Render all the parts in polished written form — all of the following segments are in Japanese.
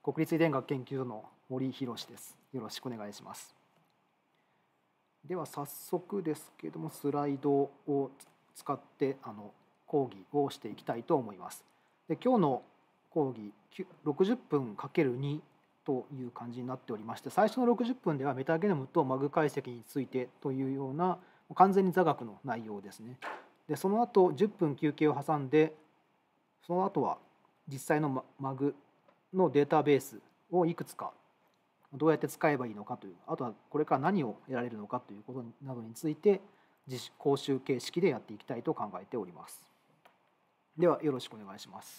国立遺伝学研究所の森博です。よろしくお願いします。では早速ですけれども、スライドを使って講義をしていきたいと思います。で、今日の講義60分 ×2 という感じになっておりまして、最初の60分ではメタゲノムとマグ解析についてというような完全に座学の内容ですね。で、その後10分休憩を挟んで、その後は実際のマグのデータベースをいくつかどうやって使えばいいのかという、あとはこれから何を得られるのかということなどについて講習形式でやっていきたいと考えております。ではよろしくお願いします。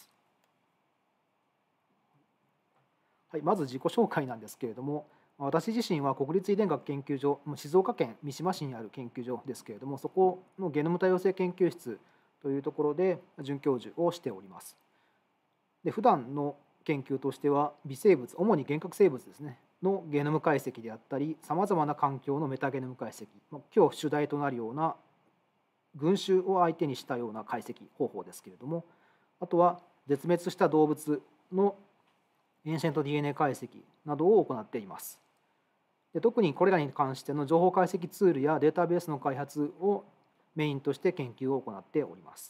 はい、まず自己紹介なんですけれども、私自身は国立遺伝学研究所、静岡県三島市にある研究所ですけれども、そこのゲノム多様性研究室というところで准教授をしております。で、普段の研究としては微生物、主に原核生物ですねのゲノム解析であったり、さまざまな環境のメタゲノム解析、今日主題となるような群衆を相手にしたような解析方法ですけれども、あとは絶滅した動物のエンシェント DNA 解析などを行っています。で、特にこれらに関しての情報解析ツールやデータベースの開発をメインとして研究を行っております。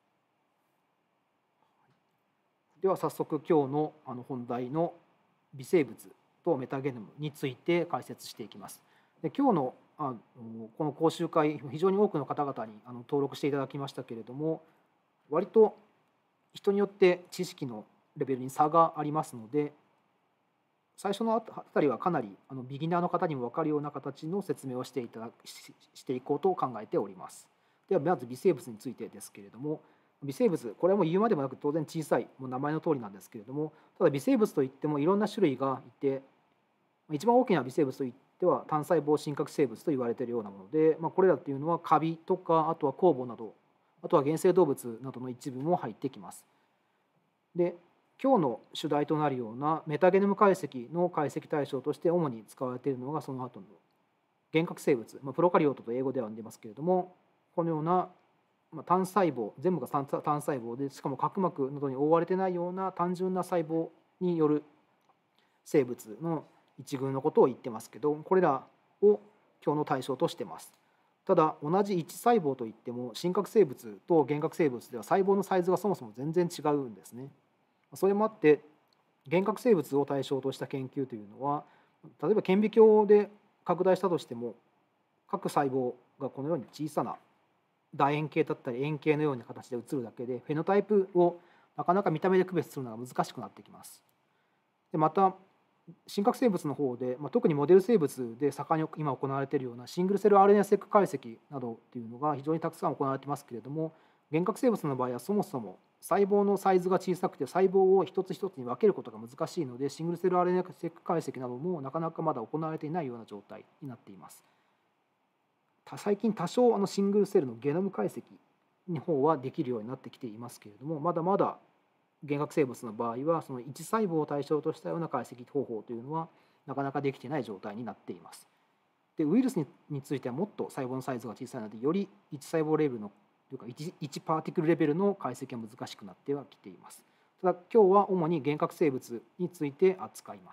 では早速今日の本題の微生物とメタゲノムについて解説していきます。で、今日のこの講習会、非常に多くの方々に登録していただきましたけれども、割と人によって知識のレベルに差がありますので、最初のあたりはかなりビギナーの方にも分かるような形の説明をしていこうと考えております。ではまず微生物についてですけれども、微生物、これはもう言うまでもなく当然小さい、もう名前の通りなんですけれども、ただ微生物といってもいろんな種類がいて、一番大きな微生物といっては単細胞真核生物と言われているようなもので、これらというのはカビとか、あとは酵母など、あとは原生動物などの一部も入ってきます。で、今日の主題となるようなメタゲノム解析の解析対象として主に使われているのがその後の原核生物、プロカリオートと英語では呼んでますけれども、このような単細胞、全部が単細胞で、しかも角膜などに覆われてないような単純な細胞による生物の一群のことを言ってますけど、これらを今日の対象としてます。ただ同じ一細胞といっても真核生物と原核生物では細胞のサイズがそもそも全然違うんですね。それもあって原核生物を対象とした研究というのは、例えば顕微鏡で拡大したとしても各細胞がこのように小さな楕円形だったり円形のような形で映るだけで、フェノタイプをなかなか見た目で区別するのが難しくなってきます。で、また真核生物の方で、特にモデル生物で盛んに今行われているようなシングルセル RNA-seq 解析などというのが非常にたくさん行われていますけれども、原核生物の場合はそもそも細胞のサイズが小さくて細胞を一つ一つに分けることが難しいので、シングルセル RNA-seq 解析などもなかなかまだ行われていないような状態になっています。最近多少シングルセルのゲノム解析の方はできるようになってきていますけれども、まだまだ原核生物の場合はその一細胞を対象としたような解析方法というのはなかなかできていない状態になっています。で、ウイルスについてはもっと細胞のサイズが小さいので、より一細胞レベルのというか1パーティクルレベルの解析が難しくなってはきています。ただ今日は主に原核生物について扱います。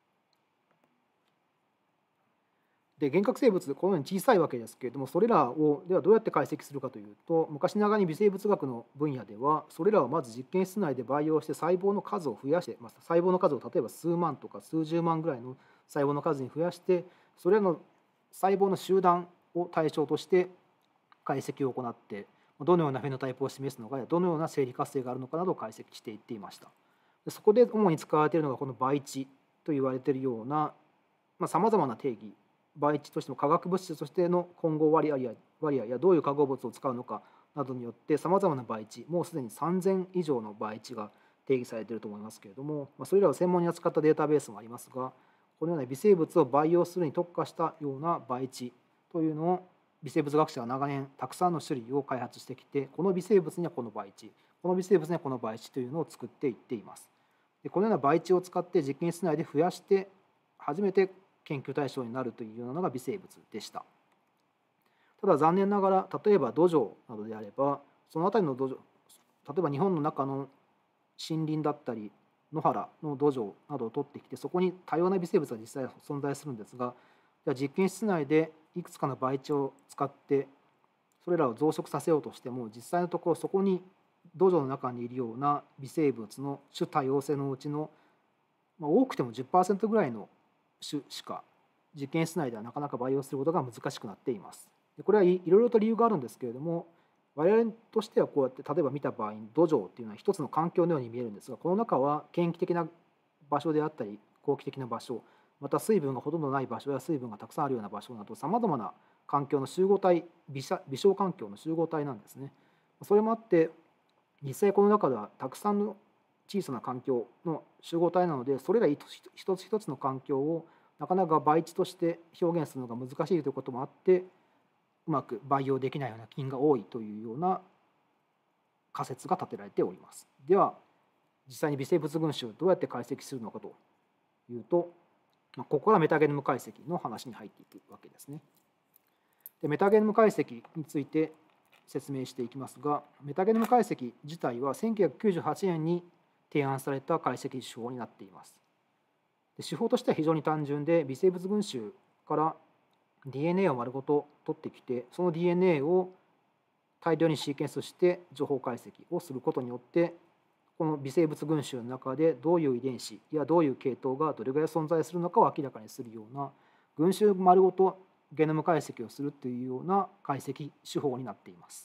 で、原核生物、このように小さいわけですけれども、それらをではどうやって解析するかというと、昔ながらに微生物学の分野ではそれらをまず実験室内で培養して細胞の数を増やして、細胞の数を例えば数万とか数十万ぐらいの細胞の数に増やして、それらの細胞の集団を対象として解析を行って、どのようなフェノタイプを示すのかやどのような生理活性があるのかなどを解析していっていました。で、そこで主に使われているのがこの培地と言われているようなさまざまな定義、培地としての化学物質としての混合割合やどういう化合物を使うのかなどによってさまざまな培地、もうすでに3000以上の培地が定義されていると思いますけれども、それらを専門に扱ったデータベースもありますが、このような微生物を培養するに特化したような培地というのを微生物学者は長年たくさんの種類を開発してきて、この微生物にはこの培地、この微生物にはこの培地というのを作っていっています。で、このような培地を使って実験室内で増やして初めて研究対象になるというようなのが微生物でした。ただ残念ながら、例えば土壌などであれば、その辺りの土壌、例えば日本の中の森林だったり野原の土壌などを取ってきて、そこに多様な微生物が実際存在するんですが、じゃあ実験室内でいくつかの培地を使ってそれらを増殖させようとしても、実際のところそこに土壌の中にいるような微生物の種多様性のうちの、多くても 10% ぐらいの種しか実験室内ではなかなか培養することが難しくなっています。でこれはいろいろと理由があるんですけれども、我々としてはこうやって例えば見た場合に土壌っていうのは一つの環境のように見えるんですが、この中は圏域的な場所であったり広域的な場所、また水分がほとんどない場所や水分がたくさんあるような場所など、さまざまな環境の集合体、微小環境の集合体なんですね。それもあって実際この中ではたくさんの小さな環境の集合体なので、それら一つ一つの環境をなかなか培地として表現するのが難しいということもあって、うまく培養できないような菌が多いというような仮説が立てられております。では実際に微生物群衆をどうやって解析するのかというと、ここからメタゲノム解析の話に入っていくわけですね。でメタゲノム解析について説明していきますが、メタゲノム解析自体は1998年に提案された解析手法になっています。で手法としては非常に単純で、微生物群衆から DNA を丸ごと取ってきて、その DNA を大量にシーケンスして情報解析をすることによって、この微生物群衆の中でどういう遺伝子やどういう系統がどれぐらい存在するのかを明らかにするような群衆丸ごとゲノム解析をするというような解析手法になっています。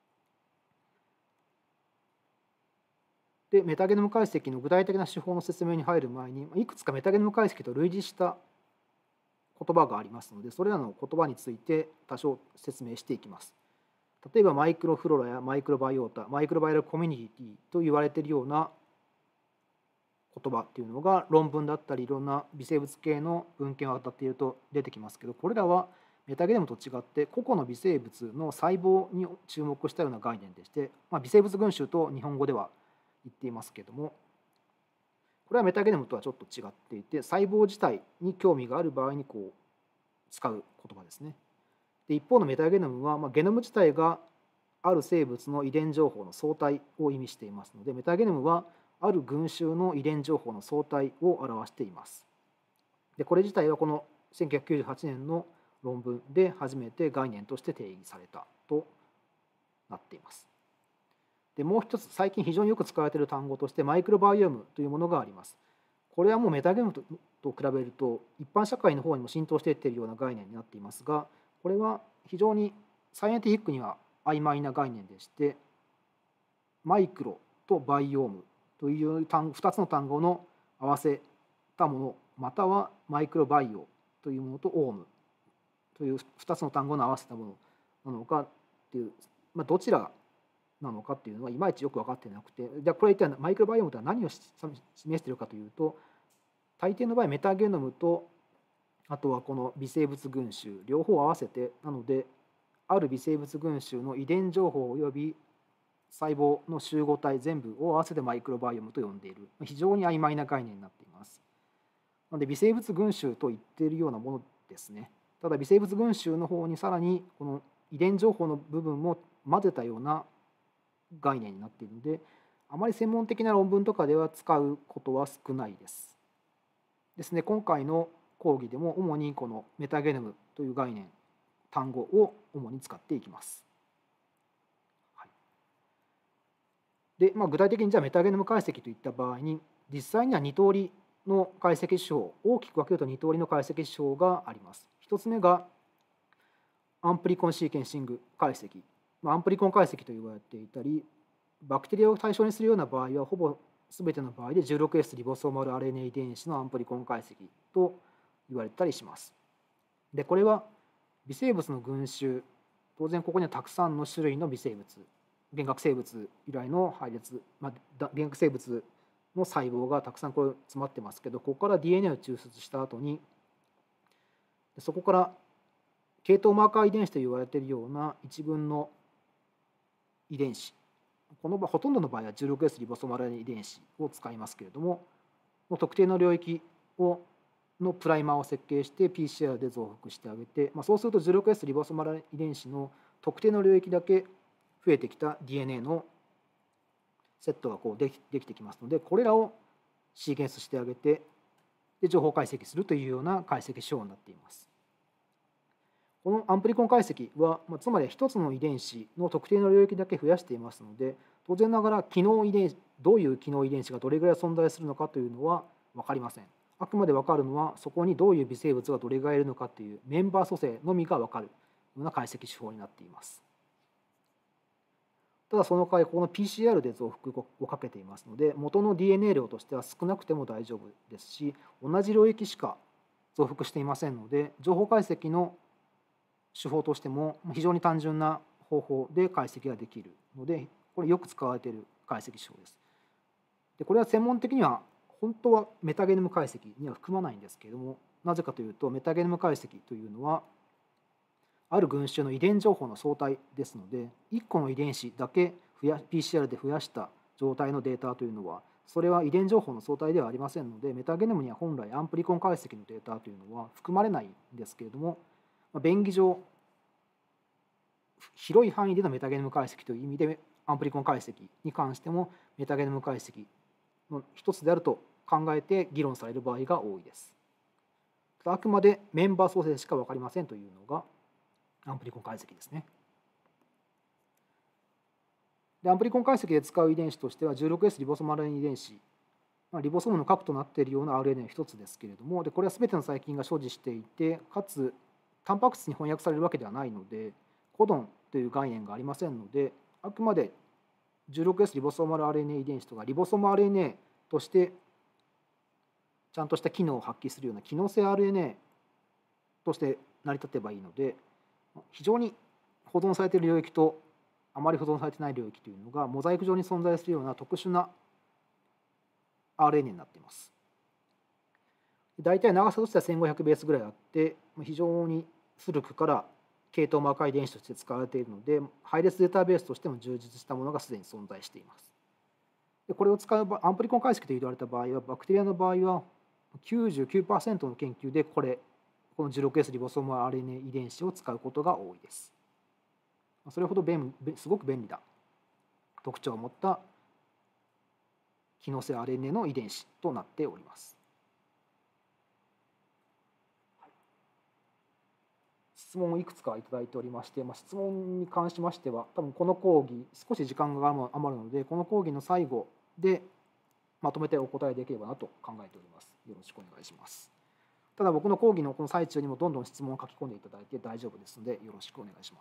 でメタゲノム解析の具体的な手法の説明に入る前に、いくつかメタゲノム解析と類似した言葉がありますので、それらの言葉について多少説明していきます。例えばマイクロフローラやマイクロバイオータ、マイクロバイオルコミュニティと言われているような言葉っていうのが論文だったりいろんな微生物系の文献を当たっていると出てきますけど、これらはメタゲノムと違って個々の微生物の細胞に注目したような概念でして、微生物群衆と日本語では言っていますけれども、これはメタゲノムとはちょっと違っていて、細胞自体に興味がある場合に使う言葉ですね。で一方のメタゲノムは、ゲノム自体がある生物の遺伝情報の総体を意味していますので、メタゲノムはある群衆の遺伝情報の総体を表しています。でこれ自体はこの1998年の論文で初めて概念として定義されたとなっています。でもう一つ最近非常によく使われている単語としてマイクロバイオームというものがあります。これはもうメタゲノムと比べると一般社会の方にも浸透していっているような概念になっていますが、これは非常にサイエンティフィックには曖昧な概念でして、マイクロとバイオームという2つの単語の合わせたもの、またはマイクロバイオというものとオームという2つの単語の合わせたものなのかっていう、どちらなのかっていうのはいまいちよく分かっていなくて、じゃあこれ一体マイクロバイオームとは何を示しているかというと、大抵の場合メタゲノムとあとはこの微生物群衆両方合わせてなので、ある微生物群衆の遺伝情報及び細胞の集合体全部を合わせてマイクロバイオームと呼んでいる、非常に曖昧な概念になっています。なので微生物群衆と言っているようなものですね。ただ微生物群衆の方にさらにこの遺伝情報の部分も混ぜたような概念になっているので、あまり専門的な論文とかでは使うことは少ないです。ですね、今回の講義でも主にこのメタゲノムという概念、単語を主に使っていきます。で具体的にじゃあメタゲノム解析といった場合に、実際には2通りの解析手法、大きく分けると2通りの解析手法があります。1つ目がアンプリコンシーケンシング解析、アンプリコン解析と言われていたり、バクテリアを対象にするような場合はほぼ全ての場合で 16S リボソーマル RNA 遺伝子のアンプリコン解析と言われたりします。でこれは微生物の群衆、当然ここにはたくさんの種類の微生物、原核生物由来の配列、原核生物の細胞がたくさんこれ詰まってますけど、ここから DNA を抽出した後に、そこから系統マーカー遺伝子と言われているような一群の遺伝子、このほとんどの場合は 16S リボソーマル RNA 遺伝子を使いますけれども、特定の領域のプライマーを設計して PCR で増幅してあげて、そうすると 16S リボソーマル遺伝子の特定の領域だけ増えてきた DNA のセットができてきますので、これらをシーケンスしてあげて、で情報解析するというような解析手法になっています。このアンプリコン解析は、つまり一つの遺伝子の特定の領域だけ増やしていますので、当然ながらどういう機能遺伝子がどれぐらい存在するのかというのは分かりません。あくまで分かるのは、そこにどういう微生物がどれぐらいいるのかというメンバー組成のみが分かるような解析手法になっています。ただその代わり、この PCR で増幅をかけていますので、元の DNA 量としては少なくても大丈夫ですし、同じ領域しか増幅していませんので、情報解析の手法としても非常に単純な方法で解析ができるので、これよく使われている解析手法です。でこれは専門的には本当はメタゲノム解析には含まないんですけれども、なぜかというと、メタゲノム解析というのはある群衆の遺伝情報の相対ですので、1個の遺伝子だけPCR で増やした状態のデータというのは、それは遺伝情報の相対ではありませんので、メタゲノムには本来アンプリコン解析のデータというのは含まれないんですけれども、便宜上広い範囲でのメタゲノム解析という意味でアンプリコン解析に関してもメタゲノム解析の一つであると考えて議論される場合が多いです。あくまでメンバー組成しか分かりませんというのがアンプリコン解析ですね。でアンプリコン解析で使う遺伝子としては 16S リボソマル RNA 遺伝子、リボソームの核となっているような RNA の一つですけれども、これは全ての細菌が所持していて、かつタンパク質に翻訳されるわけではないので、コドンという概念がありませんので、あくまで 16S リボソーマル RNA 遺伝子とかリボソーム RNA としてちゃんとした機能を発揮するような機能性 RNA として成り立てばいいので、非常に保存されている領域とあまり保存されていない領域というのがモザイク上に存在するような特殊な RNA になっています。大体長さとしては1500ベースぐらいあって、非常に古くから系統も赤い遺伝子として使われているので、配列データベースとしても充実したものがすでに存在しています。でこれを使うアンプリコン解析と言われた場合は、バクテリアの場合は 99% の研究でこの 16S リボソーム RNA 遺伝子を使うことが多いです。それほどすごく便利な特徴を持った機能性 RNA の遺伝子となっております。質問をいくつかいただいておりまして、質問に関しましては、多分この講義、少し時間が余るので、この講義の最後でまとめてお答えできればなと考えております。よろしくお願いします。ただ、僕の講義のこの最中にもどんどん質問を書き込んでいただいて大丈夫ですので、よろしくお願いします。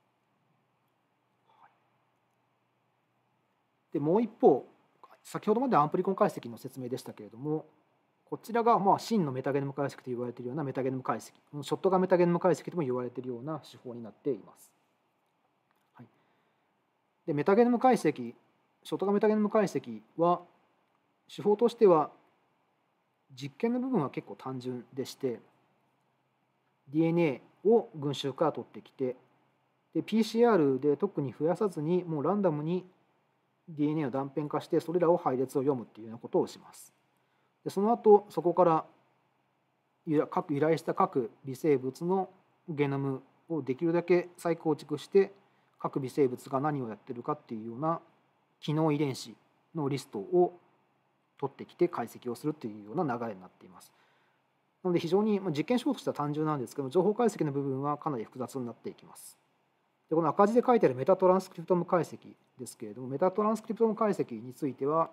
でもう一方、先ほどまでアンプリコン解析の説明でしたけれども、こちらが真のメタゲノム解析と言われているようなメタゲノム解析、ショットガンメタゲノム解析とも言われているような手法になっています。はい、でメタゲノム解析、ショットガンメタゲノム解析は手法としては実験の部分は結構単純でして、 DNA を群衆から取ってきて、で PCR で特に増やさずにもうランダムに DNA を断片化して、それらを配列を読むっていうようなことをします。でその後、そこから由来した各微生物のゲノムをできるだけ再構築して、各微生物が何をやってるかっていうような機能遺伝子のリストを取ってきて解析をするというような流れになっています。なので非常に実験手法としては単純なんですけども、情報解析の部分はかなり複雑になっていきます。でこの赤字で書いてあるメタトランスクリプトム解析ですけれども、メタトランスクリプトム解析については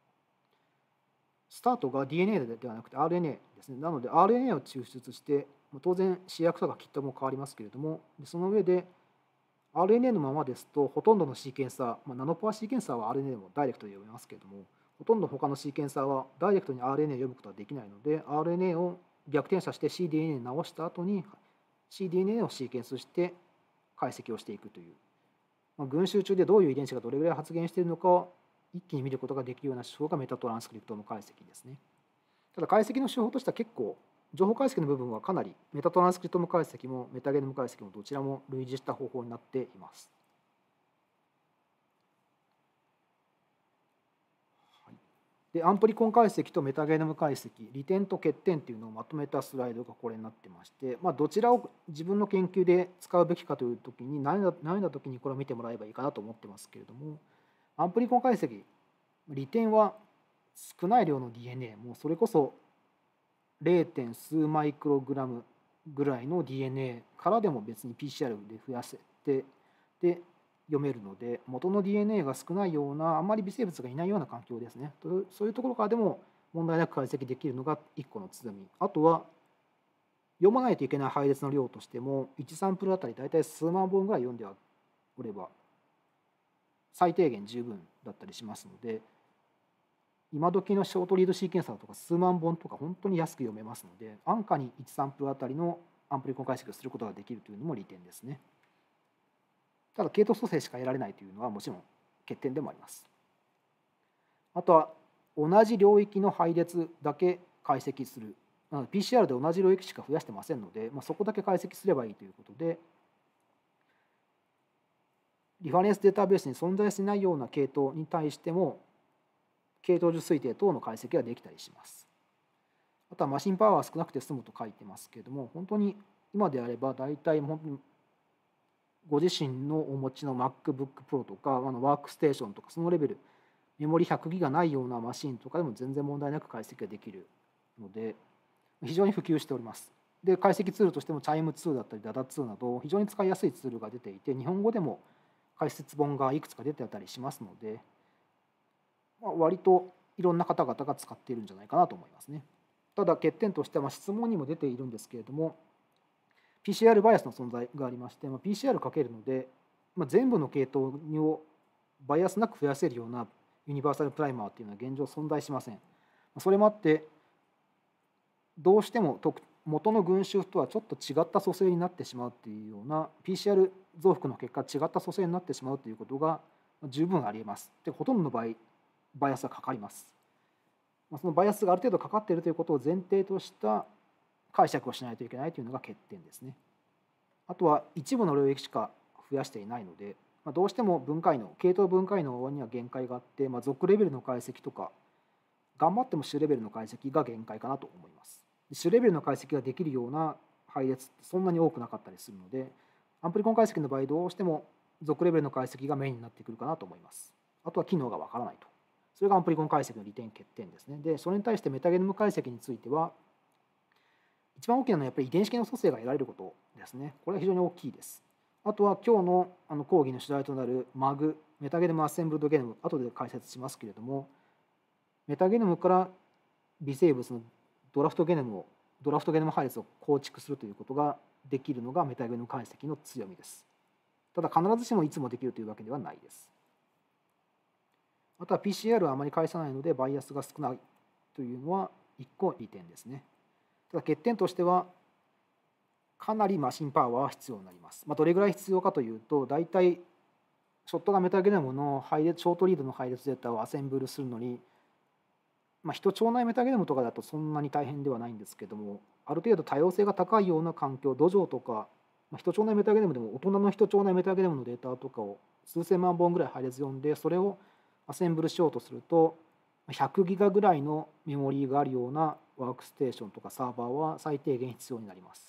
スタートが DNA ではなくて RNA ですね。なので RNA を抽出して、当然試薬とかキットも変わりますけれども、その上で RNA のままですと、ほとんどのシーケンサー、ナノポアシーケンサーは RNA でもダイレクトで読めますけれども、ほとんど他のシーケンサーはダイレクトに RNA を読むことはできないので、RNA を逆転写して cDNA に直した後に cDNA をシーケンスして解析をしていくという、群衆中でどういう遺伝子がどれぐらい発現しているのかを一気に見ることができるような手法がメタトランスクリプトム解析ですね。ただ解析の手法としては結構情報解析の部分はかなりメタトランスクリプトム解析もメタゲノム解析もどちらも類似した方法になっています。でアンプリコン解析とメタゲノム解析、利点と欠点というのをまとめたスライドがこれになってまして、どちらを自分の研究で使うべきかという時に悩んだ時にこれを見てもらえばいいかなと思ってますけれども、アンプリコン解析、利点は少ない量の DNA、 もうそれこそ 0. 数マイクログラムぐらいの DNA からでも別に PCR で増やせてで読めるので、元の DNA が少ないようなあんまり微生物がいないような環境ですね、そういうところからでも問題なく解析できるのが1個の強み。あとは読まないといけない配列の量としても1サンプルあたり大体数万本ぐらい読んでおれば最低限十分だったりしますので、今時のショートリードシーケンサーとか数万本とか本当に安く読めますので、安価に1サンプルあたりのアンプリコン解析をすることができるというのも利点ですね。ただ系統組成しか得られないというのはもちろん欠点でもあります。あとは同じ領域の配列だけ解析する、PCR で同じ領域しか増やしてませんので、そこだけ解析すればいいということで、リファレンスデータベースに存在しないような系統に対しても系統樹推定等の解析ができたりします。あとはマシンパワーは少なくて済むと書いてますけれども、本当に今であれば大体ご自身のお持ちの MacBook Pro とかワークステーションとかそのレベル、メモリ100ギガないようなマシンとかでも全然問題なく解析ができるので非常に普及しております。で、解析ツールとしても Chime2 だったり Dada2 など非常に使いやすいツールが出ていて、日本語でも解説本がいくつか出てたりしますので、割といろんな方々が使っているんじゃないかなと思いますね。ただ欠点としては質問にも出ているんですけれども、PCR バイアスの存在がありまして、PCR かけるので、全部の系統をバイアスなく増やせるようなユニバーサルプライマーというのは現状存在しません。それもあってどうしても元の群衆とはちょっと違った組成になってしまうというような PCR 増幅の結果違った組成になってしまうということが十分ありえます。で、ほとんどの場合バイアスがかかります。そのバイアスがある程度かかっているということを前提とした解釈をしないといけないというのが欠点ですね。あとは一部の領域しか増やしていないので、どうしても系統分解能には限界があって、属レベルの解析とか頑張っても種レベルの解析が限界かなと思います。種レベルの解析ができるような配列ってそんなに多くなかったりするので、アンプリコン解析の場合どうしても属レベルの解析がメインになってくるかなと思います。あとは機能がわからないと。それがアンプリコン解析の利点欠点ですね。で、それに対してメタゲノム解析については一番大きなのはやっぱり遺伝子系の組成が得られることですね。これは非常に大きいです。あとは今日の講義の主題となる MAG、メタゲノムアッセンブルドゲノム、後で解説しますけれども、メタゲノムから微生物のドラフトゲノム配列を構築するということができるのがメタゲノム解析の強みです。ただ必ずしもいつもできるというわけではないです。あとは PCR はあまり返さないのでバイアスが少ないというのは1個利点ですね。ただ欠点としてはかなりマシンパワーは必要になります。どれぐらい必要かというと、大体ショットガンメタゲノムのショートリードの配列データをアセンブルするのに、人腸内メタゲノムとかだとそんなに大変ではないんですけども、ある程度多様性が高いような環境、土壌とか、人腸内メタゲノムでも大人の人腸内メタゲノムのデータとかを数千万本ぐらい配列読んで、それをアセンブルしようとすると100ギガぐらいのメモリーがあるようなワークステーションとかサーバーは最低限必要になります。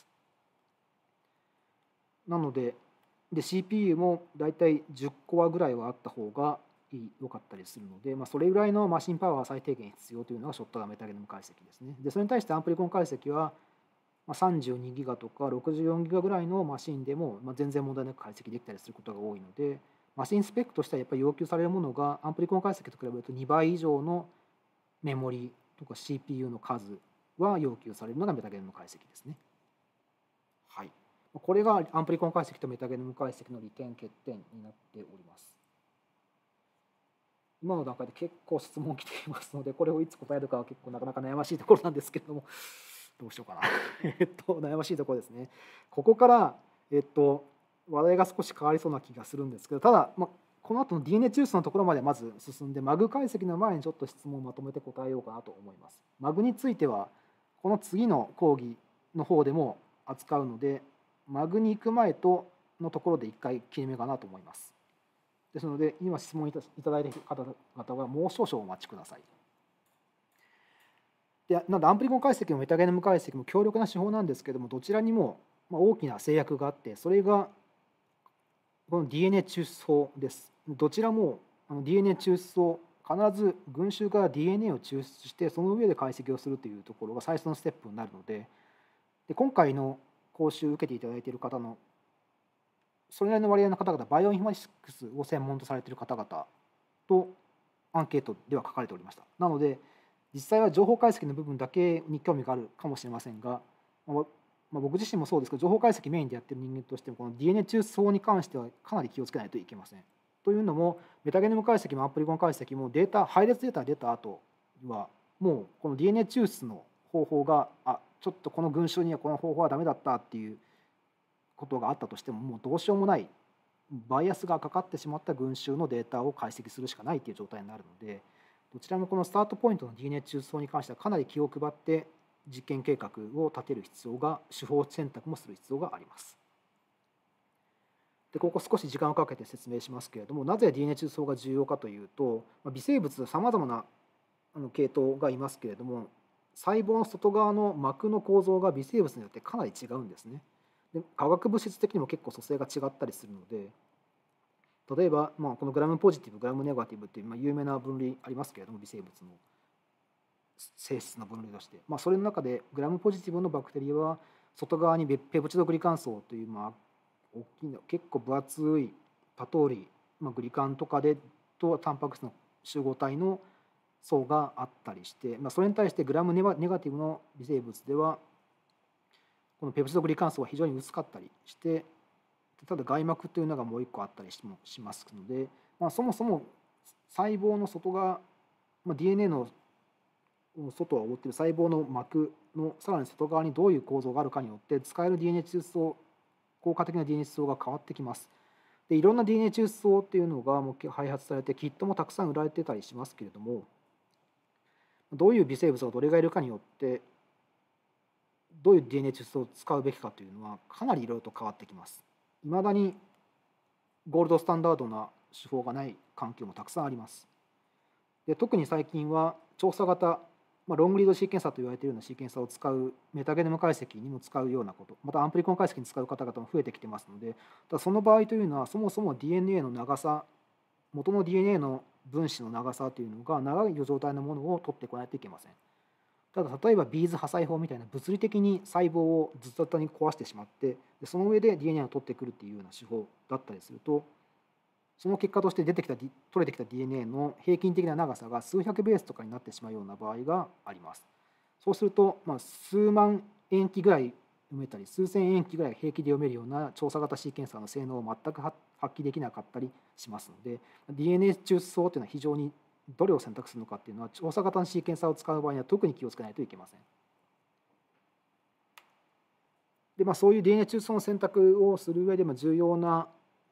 なので、CPU もだいたい10コアぐらいはあった方が良かったりするので、それぐらいのマシンパワーは最低限必要というのがショットガンメタゲノム解析ですね。で、それに対してアンプリコン解析は32ギガとか64ギガぐらいのマシンでも全然問題なく解析できたりすることが多いので、マシンスペックとしてはやっぱり要求されるものがアンプリコン解析と比べると2倍以上のメモリとか CPU の数は要求されるのがメタゲノム解析ですね。はい。これがアンプリコン解析とメタゲノム解析の利点欠点になっております。今の段階で結構質問来ていますので、これをいつ答えるかは結構なかなか悩ましいところなんですけれども、どうしようかな悩ましいところですね。ここから話題が少し変わりそうな気がするんですけど、ただ、この後の DNA 抽出のところまでまず進んで、MAG 解析の前にちょっと質問をまとめて答えようかなと思います。MAG についてはこの次の講義の方でも扱うので、MAG に行く前のところで一回切り目かなと思います。ですので、今質問いただいている方々はもう少々お待ちください。で、なのでアンプリコン解析もメタゲノム解析も強力な手法なんですけども、どちらにも大きな制約があって、それがこの DNA 抽出法です。どちらもDNA 抽出を必ず群衆から DNA を抽出してその上で解析をするというところが最初のステップになるので、今回の講習を受けていただいている方のそれなりの割合の方々、バイオインフォマティクスを専門とされている方々とアンケートでは書かれておりました。なので実際は情報解析の部分だけに興味があるかもしれませんが、僕自身もそうですけど、情報解析メインでやっている人間としてもこの DNA 抽出法に関してはかなり気をつけないといけません。というのもメタゲノム解析もアプリコン解析も配列データが出た後はもうこの DNA 抽出の方法がちょっとこの群衆にはこの方法はダメだったっていうことがあったとしてももうどうしようもないバイアスがかかってしまった群衆のデータを解析するしかないという状態になるので、どちらもこのスタートポイントの DNA 抽出法に関してはかなり気を配って実験計画を立てる必要が、手法選択もする必要があります。でここ少し時間をかけて説明しますけれども、なぜ DNA 抽出法が重要かというと、微生物さまざまな系統がいますけれども、細胞の外側の膜の構造が微生物によってかなり違うんですね。で化学物質的にも結構組成が違ったりするので、例えば、このグラムポジティブグラムネガティブっていう有名な分類ありますけれども、微生物の性質の分類として、それの中でグラムポジティブのバクテリアは外側にペプチドグリカン層という大きな結構分厚い多糖類、グリカンとかとタンパク質の集合体の層があったりして、それに対してグラムネガティブの微生物ではこのペプチドグリカン層は非常に薄かったりして、ただ外膜というのがもう一個あったりしますので、そもそも細胞の外側、DNA の外を覆っている細胞の膜のさらに外側にどういう構造があるかによって使える DNA 抽出層、効果的な DNA 抽出層が変わってきます。でいろんな DNA 抽出層っていうのが開発されてキットもたくさん売られてたりしますけれども、どういう微生物がどれがいるかによってどういう DNA 抽出層を使うべきかというのはかなりいろいろと変わってきます。いまだにゴールドスタンダードな手法がない環境もたくさんあります。で特に最近は調査型、ロングリードシーケンサーと言われているようなシーケンサーを使うメタゲノム解析にも使うようなこと、またアンプリコン解析に使う方々も増えてきてますので、その場合というのはそもそも DNA の長さ、元の DNA の分子の長さというのが長い状態のものを取ってこないといけません。ただ例えばビーズ破砕法みたいな物理的に細胞をずっとに壊してしまってその上で DNA を取ってくるっていうような手法だったりすると、その結果として取れてきた DNA の平均的な長さが数百ベースとかになってしまうような場合があります。そうすると、数万塩基ぐらい読めたり数千塩基ぐらい平気で読めるような調査型シーケンサーの性能を全く発揮できなかったりしますので、 DNA 抽出層というのは非常にどれを選択するのかっていうのは調査型のシーケンサーを使う場合には特に気をつけないといけません。で、そういう DNA 抽出層の選択をする上でも重要な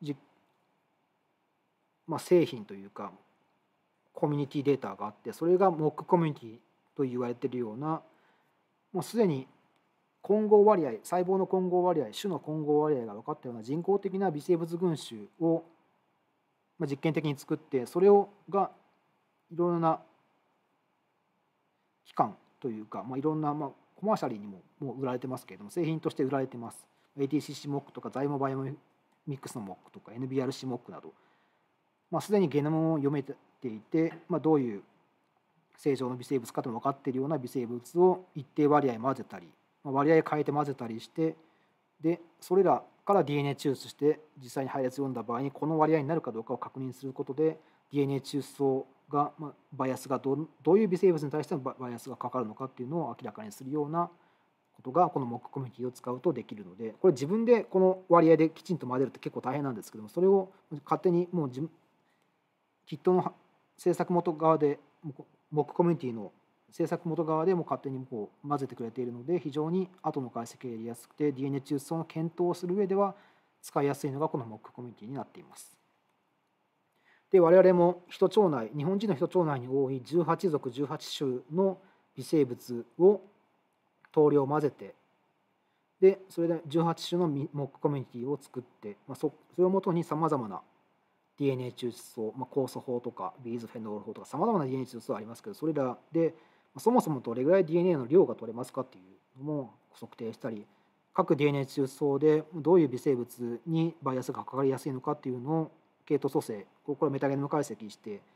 製品というかコミュニティデータがあって、それが MOC コミュニティと言われているような、もうすでに混合割合、細胞の混合割合、種の混合割合が分かったような人工的な微生物群衆を実験的に作って、それがいろいろな機関というか、いろんなコマーシャルにももう売られてますけれども、製品として売られてます。ATCC-MOC とかザイモバイオミックスの MOC とか NBRC-MOC など、すでにゲノムを読めていて、どういう正常の微生物かとも分かっているような微生物を一定割合混ぜたり、割合変えて混ぜたりして、でそれらから DNA 抽出して実際に配列読んだ場合にこの割合になるかどうかを確認することで DNA 抽出層がバイアスがどういう微生物に対してのバイアスがかかるのかっていうのを明らかにするようなことがこの MOC コミュニティを使うとできるので、これ自分でこの割合できちんと混ぜるって結構大変なんですけども、それを勝手にもうキットの制作元側で MOC コミュニティの制作元側でも勝手に混ぜてくれているので、非常に後の解析がやりやすくて DNA 抽出層の検討をする上では使いやすいのがこの MOC コミュニティになっています。で我々も日本人の人腸内に多い18属18種の微生物を等量混ぜて、でそれで18種の MOC コミュニティを作って、それをもとにさまざまな DNA 抽出層、酵素法とかビーズフェノール法とかさまざまな DNA 抽出層ありますけど、それらでそもそもどれぐらい DNA の量が取れますかっていうのも測定したり、各 DNA 抽出層でどういう微生物にバイアスがかかりやすいのかっていうのを系統組成、これメタゲノム解析して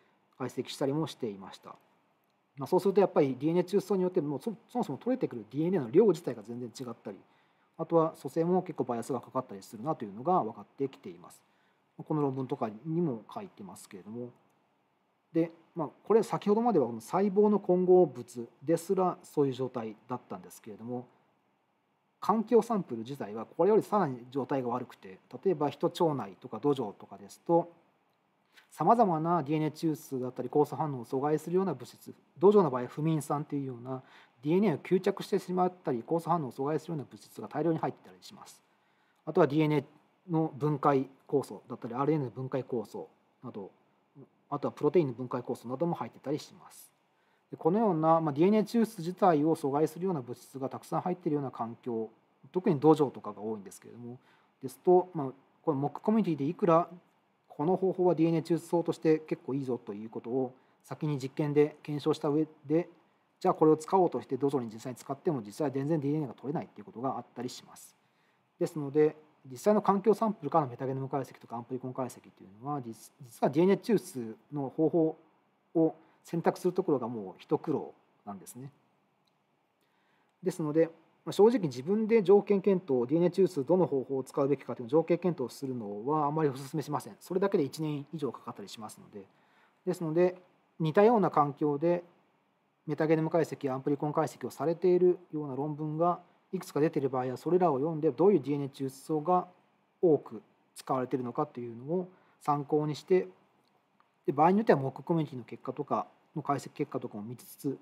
解析したりもしていました。そうするとやっぱり DNA 中枢によってもそもそも取れてくる DNA の量自体が全然違ったり、あとは組成も結構バイアスがかかったりするなというのが分かってきています。この論文とかにも書いてますけれども、で、これ先ほどまでは細胞の混合物ですらそういう状態だったんですけれども、環境サンプル自体はこれよりさらに状態が悪くて、例えば人腸内とか土壌とかですとさまざまな DNA 中枢だったり酵素反応を阻害するような物質、土壌の場合は不眠酸というような DNA を吸着してしまったり酵素反応を阻害するような物質が大量に入っていたりします。あとは DNA の分解酵素だったり RNA の分解酵素など、あとはプロテインの分解酵素なども入っていたりします。このような DNA 中枢自体を阻害するような物質がたくさん入っているような環境、特に土壌とかが多いんですけれども、ですと、この MOC コミュニティでいくらこの方法は DNA 中枢として結構いいぞということを先に実験で検証した上で、じゃあこれを使おうとして土壌に実際に使っても実際は全然 DNA が取れないということがあったりします。ですので実際の環境サンプルからのメタゲノム解析とかアンプリコン解析というのは実は DNA 中枢の方法を選択するところがもう一苦労なんですね。ですので正直自分で条件検討、DNA 中枢どの方法を使うべきかという条件検討をするのはあまりお勧めしません。それだけで1年以上かかったりしますので、ですので似たような環境でメタゲノム解析やアンプリコン解析をされているような論文がいくつか出ている場合はそれらを読んでどういう DNA 中枢層が多く使われているのかというのを参考にして、で場合によってはモックコミュニティの結果とかの解析結果とかも見つつ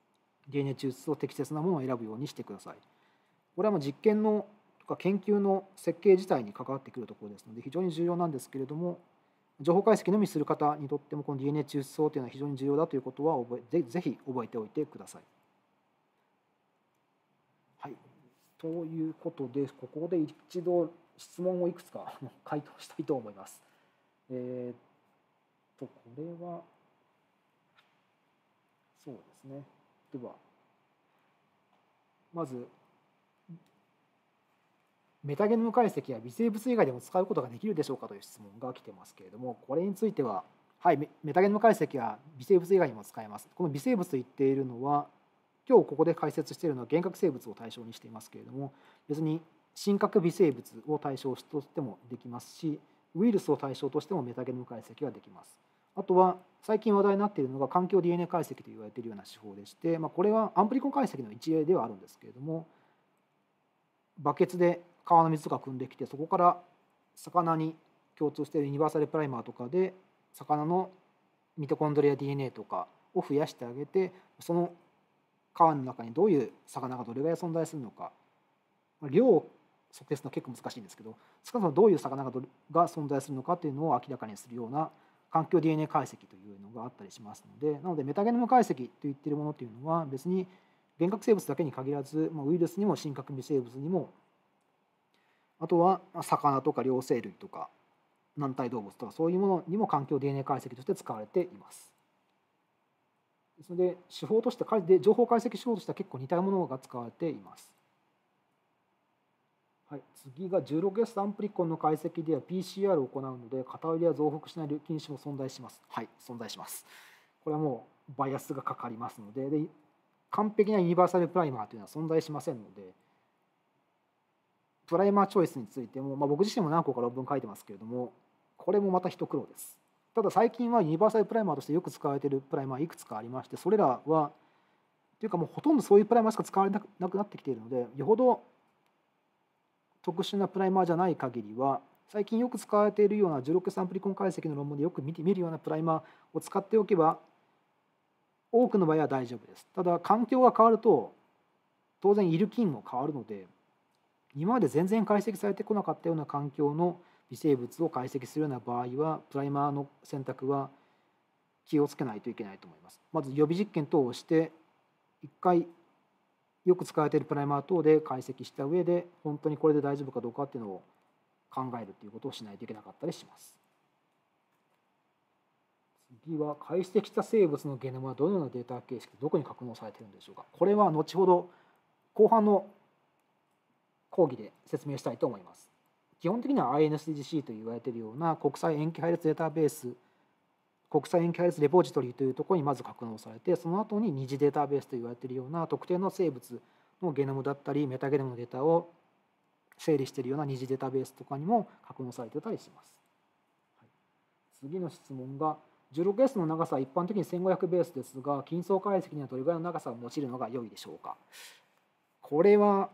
DNA 中枢層適切なものを選ぶようにしてください。これは実験のとか研究の設計自体に関わってくるところですので非常に重要なんですけれども、情報解析のみする方にとってもこの DNA 中枢層というのは非常に重要だということはぜひ覚えておいてください。はい、ということでここで一度質問をいくつか回答したいと思います。これはそうですね。ではまずメタゲノム解析は微生物以外でも使うことができるでしょうかという質問が来てますけれども、これについては、はい、メタゲノム解析は微生物以外にも使えます。この微生物と言っているのは、今日ここで解説しているのは原核生物を対象にしていますけれども、別に真核微生物を対象としてもできますし、ウイルスを対象としてもメタゲノム解析はできます。あとは最近話題になっているのが環境 DNA 解析と言われているような手法でして、これはアンプリコン解析の一例ではあるんですけれども、バケツで川の水とか汲んできてそこから魚に共通しているユニバーサルプライマーとかで魚のミトコンドリア DNA とかを増やしてあげて、その川の中にどういう魚がどれぐらい存在するのか、量を測定するのは結構難しいんですけど、少なくともどういう魚が存在するのかというのを明らかにするような環境 DNA 解析というのがあったりしますので、なのでメタゲノム解析といっているものというのは別に原核生物だけに限らずウイルスにも真核微生物にも、あとは魚とか両生類とか軟体動物とかそういうものにも環境 DNA 解析として使われています。ですので手法として情報解析手法としては結構似たものが使われています。はい、次が 16S アンプリコンの解析では PCR を行うので偏りや増幅しない菌種も存在します。はい、存在します。これはもうバイアスがかかりますので、完璧なユニバーサルプライマーというのは存在しませんので、プライマーチョイスについても、僕自身も何個か論文書いてますけれども、これもまた一苦労です。ただ最近はユニバーサルプライマーとしてよく使われているプライマーいくつかありまして、それらはというかもうほとんどそういうプライマーしか使われなくなってきているので、よほど特殊なプライマーじゃない限りは最近よく使われているような 16S アンプリコン解析の論文でよく見るようなプライマーを使っておけば多くの場合は大丈夫です。ただ環境が変わると当然いる菌も変わるので、今まで全然解析されてこなかったような環境の微生物を解析するような場合はプライマーの選択は気をつけないといけないと思います。まず予備実験等をして一回よく使われているプライマー等で解析した上で本当にこれで大丈夫かどうかっていうのを考えるということをしないといけなかったりします。次は解析した生物のゲノムはどのようなデータ形式でどこに格納されているんでしょうか。これは後ほど後半の講義で説明したいと思います。基本的には INSGC と言われているような国際塩基配列データベース国際塩基配列レポジトリというところにまず格納されて、その後に二次データベースと言われているような特定の生物のゲノムだったりメタゲノムのデータを整理しているような二次データベースとかにも格納されてたりします。次の質問が 16S の長さは一般的に1500ベースですが、近相解析にはどれぐらいの長さを用いるのが良いでしょうか。これは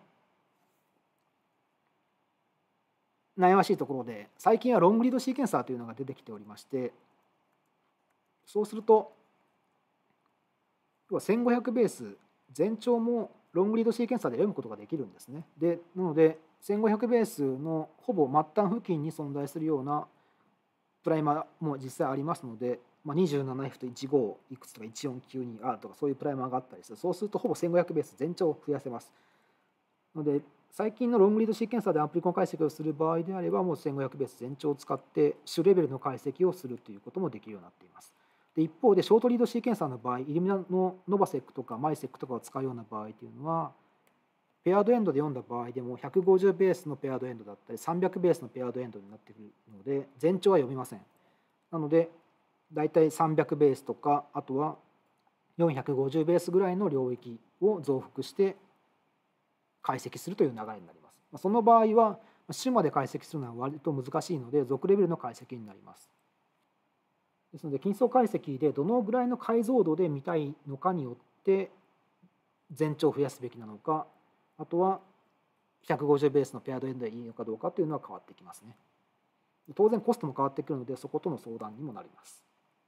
悩ましいところで、最近はロングリードシーケンサーというのが出てきておりまして、そうすると1500ベース全長もロングリードシーケンサーで読むことができるんですね。なので1500ベースのほぼ末端付近に存在するようなプライマーも実際ありますので、27F と15いくつとか 1492R とかそういうプライマーがあったりして、そうするとほぼ1500ベース全長を増やせます。ので最近のロングリードシーケンサーでアンプリコン解析をする場合であれば、もう1500ベース全長を使って種レベルの解析をするということもできるようになっています。で一方でショートリードシーケンサーの場合、イルミナのノバセックとかマイセックとかを使うような場合というのは、ペアードエンドで読んだ場合でも150ベースのペアードエンドだったり300ベースのペアードエンドになってくるので、全長は読みません。なのでだいたい300ベースとか、あとは450ベースぐらいの領域を増幅して解析するという流れになります。その場合は種まで解析するのは割と難しいので、属レベルの解析になります。ですので近相解析でどのぐらいの解像度で見たいのかによって全長を増やすべきなのか、あとは150ベースのペアードエンドでいいのかどうかというのは変わってきますね。当然コストも変わってくるので、そことの相談にもなります。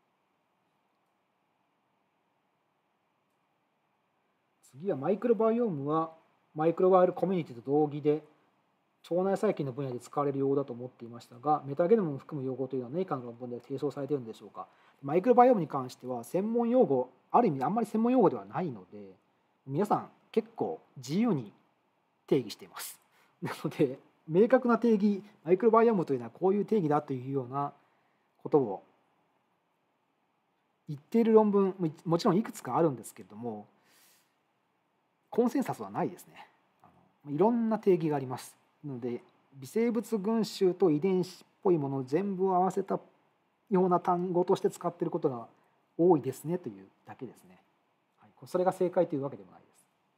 次はマイクロバイオームはマイクロバイオコミュニティと同義で腸内細菌の分野で使われる用語だと思っていましたが、メタゲノムを含む用語というのは何かの論文で提唱されているのでしょうか。マイクロバイオームに関しては専門用語、ある意味あんまり専門用語ではないので、皆さん結構自由に定義しています。なので明確な定義、マイクロバイオームというのはこういう定義だというようなことを言っている論文もちろんいくつかあるんですけれども、コンセンサスはないですね。いろんな定義があります。なので微生物群衆と遺伝子っぽいものを全部合わせたような単語として使っていることが多いですねというだけですね。それが正解というわけでもないです。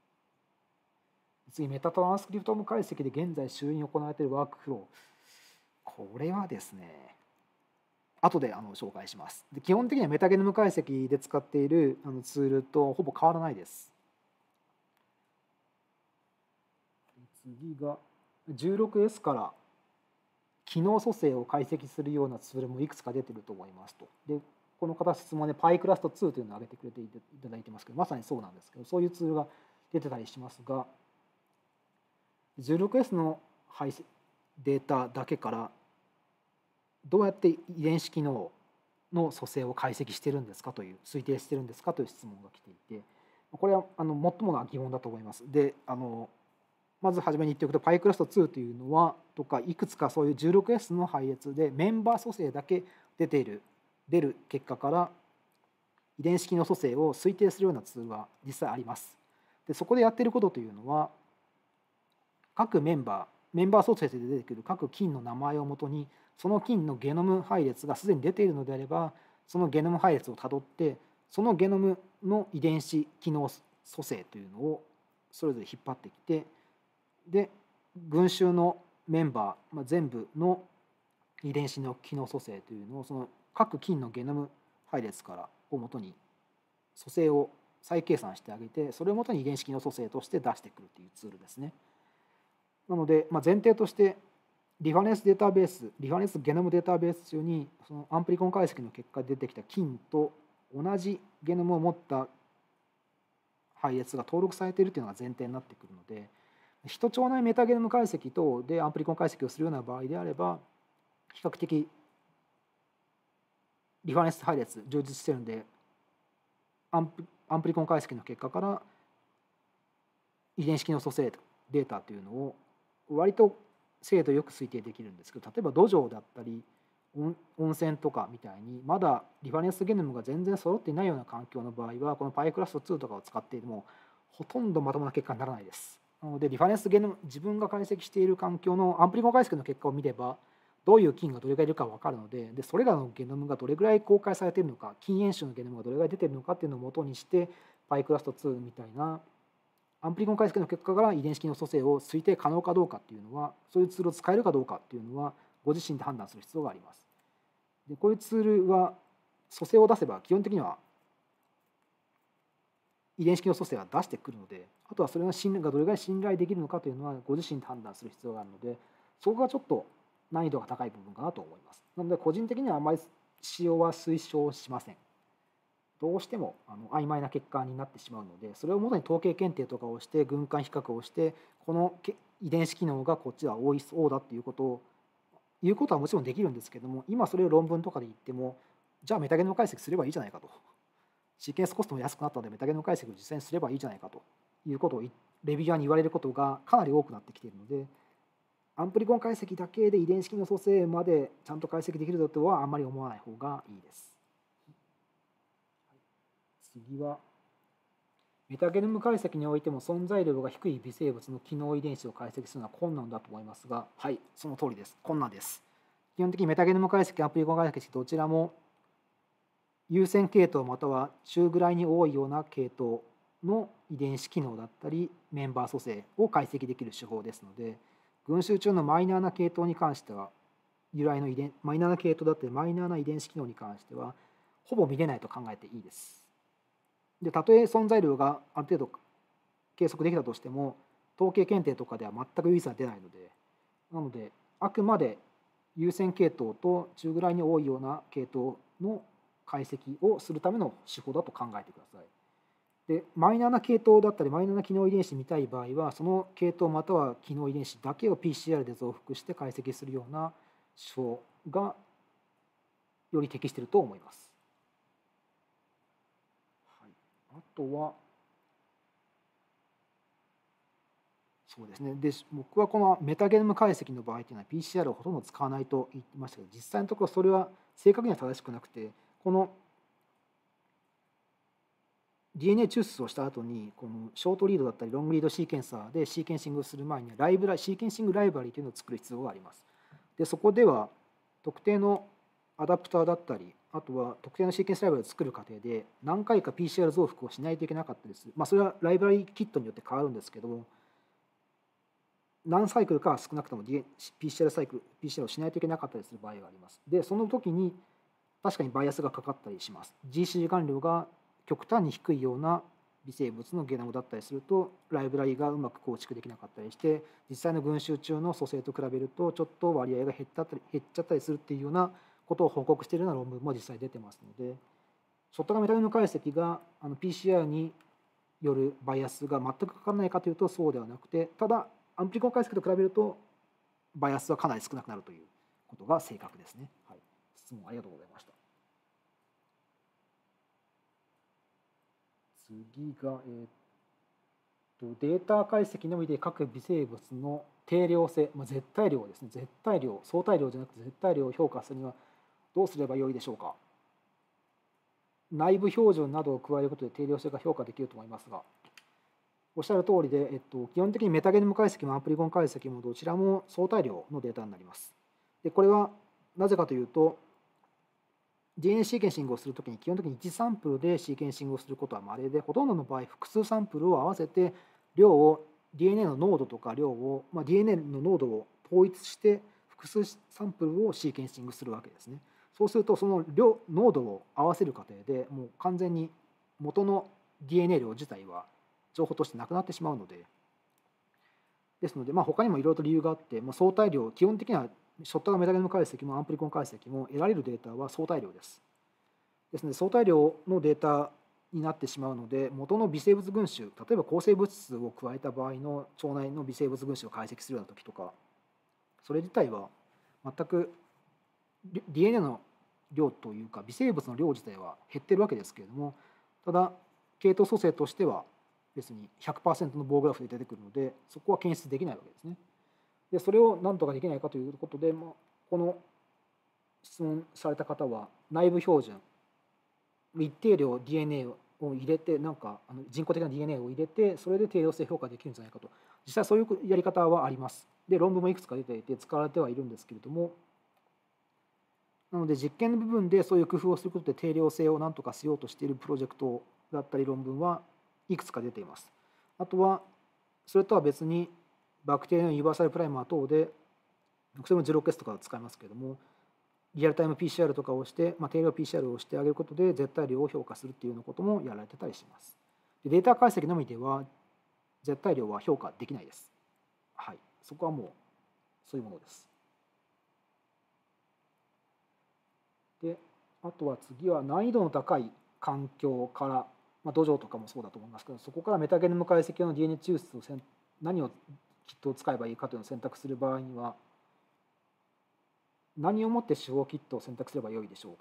次、メタトランスクリプトーム解析で現在周囲に行われているワークフロー。これはですね、後で紹介します。基本的にはメタゲノム解析で使っているツールとほぼ変わらないです。次が 16S から機能組成を解析するようなツールもいくつか出てると思いますと。でこの方質問で PyClust2 というのを挙げてくれていただいてますけど、まさにそうなんですけど、そういうツールが出てたりしますが、16S のデータだけからどうやって遺伝子機能の組成を解析してるんですかという、推定してるんですかという質問が来ていて、これは最もな疑問だと思います。でまず初めに言っておくと PyClust2 というのはとかいくつかそういう 16S の配列でメンバー組成だけ出る結果から遺伝子機能組成を推定するようなツールは実際あります。でそこでやっていることというのは、各メンバー組成で出てくる各菌の名前をもとに、その菌のゲノム配列がすでに出ているのであれば、そのゲノム配列をたどってそのゲノムの遺伝子機能組成というのをそれぞれ引っ張ってきて、で群衆のメンバー、全部の遺伝子の機能組成というのをその各菌のゲノム配列からをもとに組成を再計算してあげて、それをもとに遺伝子機能組成として出してくるというツールですね。なので、前提としてリファレンスゲノムデータベース中にそのアンプリコン解析の結果で出てきた菌と同じゲノムを持った配列が登録されているというのが前提になってくるので、ヒト腸内メタゲノム解析等でアンプリコン解析をするような場合であれば、比較的リファレンス配列充実しているので、アンプリコン解析の結果から遺伝子機能組成データというのを割と精度よく推定できるんですけど、例えば土壌だったり温泉とかみたいにまだリファレンスゲノムが全然揃っていないような環境の場合は、この PyClust2 とかを使っていてもほとんどまともな結果にならないです。なのでリファレンスゲノム、自分が解析している環境のアンプリコン解析の結果を見ればどういう菌がどれぐらいいるか分かるので、それらのゲノムがどれぐらい公開されているのか、禁煙種のゲノムがどれぐらい出ているのかっていうのを元にして、パイクラスト2みたいなアンプリコン解析の結果から遺伝子機能組成を推定可能かどうかっていうのは、そういうツールを使えるかどうかっていうのはご自身で判断する必要があります。でこういうツールは組成を出せば基本的には遺伝子機能組成は出してくるので、あとはそれがどれぐらい信頼できるのかというのはご自身で判断する必要があるので、そこがちょっと難易度が高い部分かなと思います。なので個人的にはあまり使用は推奨しません。どうしても曖昧な結果になってしまうので、それをもとに統計検定とかをして群間比較をして、この遺伝子機能がこっちは多いそうだっていうことを言うことはもちろんできるんですけども、今それを論文とかで言っても、じゃあメタゲノム解析すればいいじゃないかと、シーケンスコストも安くなったのでメタゲノム解析を実際にすればいいじゃないかということをレビューアーに言われることがかなり多くなってきているので、アンプリコン解析だけで遺伝子機能組成までちゃんと解析できるとはあんまり思わない方がいいです。次はメタゲノム解析においても存在量が低い微生物の機能遺伝子を解析するのは困難だと思いますが、はい、その通りです。困難です。基本的にメタゲノム解析、アンプリコン解析どちらも優先系統または中ぐらいに多いような系統の遺伝子機能だったりメンバー組成を解析できる手法ですので、群衆中のマイナーな系統に関してはマイナーな系統だったりマイナーな遺伝子機能に関してはほぼ見れないと考えていいです。でたとえ存在量がある程度計測できたとしても統計検定とかでは全く有意差は出ないので、なのであくまで優先系統と中ぐらいに多いような系統の解析をするための手法だと考えてください。でマイナーな系統だったりマイナーな機能遺伝子見たい場合はその系統または機能遺伝子だけを PCR で増幅して解析するような手法がより適していると思います。はい、あとはそうですね。で僕はこのメタゲノム解析の場合というのは PCR をほとんど使わないと言ってましたけど、実際のところそれは正確には正しくなくて、この DNA 抽出をした後にこのショートリードだったりロングリードシーケンサーでシーケンシングをする前にシーケンシングライブラリというのを作る必要があります。でそこでは特定のアダプターだったり、あとは特定のシーケンスライブラリを作る過程で何回か PCR 増幅をしないといけなかったです。それはライブラリキットによって変わるんですけども、何サイクルか少なくとも PCR をしないといけなかったりする場合があります。でその時に確かにバイアスがかかったりします。GC 含量が極端に低いような微生物のゲノムだったりするとライブラリがうまく構築できなかったりして、実際の群衆中の組成と比べるとちょっと割合が減っちゃったりするっていうようなことを報告しているような論文も実際出てますので、ショットガンメタゲノム解析がPCR によるバイアスが全くかからないかというとそうではなくて、ただアンプリコン解析と比べるとバイアスはかなり少なくなるということが正確ですね。はい、質問ありがとうございました。次が、データ解析のみで各微生物の定量性、絶対量ですね、絶対量、相対量じゃなくて絶対量を評価するにはどうすればよいでしょうか。内部標準などを加えることで定量性が評価できると思いますが、おっしゃる通りで、基本的にメタゲノム解析もアンプリコン解析もどちらも相対量のデータになります。でこれはなぜかというと、DNA シーケンシングをするときに基本的に1サンプルでシーケンシングをすることは稀で、ほとんどの場合複数サンプルを合わせて量を DNA の濃度とか量を、DNA の濃度を統一して複数サンプルをシーケンシングするわけですね。そうするとその濃度を合わせる過程でもう完全に元の DNA 量自体は情報としてなくなってしまうので、ですので他にもいろいろと理由があって、相対量基本的にはショットガンメタゲノム解析もアンプリコン解析も得られるデータは相対量です。ですので相対量のデータになってしまうので、元の微生物群衆、例えば抗生物質を加えた場合の腸内の微生物群衆を解析するような時とか、それ自体は全く DNA の量というか微生物の量自体は減ってるわけですけれども、ただ系統組成としては別に 100% の棒グラフで出てくるので、そこは検出できないわけですね。でそれを何とかできないかということで、この質問された方は内部標準、一定量 DNA を入れて、人工的な DNA を入れて、それで定量性評価できるんじゃないかと、実際そういうやり方はあります。で論文もいくつか出ていて使われてはいるんですけれども、 なので実験の部分でそういう工夫をすることで定量性を何とかしようとしているプロジェクトだったり論文はいくつか出ています。あとはそれとは別にバクテリアのユニバーサルプライマー等で、それも 0S とか使いますけれども、リアルタイム PCR とかをして、定量 PCR をしてあげることで絶対量を評価するっていうようなこともやられてたりします。でデータ解析のみでは絶対量は評価できないです。はい、そこはもうそういうものです。で、あとは次は難易度の高い環境から、土壌とかもそうだと思いますけど、そこからメタゲノム解析用の DNA 抽出を何をキットを使えばいいかというのを選択する場合には、何をもって手法キットを選択すればよいでしょうか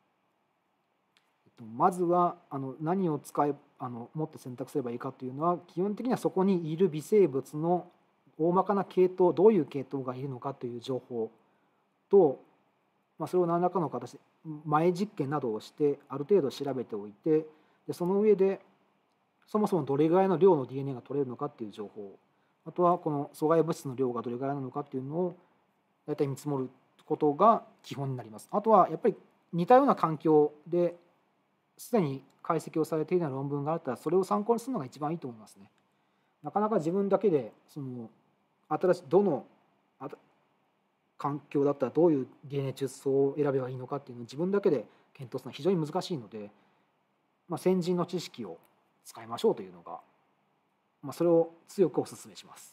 と。まずは何をもって選択すればいいかというのは、基本的にはそこにいる微生物の大まかな系統、どういう系統がいるのかという情報と、それを何らかの形で前実験などをしてある程度調べておいて、でその上でそもそもどれぐらいの量の DNA が取れるのかっていう情報、あとはこの阻害物質の量がどれぐらいなのかっていうのを大体見積もることが基本になります。あとはやっぱり似たような環境ですでに解析をされているような論文があったら、それを参考にするのが一番いいと思いますね。なかなか自分だけで新しいどの環境だったらどういう DNA 抽出を選べばいいのかっていうのを自分だけで検討するのは非常に難しいので、先人の知識を使いましょうというのが、それを強くお勧めします。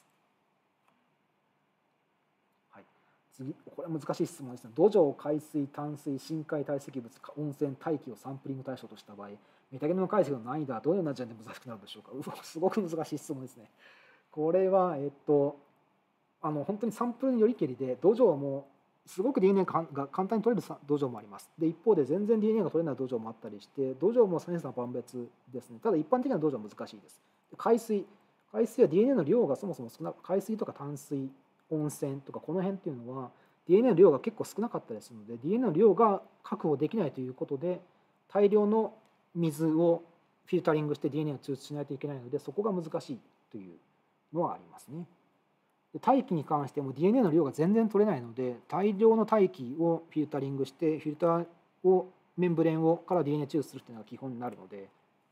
はい、次、これは難しい質問ですね。土壌、海水、淡水、深海堆積物、温泉、大気をサンプリング対象とした場合、メタゲノム解析の難易度はどのような時点で難しくなるでしょうか。すごく難しい質問ですね。これは本当にサンプルによりけりで、土壌もすごく DNA が簡単に取れる土壌もあります。で一方で全然 DNA が取れない土壌もあったりして、土壌も千差万別ですね。ただ一般的な土壌は難しいです。海水は DNA の量がそもそも少なく、海水とか淡水、温泉とかこの辺っていうのは DNA の量が結構少なかったりするので、 DNA の量が確保できないということで、大量の水をフィルタリングして DNA を抽出しないといけないので、そこが難しいというのはありますね。大気に関しても DNA の量が全然取れないので、大量の大気をフィルタリングしてフィルターをメンブレンをから DNA 抽出するというのが基本になるので、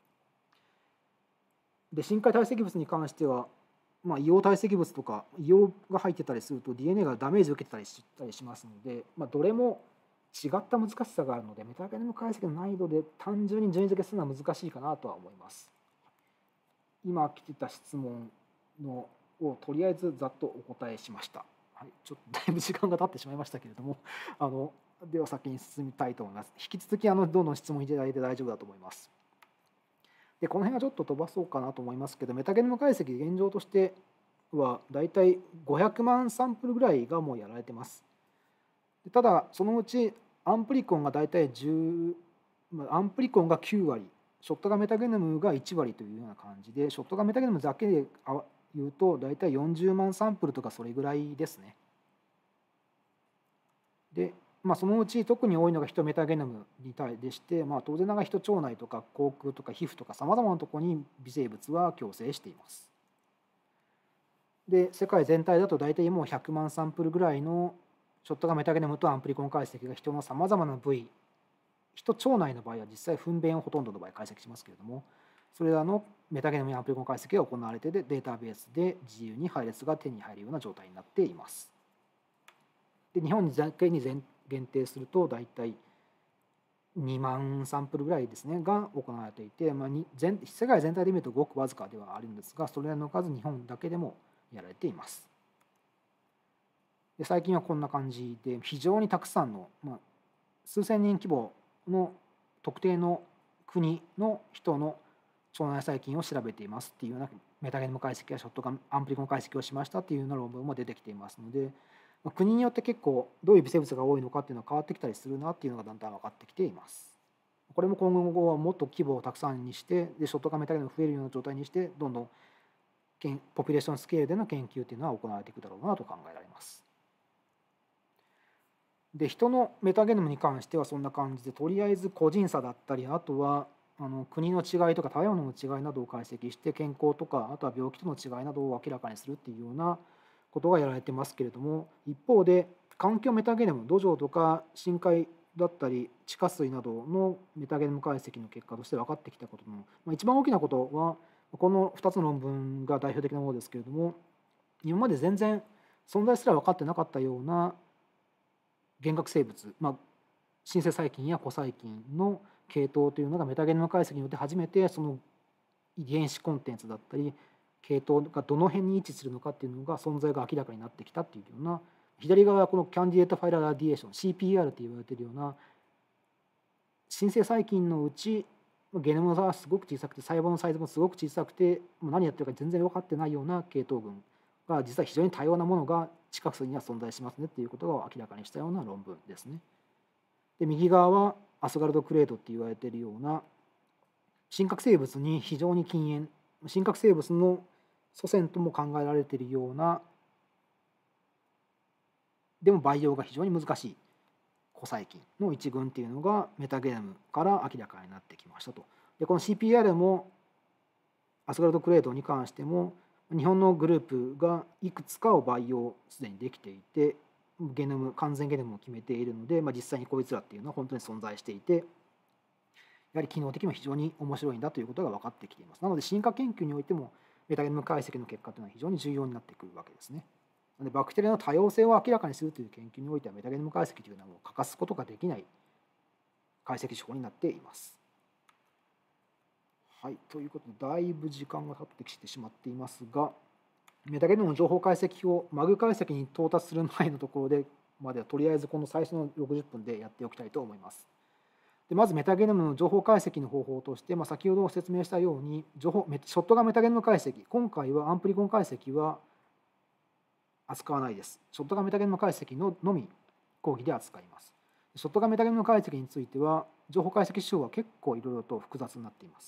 深海堆積物に関しては、硫黄堆積物とか硫黄が入ってたりすると DNA がダメージを受けてたりしますので、どれも違った難しさがあるので、メタゲノム解析の難易度で単純に順位付けするのは難しいかなとは思います。今来てた質問をとりあえずざっとお答えしました。はい、ちょっとだいぶ時間が経ってしまいましたけれども、では先に進みたいと思います。引き続きどんどん質問いただいて大丈夫だと思います。でこの辺はちょっと飛ばそうかなと思いますけど、メタゲノム解析現状としてはだいたい500万サンプルぐらいがもうやられてます。ただそのうちアンプリコンがだいたいアンプリコンが9割、ショットガンメタゲノムが1割というような感じで、ショットガンメタゲノムだけで言うとだいたい40万サンプルとかそれぐらいですね。でそのうち特に多いのがヒトメタゲノムに対でして、当然ながらヒト腸内とか口腔とか皮膚とかさまざまなところに微生物は共生しています。で世界全体だと大体もう100万サンプルぐらいのショットガンメタゲノムとアンプリコン解析が人のさまざまな部位、人腸内の場合は実際糞便をほとんどの場合解析しますけれども、それらのメタゲノムやアンプリコン解析が行われていて、データベースで自由に配列が手に入るような状態になっています。で日本にだけに限定すると大体2万サンプルぐらいですねが行われていて、世界全体で見るとごくわずかではあるんですが、それらの数日本だけでもやられています。で最近はこんな感じで非常にたくさんの、数千人規模の特定の国の人の腸内細菌を調べていますっていうようなメタゲノム解析やショットガンアンプリコン解析をしましたっていうような論文も出てきていますので、国によって結構どういう微生物が多いのかっていうのは変わってきたりするなっていうのがだんだん分かってきています。これも今後はもっと規模をたくさんにして、でショットガンメタゲノムが増えるような状態にして、どんどんポピュレーションスケールでの研究っていうのは行われていくだろうなと考えられます。で人のメタゲノムに関してはそんな感じで、とりあえず個人差だったり、あとは国の違いとか食べ物の違いなどを解析して、健康とかあとは病気との違いなどを明らかにするっていうようなことがやられてますけれども、一方で環境メタゲノム、土壌とか深海だったり地下水などのメタゲノム解析の結果として分かってきたことの、一番大きなことはこの2つの論文が代表的なものですけれども、今まで全然存在すら分かってなかったような原核生物、新生細菌や古細菌の系統というのがメタゲノム解析によって初めてその遺伝子コンテンツだったり系統がどの辺に位置するのかっていうのが存在が明らかになってきたっていうような、左側はこのキャンディデートファイラーラディエーション CPR と言われているような新生細菌のうちゲノムがすごく小さくて細胞のサイズもすごく小さくてもう何やってるか全然分かってないような系統群が実は非常に多様なものが地下水には存在しますねっていうことを明らかにしたような論文ですね。で右側はアスガルドクレートって言われているような真核生物に非常に近縁、真核生物の祖先とも考えられているような、でも培養が非常に難しい古細菌の一群っていうのがメタゲノムから明らかになってきましたと。でこの CPR もアスガルドクレートに関しても日本のグループがいくつかを培養すでにできていてゲノム完全ゲノムを決めているので、実際にこいつらっていうのは本当に存在していて、やはり機能的にも非常に面白いんだということが分かってきています。なので進化研究においてもメタゲノム解析の結果というのは非常に重要になってくるわけですね。なのでバクテリアの多様性を明らかにするという研究においてはメタゲノム解析というのはもう欠かすことができない解析手法になっています。はい、ということでだいぶ時間が経ってきてしまっていますが、メタゲノムの情報解析をマグ解析に到達する前のところでまではとりあえずこの最初の60分でやっておきたいと思います。でまずメタゲノムの情報解析の方法として、先ほど説明したようにショットガンメタゲノム解析、今回はアンプリコン解析は扱わないです。ショットガンメタゲノム解析のみ講義で扱います。ショットガンメタゲノム解析については情報解析手法は結構いろいろと複雑になっています。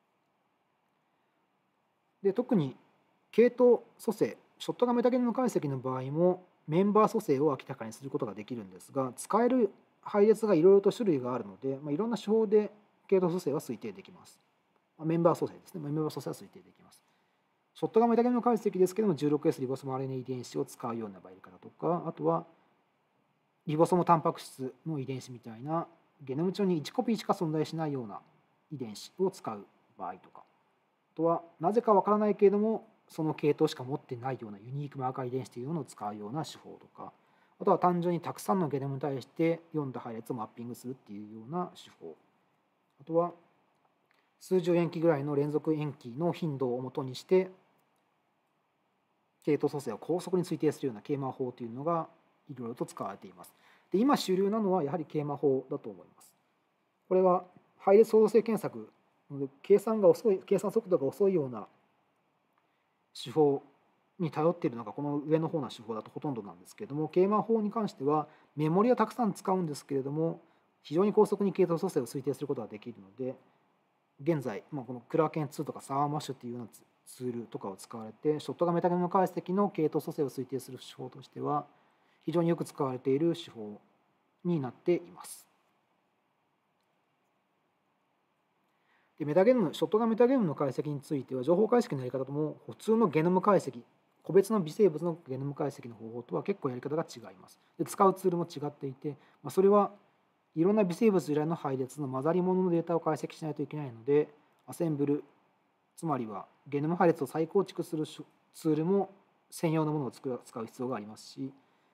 で特に系統組成、ショットガンメタゲノム解析の場合もメンバー組成を明らかにすることができるんですが、使える配列がいろいろと種類があるので、いろんな手法で系統組成は推定できます。メンバー組成ですね。メンバー組成は推定できます。ショットガンメタゲノム解析ですけども 16S リボソーム RNA 遺伝子を使うような場合からとか、あとはリボソームタンパク質の遺伝子みたいなゲノム上に1コピーしか存在しないような遺伝子を使う場合とか、あとはなぜかわからないけれどもその系統しか持ってないようなユニークマーカー遺伝子というのを使うような手法とか、あとは単純にたくさんのゲノムに対して読んだ配列をマッピングするっていうような手法、あとは数十塩基ぐらいの連続塩基の頻度をもとにして系統組成を高速に推定するようなケーマー法というのがいろいろと使われています。で今主流なのはやはりケーマー法だと思います。これは配列創造性検索の計算速度が遅いような手法に頼っているのがこの上の方の手法だとほとんどなんですけれども、ケーマー法に関してはメモリはたくさん使うんですけれども非常に高速に系統組成を推定することができるので、現在、このクラーケン2とかサーマッシュっていうようなツールとかを使われてショットガンメタゲノム解析の系統組成を推定する手法としては非常によく使われている手法になっています。でショットガンメタゲノムの解析については情報解析のやり方とも普通のゲノム解析、個別の微生物のゲノム解析の方法とは結構やり方が違います。で使うツールも違っていて、それはいろんな微生物由来の配列の混ざり物のデータを解析しないといけないので、アセンブル、つまりはゲノム配列を再構築するツールも専用のものを使う必要がありますし、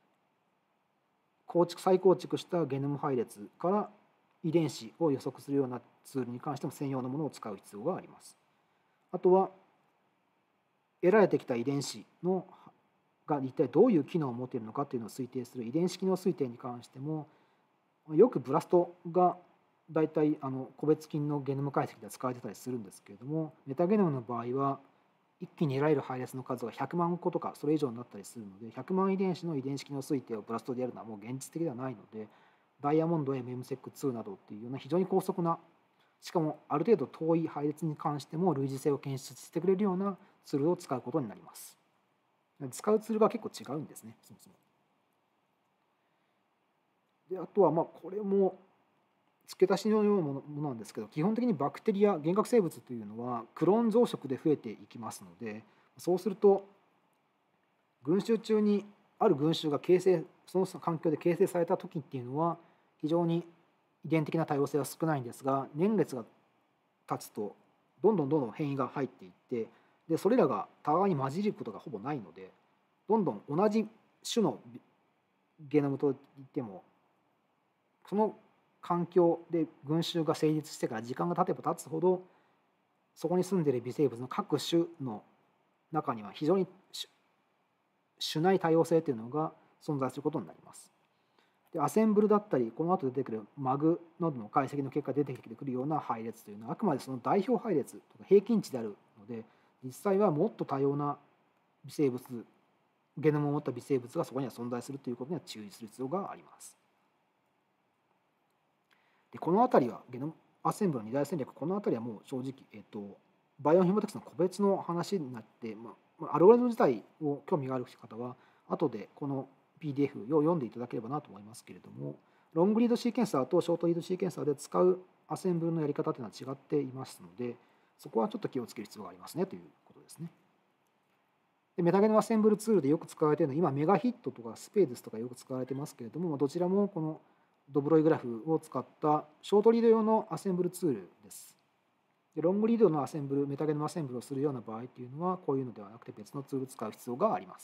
再構築したゲノム配列から遺伝子を予測するようなツールに関しても専用のものを使う必要があります。あとは得られてきた遺伝子が一体どういう機能を持っているのかというのを推定する遺伝子機能推定に関してもよくブラストが大体個別菌のゲノム解析で使われてたりするんですけれども、メタゲノムの場合は一気に得られる配列の数が100万個とかそれ以上になったりするので、100万遺伝子の遺伝子機能推定をブラストでやるのはもう現実的ではないので、ダイヤモンドやメムセック2などっていうような非常に高速な、しかもある程度遠い配列に関しても類似性を検出してくれるようなツールを使うことになります。使うツールが結構違うんですね、そもそも。であとはこれも付け足しのようなものなんですけど、基本的にバクテリア原核生物というのはクローン増殖で増えていきますので、そうすると群衆中にある群衆がその環境で形成された時っていうのは非常に遺伝的な多様性は少ないんですが、年月が経つとどんどん変異が入っていって、でそれらが互いに混じることがほぼないので、どんどん同じ種のゲノムといっても、その環境で群衆が成立してから時間が経てば経つほど、そこに住んでいる微生物の各種の中には非常に種内多様性というのが存在することになります。でアセンブルだったり、この後出てくるマグなどの解析の結果出てくるような配列というのは、あくまでその代表配列とか平均値であるので、実際はもっと多様な微生物、ゲノムを持った微生物がそこには存在するということには注意する必要があります。でこの辺りはゲノムアセンブルの2大戦略、この辺りはもう正直、バイオヒモテクスの個別の話になって、アルゴリズム自体を興味がある方は後でこの PDF を読んでいただければなと思いますけれども、ロングリードシーケンサーとショートリードシーケンサーで使うアセンブルのやり方というのは違っていますので、そこはちょっと気をつける必要がありますねということですね。でメタゲノムアセンブルツールでよく使われているのは、今メガヒットとかスペードスとかよく使われていますけれども、どちらもこのドブロイグラフを使ったショートリード用のアセンブルツールです。でロングリードのアセンブル、メタゲノムアセンブルをするような場合というのは、こういうのではなくて別のツールを使う必要があります。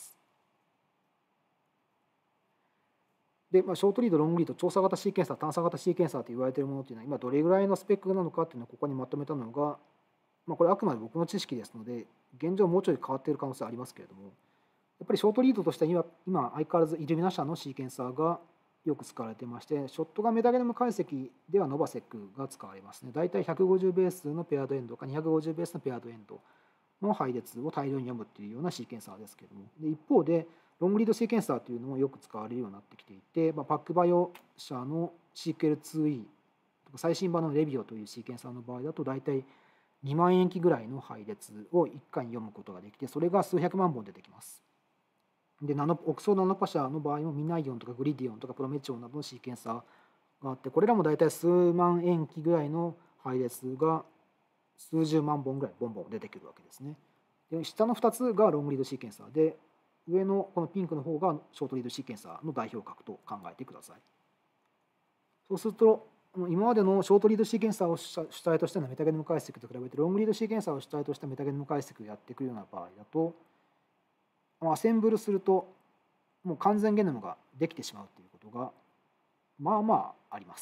で、ショートリード、ロングリード、調査型シーケンサー、探査型シーケンサーと言われているものというのは、今どれぐらいのスペックなのかというのをここにまとめたのが、これあくまで僕の知識ですので、現状もうちょい変わっている可能性はありますけれども、やっぱりショートリードとしては今相変わらずイルミナ社のシーケンサーがよく使われていまして、ショットガンメタゲノム解析ではノバセックが使われますね。だいたい150ベースのペアードエンドか250ベースのペアードエンドの配列を大量に読むというようなシーケンサーですけれども、で一方でロングリードシーケンサーというのもよく使われるようになってきていて、パックバイオ社の CQL2E とか最新版のレビオというシーケンサーの場合だと、だいたい2万塩基ぐらいの配列を1回に読むことができて、それが数百万本出てきます。でオックスフォードナノパ社の場合もミナイオンとかグリディオンとかプロメチオンなどのシーケンサーがあって、これらもだいたい数万塩基ぐらいの配列が数十万本ぐらいボンボン出てくるわけですね。で下の2つがロングリードシーケンサーで、上のこのピンクの方がショートリードシーケンサーの代表格と考えてください。そうすると今までのショートリードシーケンサーを主体としたメタゲノム解析と比べて、ロングリードシーケンサーを主体としたメタゲノム解析をやっていくような場合だと、アセンブルするともう完全ゲノムができてしまうということがあります。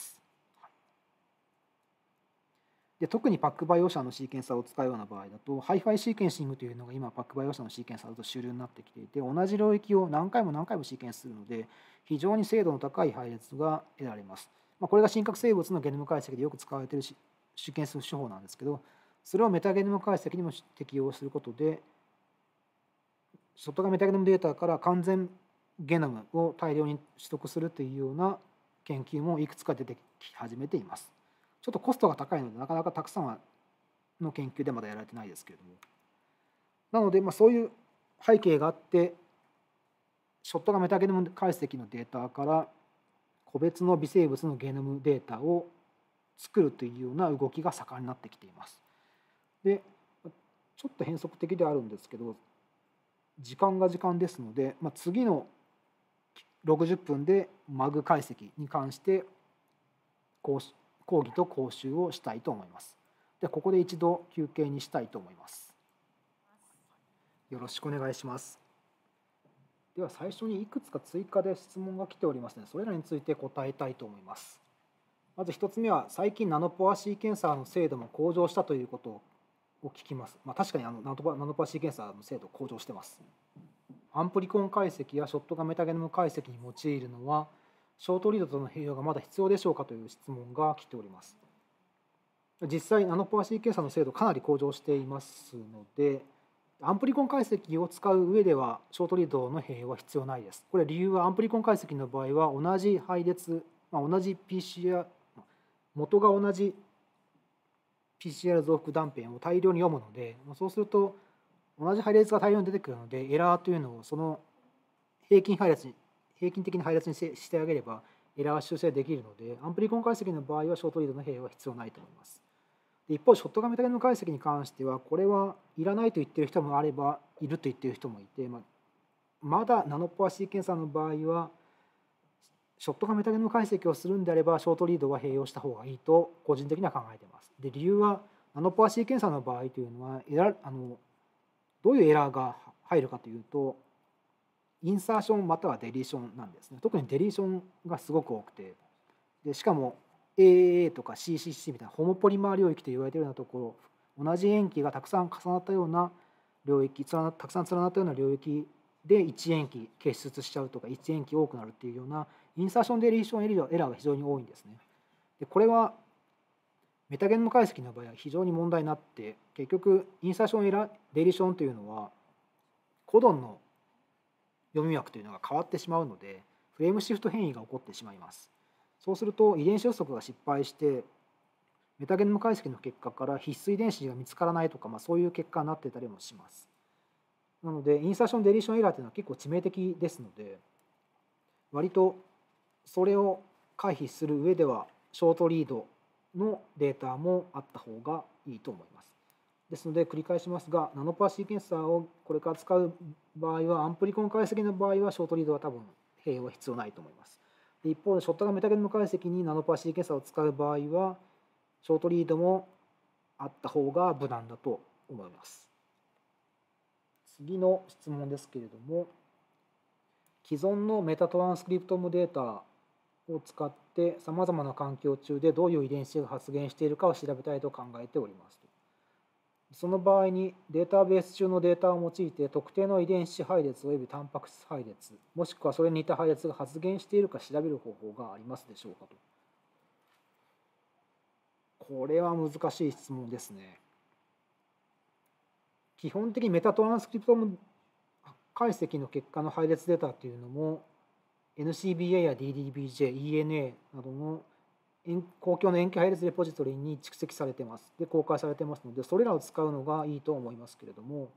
で特にパックバイオ社のシーケンサーを使うような場合だと、ハイファイシーケンシングというのが今パックバイオ社のシーケンサーだと主流になってきていて、同じ領域を何回もシーケンスするので、非常に精度の高い配列が得られます。これが真核生物のゲノム解析でよく使われているシーケンス手法なんですけど、それをメタゲノム解析にも適用することで、ショットガンメタゲノムデータから完全ゲノムを大量に取得するというような研究もいくつか出てき始めています。ちょっとコストが高いのでなかなかたくさんの研究でまだやられてないですけれども、なのでそういう背景があって、ショットガンメタゲノム解析のデータから個別の微生物のゲノムデータを作るというような動きが盛んになってきています。でちょっと変則的ではあるんですけど、時間が時間ですので、次の60分でマグ解析に関して講義と講習をしたいと思います。でここで一度休憩にしたいと思います。よろしくお願いします。では最初にいくつか追加で質問が来ておりますので、それらについて答えたいと思います。まず1つ目は、最近ナノポアシーケンサーの精度も向上したということを聞きます。確かにナノポアシーケンサーの精度向上してます。アンプリコン解析やショットガンメタゲノム解析に用いるのは、ショートリードとの併用がまだ必要でしょうかという質問が来ております。実際ナノポアシーケンサーの精度かなり向上していますので、アンプリコン解析を使う上ではショートリードの併用は必要ないです。これ理由は、アンプリコン解析の場合は同じ配列、同じ PCR、元が同じ PCR 増幅断片を大量に読むので、そうすると同じ配列が大量に出てくるので、エラーというのをその平均的な配列にしてあげればエラー修正できるので、アンプリコン解析の場合はショートリードの併用は必要ないと思います。一方、ショットガンメタゲノム解析に関しては、これはいらないと言っている人もあれば、いると言っている人もいて、まだナノポアシーケンサーの場合はショットガンメタゲノム解析をするんであればショートリードは併用した方がいいと個人的には考えています。で理由はナノパーシーケンサーの場合というのはどういうエラーが入るかというとインサーションまたはデリーションなんですね。特にデリーションがすごく多くてでしかも AAA とか CCC みたいなホモポリマー領域と言われているようなところ同じ塩基がたくさん重なったような領域たくさん連なったような領域で1塩基結出しちゃうとか1塩基多くなるっていうようなインサーションデリーションエラーが非常に多いんですね。でこれはメタゲノム解析の場合は非常に問題になって結局インサーションデリーションというのはコドンの読み枠というのが変わってしまうのでフレームシフト変異が起こってしまいます。そうすると遺伝子予測が失敗してメタゲノム解析の結果から必須遺伝子が見つからないとか、そういう結果になってたりもします。なのでインサーションデリーションエラーというのは結構致命的ですので割とそれを回避する上ではショートリードのデータもあった方がいいと思います。ですので繰り返しますがナノパーシーケンサーをこれから使う場合はアンプリコン解析の場合はショートリードは多分併用は必要ないと思います。で一方でショットガンメタゲノム解析にナノパーシーケンサーを使う場合はショートリードもあった方が無難だと思います。次の質問ですけれども既存のメタトランスクリプトムデータを使ってさまざまな環境中でどういう遺伝子が発現しているかを調べたいと考えております。その場合にデータベース中のデータを用いて特定の遺伝子配列およびタンパク質配列もしくはそれに似た配列が発現しているか調べる方法がありますでしょうかと。これは難しい質問ですね。基本的にメタトランスクリプトム解析の結果の配列データというのも NCBA や DDBJ、ENA などの公共の塩基配列レポジトリに蓄積されています。で、公開されていますので、それらを使うのがいいと思いますけれども、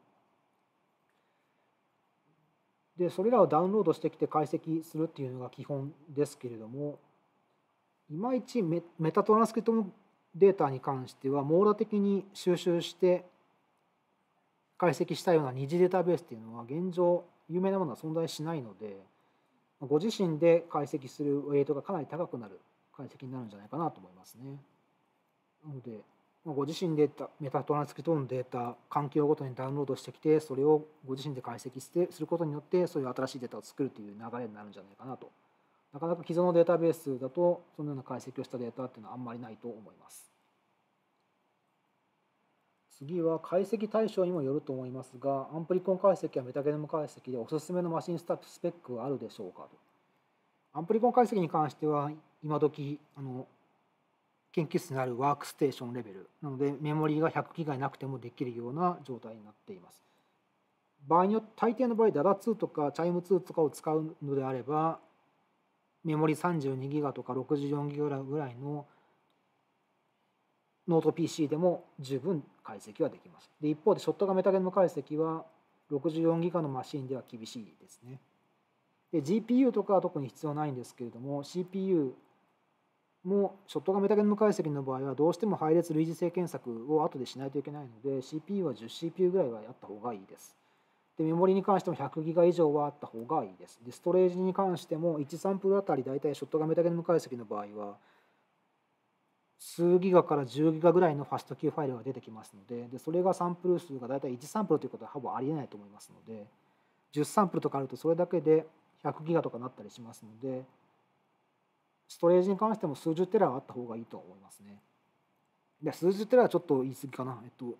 で、それらをダウンロードしてきて解析するっていうのが基本ですけれども、いまいちメタトランスクリプトデータに関しては網羅的に収集して解析したような二次データベースっていうのは現状有名なものは存在しないので、ご自身で解析するウェイトがかなり高くなる解析になるんじゃないかなと思いますね。なので、ご自身でメタトランスクリプトのデータ、環境ごとにダウンロードしてきて、それをご自身で解析することによって、そういう新しいデータを作るという流れになるんじゃないかなと。なかなか既存のデータベースだと、そのような解析をしたデータっていうのはあんまりないと思います。次は解析対象にもよると思いますが、アンプリコン解析やメタゲノム解析でおすすめのマシンスペックはあるでしょうかと。アンプリコン解析に関しては、今時研究室にあるワークステーションレベルなので、メモリーが100ギガなくてもできるような状態になっています。場合によって、大抵の場合、DADA2 とか CHIME2 とかを使うのであれば、メモリ32ギガとか64ギガぐらいのノート PC でも十分解析はできます。で一方でショットガンメタゲノム解析は64ギガのマシンでは厳しいですね。で GPU とかは特に必要ないんですけれども CPU もショットガンメタゲノム解析の場合はどうしても配列類似性検索を後でしないといけないので CPU は 10CPU ぐらいはやった方がいいです。でメモリに関しても100ギガ以上はあった方がいいです。でストレージに関しても1サンプルあたりだいたいショットガンメタゲノム解析の場合は数ギガから10ギガぐらいのファスト Q ファイルが出てきますので、それがサンプル数がだいたい1サンプルということはほぼありえないと思いますので、10サンプルとかあるとそれだけで100ギガとかなったりしますので、ストレージに関しても数十テラはあった方がいいと思いますね。で数十テラはちょっと言い過ぎかな。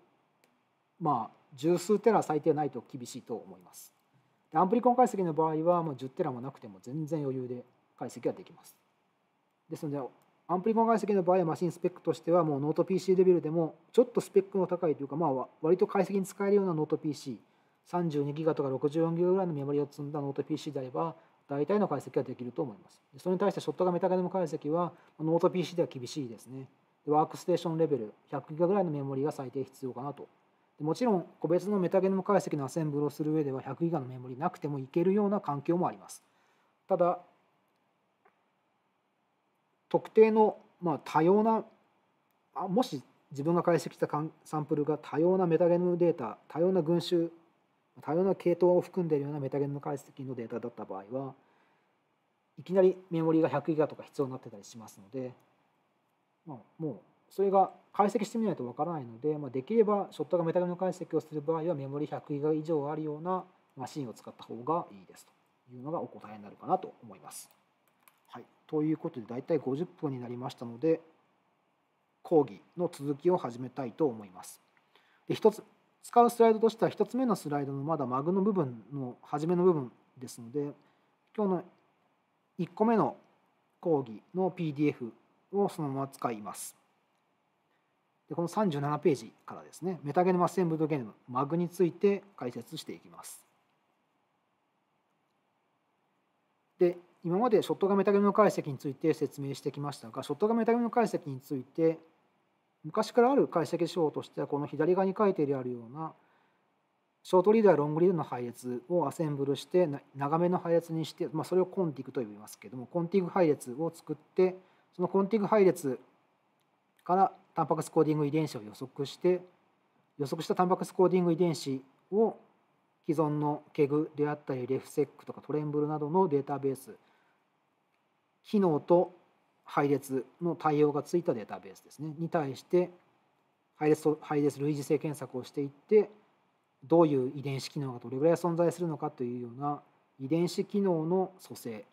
十数テラ最低ないと厳しいと思います。でアンプリコン解析の場合はもう10テラもなくても全然余裕で解析ができます。ですので、アンプリコン解析の場合はマシンスペックとしてはもうノート PC レベルでもちょっとスペックの高いというか、割と解析に使えるようなノート PC32 ギガとか64ギガぐらいのメモリを積んだノート PC であれば大体の解析ができると思います。それに対してショットガンメタゲノム解析はノート PC では厳しいですね。ワークステーションレベル100ギガぐらいのメモリが最低必要かなと。もちろん個別のメタゲノム解析のアセンブルをする上では100ギガのメモリなくてもいけるような環境もあります。ただ特定の多様なもし自分が解析したサンプルが多様なメタゲノムデータ、多様な群衆、多様な系統を含んでいるようなメタゲノム解析のデータだった場合はいきなりメモリが100ギガとか必要になってたりしますので、もうそれが解析してみないとわからないので、できればショットガンメタゲノム解析をする場合はメモリ100ギガ以上あるようなマシンを使った方がいいですというのがお答えになるかなと思います。はい、ということで大体50分になりましたので、講義の続きを始めたいと思います。で、一つ使うスライドとしては1つ目のスライドのまだマグの部分の初めの部分ですので、今日の1個目の講義の PDF をそのまま使います。でこの37ページからですね、メタゲノムアッセンブルドゲノム、マグについて解説していきます。で、今までショットガンメタゲノム解析について説明してきましたが、ショットガンメタゲノム解析について、昔からある解析手法としては、この左側に書いてあるような、ショートリードやロングリードの配列をアセンブルして、長めの配列にして、それをコンティグと呼びますけれども、コンティグ配列を作って、そのコンティグ配列からタンパク質コーディング遺伝子を予測して、予測したタンパク質コーディング遺伝子を既存のケグであったり、レフセックとかトレンブルなどのデータベース、機能と配列の対応がついたデータベースですね、に対して配列類似性検索をしていって、どういう遺伝子機能がどれぐらい存在するのかというような遺伝子機能の組成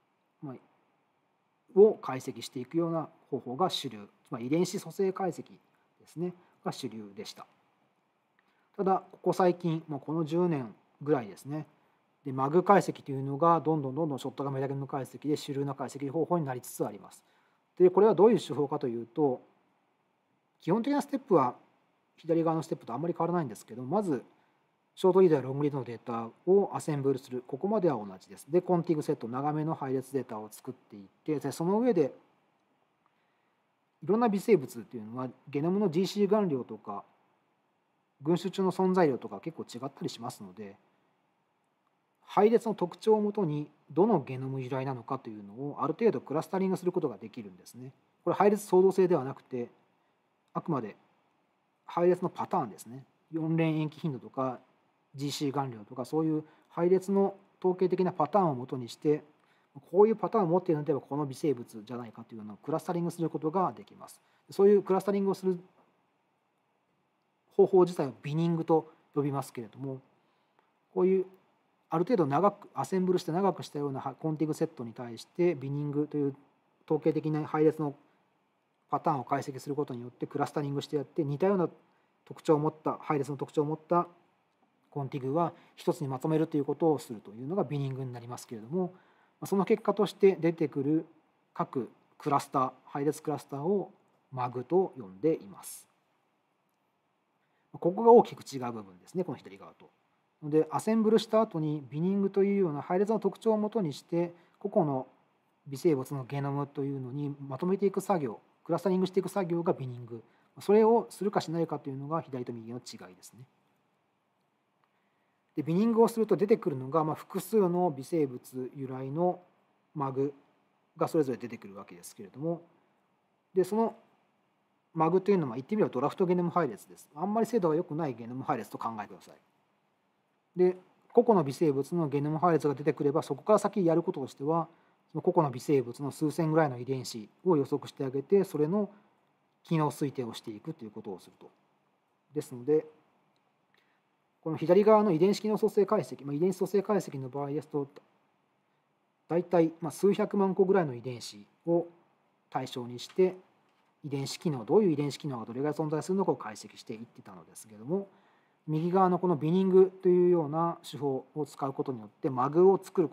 を解析していくような方法が主流、つまり遺伝子組成解析ですね、が主流でした。ただ、ここ最近、この10年ぐらいですね、でマグ解析というのがどんどんショットガンメタゲノム解析で主流な解析方法になりつつあります。で、これはどういう手法かというと、基本的なステップは左側のステップとあんまり変わらないんですけど、まずショートリードやロングリードのデータをアセンブルする。ここまでは同じです。で、コンティグセット、長めの配列データを作っていって、でその上で、いろんな微生物というのは、ゲノムの GC 含量とか、群衆中の存在量とか結構違ったりしますので、配列の特徴をもとに、どのゲノム由来なのかというのを、ある程度クラスタリングすることができるんですね。これ、配列相動性ではなくて、あくまで配列のパターンですね。4連延期頻度とか、GC 含量とかそういう配列の統計的なパターンをもとにして、こういうパターンを持っているのではこの微生物じゃないかというのをクラスタリングすることができます。そういうクラスタリングをする方法自体をビニングと呼びますけれども、こういうある程度長くアセンブルして長くしたようなコンティグセットに対してビニングという統計的な配列のパターンを解析することによってクラスタリングしてやって、似たような特徴を持った配列の特徴を持ったコンティグは一つにまとめるということをするというのがビニングになりますけれども、その結果として出てくる各クラスター、配列クラスターをマグと呼んでいます。ここが大きく違う部分ですね、この左側と。で、アセンブルした後にビニングというような配列の特徴をもとにして個々の微生物のゲノムというのにまとめていく作業、クラスタリングしていく作業がビニング。それをするかしないかというのが左と右の違いですね。で、ビニングをすると出てくるのが、複数の微生物由来のマグがそれぞれ出てくるわけですけれども、でそのマグというのは言ってみればドラフトゲノム配列です。あんまり精度が良くないゲノム配列と考えてください。で、個々の微生物のゲノム配列が出てくれば、そこから先やることとしては、その個々の微生物の数千ぐらいの遺伝子を予測してあげて、それの機能推定をしていくということをすると。ですので、この左側の遺伝子機能組成解析、遺伝子組成解析の場合ですと、大体数百万個ぐらいの遺伝子を対象にして、遺伝子機能、どういう遺伝子機能がどれぐらい存在するのかを解析していってたのですけれども、右側のこのビニングというような手法を使うことによって、マグを作って、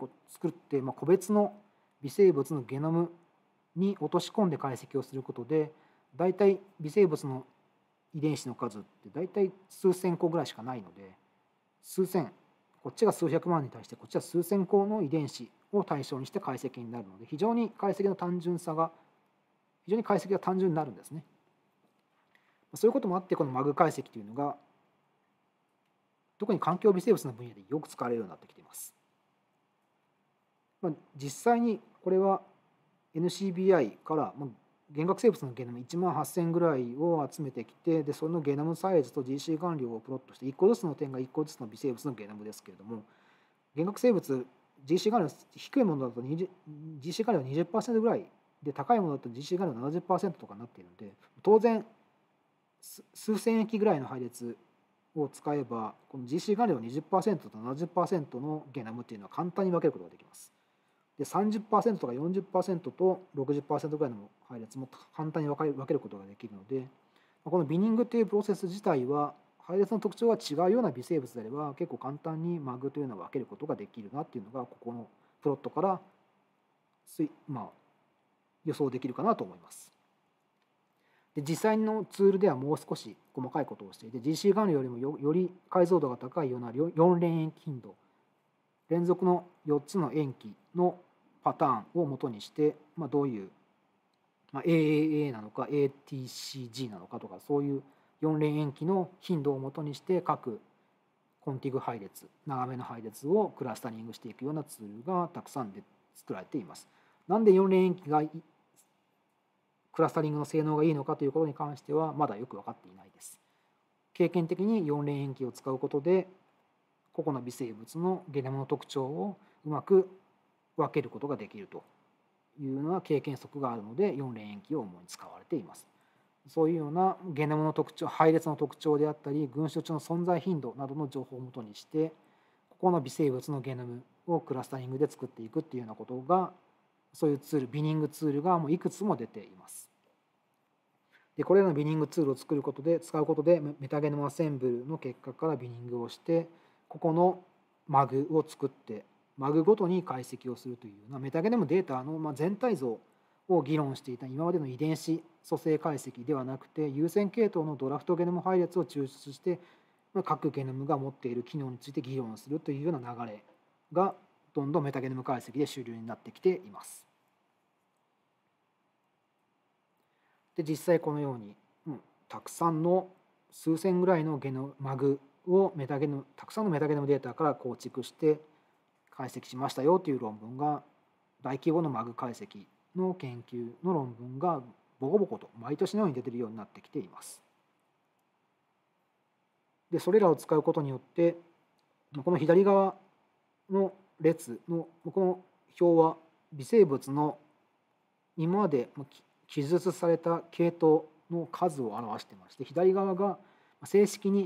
個別の微生物のゲノムに落とし込んで解析をすることで、大体微生物の遺伝子の数って大体数千個ぐらいしかないので、こっちが数百万に対してこっちは数千個の遺伝子を対象にして解析になるので、非常に解析が単純になるんですね。そういうこともあって、このマグ解析というのが特に環境微生物の分野でよく使われるようになってきています。実際にこれは NCBI から原核生物のゲノム1万8000ぐらいを集めてきて、でそのゲノムサイズと GC 含量をプロットして、1個ずつの点が1個ずつの微生物のゲノムですけれども、原核生物 GC 含量低いものだと GC 含量 20% ぐらいで、高いものだと GC 含量 70% とかになっているので、当然数千駅ぐらいの配列を使えばこの GC 含量 20% と 70% のゲノムっていうのは簡単に分けることができます。で 30% とか 40% と 60% ぐらいの配列も簡単に分けることができるので、このビニングというプロセス自体は配列の特徴が違うような微生物であれば結構簡単にマグというのを分けることができるなっていうのがここのプロットから予想できるかなと思います。で実際のツールではもう少し細かいことをしていて、 GC 含量よりもより解像度が高いような4連延期頻度、連続の4つの塩基のパターンを元にして、どういう、AAA なのか ATCG なのかとか、そういう4連塩基の頻度を元にして各コンティグ配列、長めの配列をクラスタリングしていくようなツールがたくさんで作られています。なんで4連塩基がクラスタリングの性能がいいのかということに関してはまだよく分かっていないです。経験的に4連塩基を使うことで個々の微生物のゲノムの特徴をうまく分けることができるというような経験則があるので4連塩基を主に使われています。そういうようなゲノムの特徴、配列の特徴であったり群衆値の存在頻度などの情報をもとにしてここの微生物のゲノムをクラスタリングで作っていくっていうようなことが、そういうツール、ビニングツールがもういくつも出ています。でこれらのビニングツールを使うことでメタゲノムアセンブルの結果からビニングをしてここのマグを作ってマグごとに解析をするというようなメタゲノムデータの全体像を議論していた今までの遺伝子組成解析ではなくて、優先系統のドラフトゲノム配列を抽出して各ゲノムが持っている機能について議論するというような流れがどんどんメタゲノム解析で主流になってきています。で実際このように、たくさんの数千ぐらいのマグをたくさんのメタゲノムデータから構築して解析しましたよという論文が、大規模のマグ解析の研究の論文がボコボコと毎年のように出ているようになってきています。でそれらを使うことによってこの左側の列のこの表は微生物の今まで記述された系統の数を表していまして、左側が正式に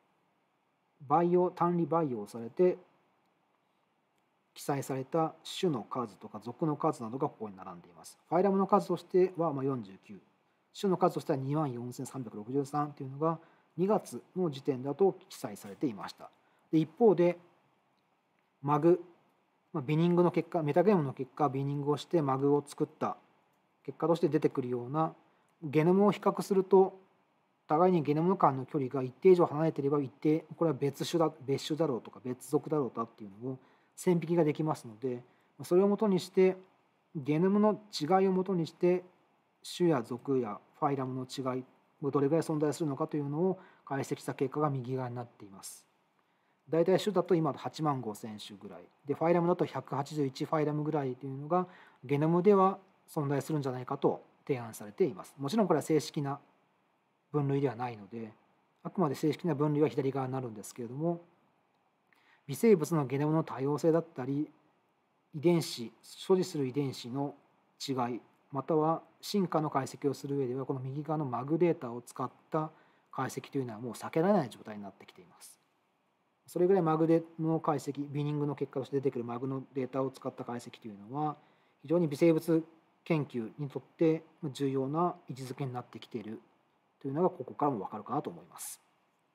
単利培養されて記載された種の数とか属の数などがここに並んでいます。ファイラムの数としては49、種の数としては24,363というのが2月の時点だと記載されていました。で一方でマグ、ビニングの結果、メタゲノムの結果ビニングをしてマグを作った結果として出てくるようなゲノムを比較すると、互いにゲノム間の距離が一定以上離れていればこれは別種だろうとか別属だろうかっていうのを線引きができますので、それをもとにしてゲノムの違いをもとにして種や属やファイラムの違いがどれぐらい存在するのかというのを解析した結果が右側になっています。大体種だと今85,000種ぐらいで、ファイラムだと181ファイラムぐらいというのがゲノムでは存在するんじゃないかと提案されています。もちろんこれは正式な分類ではないので、あくまで正式な分類は左側になるんですけれども、微生物のゲノムの多様性だったり所持する遺伝子の違い、または進化の解析をする上ではこの右側のマグデータを使った解析というのはもう避けられない状態になってきています。それぐらいマグの解析、ビニングの結果として出てくるマグのデータを使った解析というのは非常に微生物研究にとって重要な位置づけになってきているというのがここからも分かるかなと思います。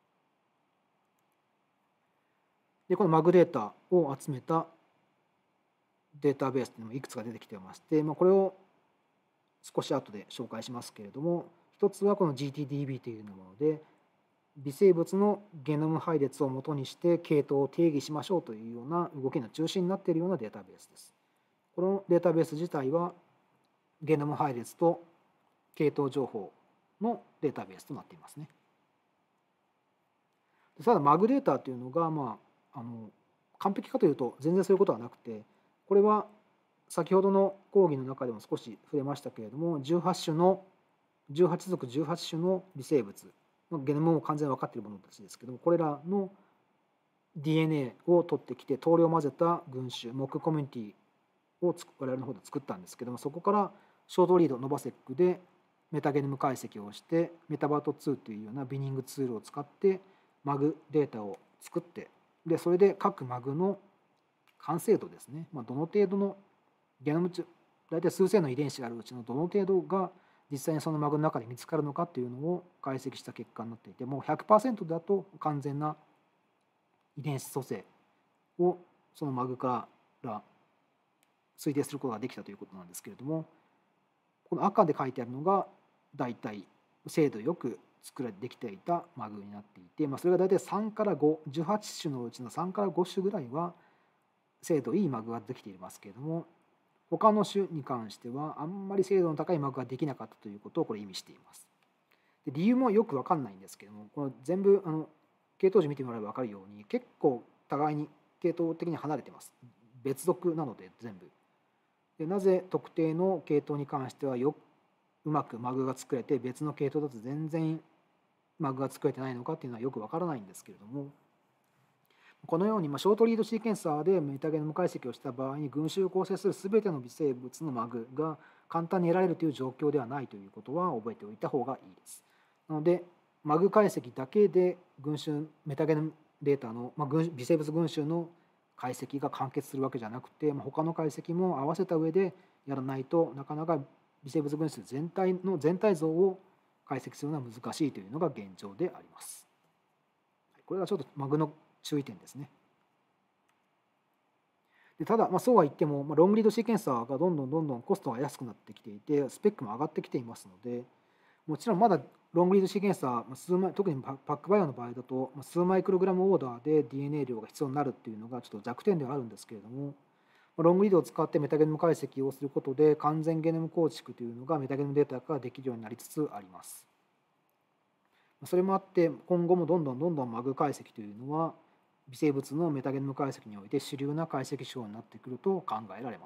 でこのマグデータを集めたデータベースというのもいくつか出てきていまして、これを少し後で紹介しますけれども、一つはこの GTDB というもので微生物のゲノム配列をもとにして系統を定義しましょうというような動きの中心になっているようなデータベースです。このデータベース自体はゲノム配列と系統情報のデータベースとなっていますね。ただマグデータというのが、完璧かというと全然そういうことはなくて、これは先ほどの講義の中でも少し触れましたけれども、18属18種の微生物のゲノムも完全に分かっているものたちですけども、これらの DNA を取ってきて等量を混ぜた群衆モックコミュニティを我々の方で作ったんですけども、そこからショートリードノバセックでメタゲノム解析をしてメタバート2というようなビニングツールを使ってマグデータを作って、でそれで各マグの完成度ですね、どの程度のゲノム大体数千の遺伝子があるうちのどの程度が実際にそのマグの中で見つかるのかというのを解析した結果になっていて、もう 100% だと完全な遺伝子組成をそのマグから推定することができたということなんですけれども、この赤で書いてあるのが大体精度よくできていたマグになっていて、それが大体3から5、18種のうちの3から5種ぐらいは精度いいマグができていますけれども、他の種に関してはあんまり精度の高いマグができなかったということをこれ意味しています。で理由もよく分かんないんですけども、この全部系統樹見てもらえば分かるように結構互いに系統的に離れてます。別属なので全部。でなぜ特定の系統に関してはうまくマグが作れて別の系統だと全然マグが作れてないのかっていうのはよく分からないんですけれども、このようにショートリードシーケンサーでメタゲノム解析をした場合に群衆を構成する全ての微生物のマグが簡単に得られるという状況ではないということは覚えておいた方がいいです。なのでマグ解析だけで群衆メタゲノムデータの、微生物群衆の解析が完結するわけじゃなくて、他の解析も合わせた上でやらないとなかなか微生物群衆全体像を解析するのは難しいというのが現状であります。これがちょっとマグの注意点ですね。でただ、そうは言っても、ロングリードシーケンサーがどんどんコストが安くなってきていて、スペックも上がってきていますので、もちろんまだロングリードシーケンサー、特にパックバイオの場合だと、数マイクログラムオーダーで DNA 量が必要になるっていうのがちょっと弱点ではあるんですけれども、ロングリードを使ってメタゲノム解析をすることで、完全ゲノム構築というのがメタゲノムデータからできるようになりつつあります。それもあって、今後もどんどんマグ解析というのは、微生物のメタゲノム解析において主流な解析手法になってくると考えられます。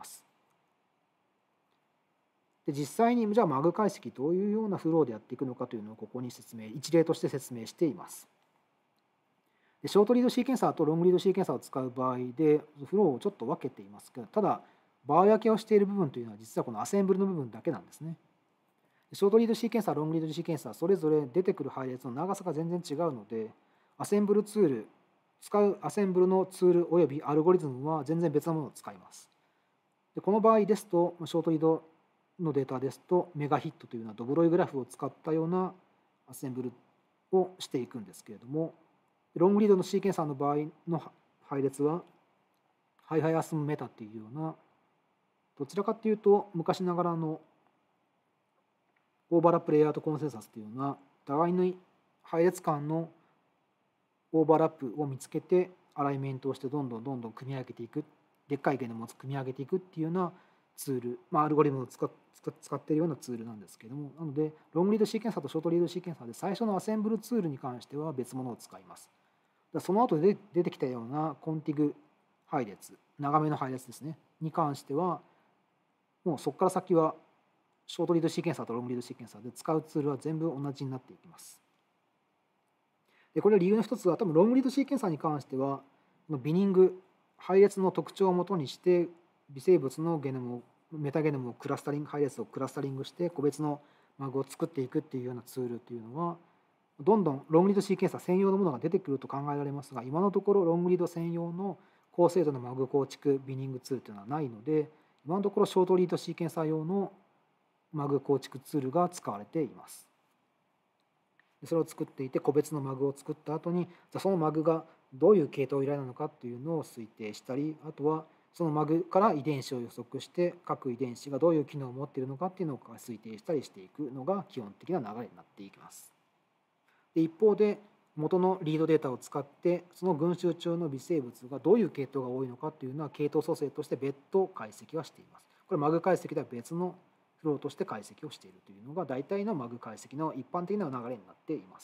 で実際にじゃあマグ解析どういうようなフローでやっていくのかというのをここに一例として説明しています。でショートリードシーケンサーとロングリードシーケンサーを使う場合でフローをちょっと分けていますけど、ただ場合分けをしている部分というのは実はこのアセンブルの部分だけなんですね。ショートリードシーケンサー、ロングリードシーケンサー、それぞれ出てくる配列の長さが全然違うので、アセンブルツール、使うアセンブルのツールおよびアルゴリズムは全然別のものを使います。でこの場合ですと、ショートリードのデータですと、メガヒットというようなドブロイグラフを使ったようなアセンブルをしていくんですけれども、ロングリードのシーケンサーの場合の配列は、ハイハイアスムメタっていうような、どちらかというと昔ながらのオーバーラップレイヤーとコンセンサスというような互いの配列間のオーバーラップを見つけてアライメントをしてどんどん組み上げていく、でっかいゲノムを組み上げていくっていうようなツール、アルゴリズムを使っているようなツールなんですけれども、なのでロングリードシーケンサーとショートリードシーケンサーで最初のアセンブルツールに関しては別物を使います。その後で出てきたようなコンティグ配列、長めの配列ですねに関しては、もうそこから先はショートリードシーケンサーとロングリードシーケンサーで使うツールは全部同じになっていきます。でこれは理由の一つは、多分ロングリードシーケンサーに関してはビニング配列の特徴をもとにして微生物のゲノムメタゲノムをクラスタリング配列をクラスタリングして個別のマグを作っていくっていうようなツールっていうのはどんどんロングリードシーケンサー専用のものが出てくると考えられますが、今のところロングリード専用の高精度のマグ構築ビニングツールというのはないので、今のところショートリードシーケンサー用のマグ構築ツールが使われています。それを作っていて、個別のマグを作った後に、じゃあそのマグがどういう系統由来なのかっていうのを推定したり、あとはそのマグから遺伝子を予測して各遺伝子がどういう機能を持っているのかっていうのを推定したりしていくのが基本的な流れになっていきます。で一方で元のリードデータを使ってその群衆中の微生物がどういう系統が多いのかっていうのは系統組成として別途解析はしています。これマグ解析では別のフローとして解析をしているというのが大体のマグ解析の一般的な流れになっています。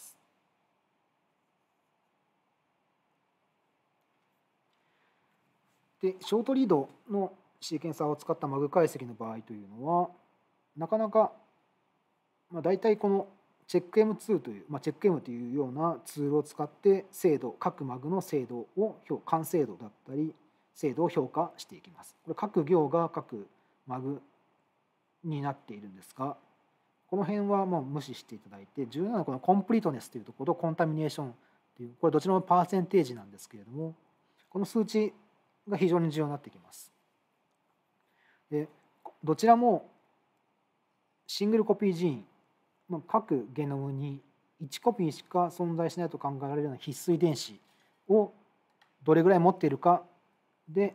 でショートリードのシーケンサーを使ったマグ解析の場合というのはなかなか大体このチェック M2 という、チェック M というようなツールを使って各マグの精度を完成度だったり精度を評価していきます。これ各行が各マグになっているんですが、この辺はもう無視していただいて、重要なのはこのコンプリートネスというところとコンタミネーションという、これどちらもパーセンテージなんですけれども、この数値が非常に重要になってきます。でどちらもシングルコピージーン、各ゲノムに1コピーしか存在しないと考えられるような必須遺伝子をどれぐらい持っているかで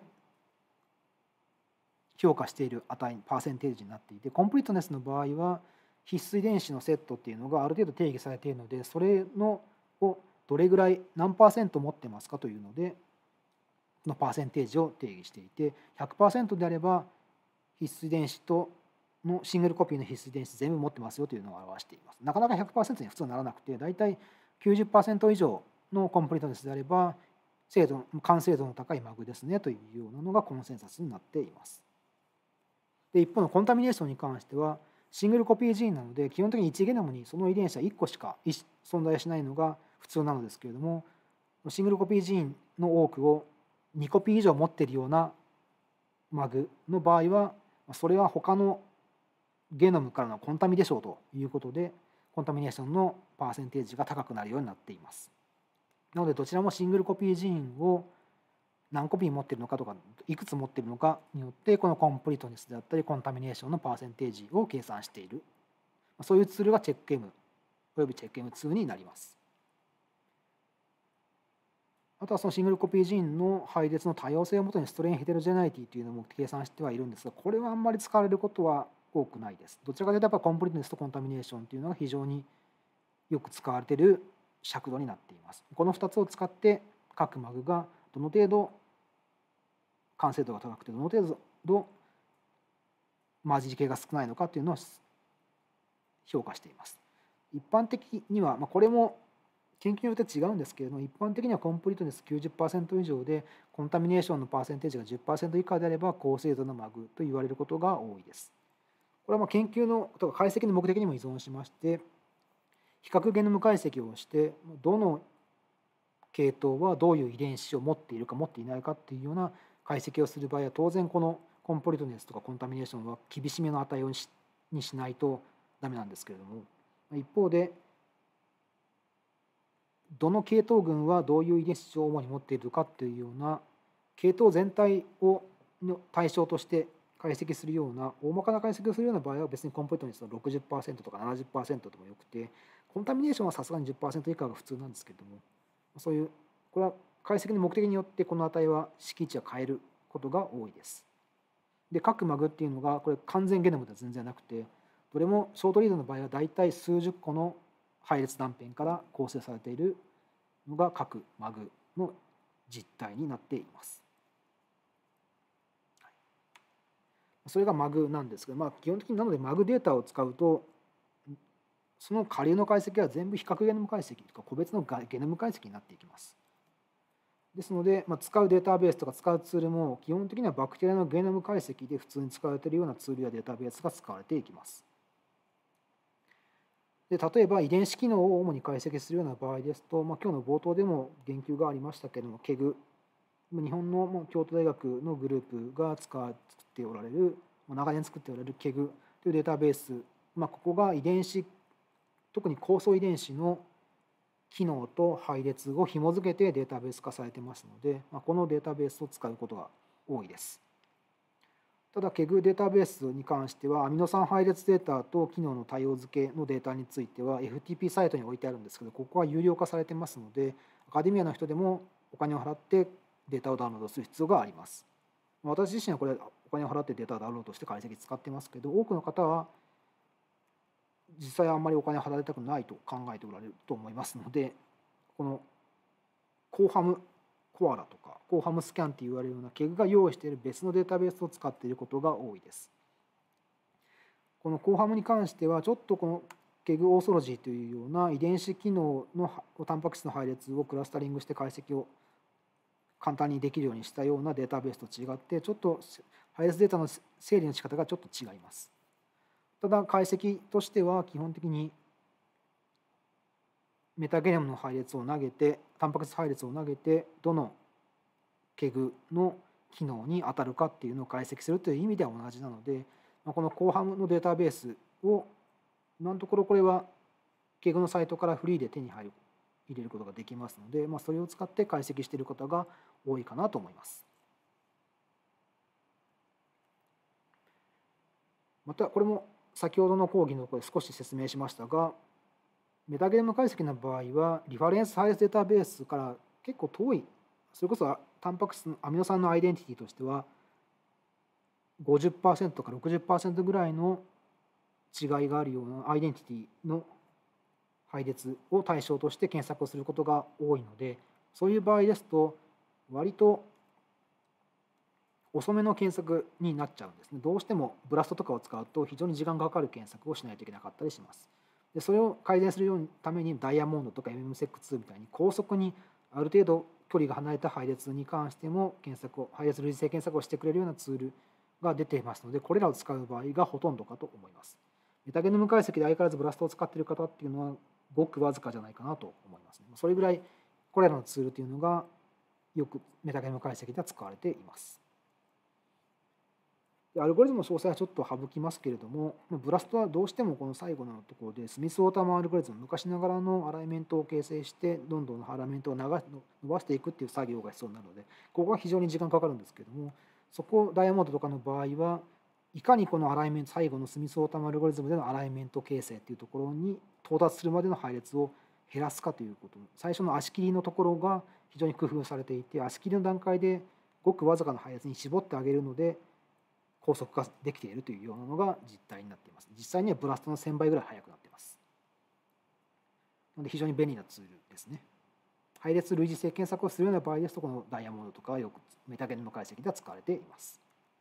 評価している値、パーセンテージになっていて、コンプリートネスの場合は必須遺伝子のセットっていうのがある程度定義されているので、それのをどれぐらい何パーセント持ってますかというのでのパーセンテージを定義していて、 100% であれば必須遺伝子とのシングルコピーの必須遺伝子全部持ってますよというのを表しています。なかなか 100% に普通はならなくて、だいたい 90% 以上のコンプリートネスであれば完成度の高いマグですねというようなのがコンセンサスになっています。で一方のコンタミネーションに関してはシングルコピージーンなので、基本的に1ゲノムにその遺伝子は1個しか存在しないのが普通なのですけれども、シングルコピージーンの多くを2コピー以上持っているようなマグの場合は、それは他のゲノムからのコンタミでしょうということで、コンタミネーションのパーセンテージが高くなるようになっています。なのでどちらもシングルコピージーンを何コピー持っているのかとかいくつ持っているのかによって、このコンプリートネスであったりコンタミネーションのパーセンテージを計算している、そういうツールがチェック M およびチェック M2 になります。あとはそのシングルコピージーンの配列の多様性をもとにストレインヘテロジェナリティというのも計算してはいるんですが、これはあんまり使われることは多くないです。どちらかというとやっぱコンプリートネスとコンタミネーションというのが非常によく使われている尺度になっています。この2つを使って各マグがどの程度完成度が高くてどの程度マージ系が少ないのかというのを評価しています。一般的には、これも研究によって違うんですけれども、一般的にはコンプリートネス 90% 以上でコンタミネーションのパーセンテージが 10% 以下であれば高精度のマグと言われることが多いです。これは研究のとか解析の目的にも依存しまして、比較ゲノム解析をしてどの系統はどういう遺伝子を持っているか持っていないかっていうような解析をする場合は、当然このコンプリートネスとかコンタミネーションは厳しめの値にしないとダメなんですけれども、一方でどの系統群はどういう遺伝子を主に持っているかというような系統全体を対象として解析するような大まかな解析をするような場合は別にコンプリートネスの 60% とか 70% でもよくて、コンタミネーションはさすがに 10% 以下が普通なんですけれども、そういうこれは解析の目的によってこの値は式値を変えることが多いです。で各マグっていうのがこれ完全ゲノムでは全然なくて、どれもショートリードの場合はだいたい数十個の配列断片から構成されているのが各マグの実態になっています。それがマグなんですけど、基本的になのでマグデータを使うとその下流の解析は全部比較ゲノム解析とか個別のゲノム解析になっていきます。ですので、使うデータベースとか使うツールも基本的にはバクテリアのゲノム解析で普通に使われているようなツールやデータベースが使われていきます。で例えば遺伝子機能を主に解析するような場合ですと、今日の冒頭でも言及がありましたけれども、ケグ、日本の京都大学のグループが作っておられる、長年作っておられるケグというデータベース、ここが遺伝子、特に酵素遺伝子の機能と配列を紐付けてデータベース化されていますので、このデータベースを使うことが多いです。ただ、ケグデータベースに関しては、アミノ酸配列データと機能の対応付けのデータについては FTP サイトに置いてあるんですけど、ここは有料化されていますので、アカデミアの人でもお金を払ってデータをダウンロードする必要があります。私自身はこれ、お金を払ってデータをダウンロードして解析使ってますけど、多くの方は実際あんまりお金を払いたくないと考えておられると思いますので、このコーハムコアラとかコーハムスキャンって言われるようなケグが用意している別のデータベースを使っていることが多いです。このコーハムに関してはちょっとこのケグオーソロジーというような遺伝子機能のタンパク質の配列をクラスタリングして解析を簡単にできるようにしたようなデータベースと違って、ちょっと配列データの整理の仕方がちょっと違います。ただ解析としては基本的にメタゲノムの配列を投げて、タンパク質配列を投げて、どのケグの機能に当たるかっていうのを解析するという意味では同じなので、このコーハムのデータベースを今のところこれはケグのサイトからフリーで手に入れることができますので、それを使って解析している方が多いかなと思います。またこれも先ほどの講義のところで少し説明しましたが、メタゲノム解析の場合はリファレンス配列データベースから結構遠い、それこそタンパク質のアミノ酸のアイデンティティとしては 50% から 60% ぐらいの違いがあるようなアイデンティティの配列を対象として検索をすることが多いので、そういう場合ですと割と遅めの検索になっちゃうんですね。どうしてもブラストとかを使うと非常に時間がかかる検索をしないといけなかったりします。でそれを改善するためにダイヤモンドとか MMSEC2 みたいに高速にある程度距離が離れた配列に関しても配列類似性検索をしてくれるようなツールが出ていますので、これらを使う場合がほとんどかと思います。メタゲノム解析で相変わらずブラストを使っている方っていうのはごくわずかじゃないかなと思います。それぐらいこれらのツールというのがよくメタゲノム解析では使われています。アルゴリズムの詳細はちょっと省きますけれども、ブラストはどうしてもこの最後のところでスミス・ウォーターマンアルゴリズム、昔ながらのアライメントを形成してどんどんアライメントを伸ばしていくっていう作業が必要になるので、ここが非常に時間かかるんですけれども、そこダイヤモンドとかの場合はいかにこのアライメント、最後のスミス・ウォーターマンアルゴリズムでのアライメント形成っていうところに到達するまでの配列を減らすかということ、最初の足切りのところが非常に工夫されていて、足切りの段階でごくわずかな配列に絞ってあげるので高速化できているというようなのが実態になっています。実際にはブラストの1000倍ぐらい速くなっています。なので非常に便利なツールですね。配列類似性検索をするような場合ですと、このダイヤモンドとかはよくメタゲノム解析では使われています。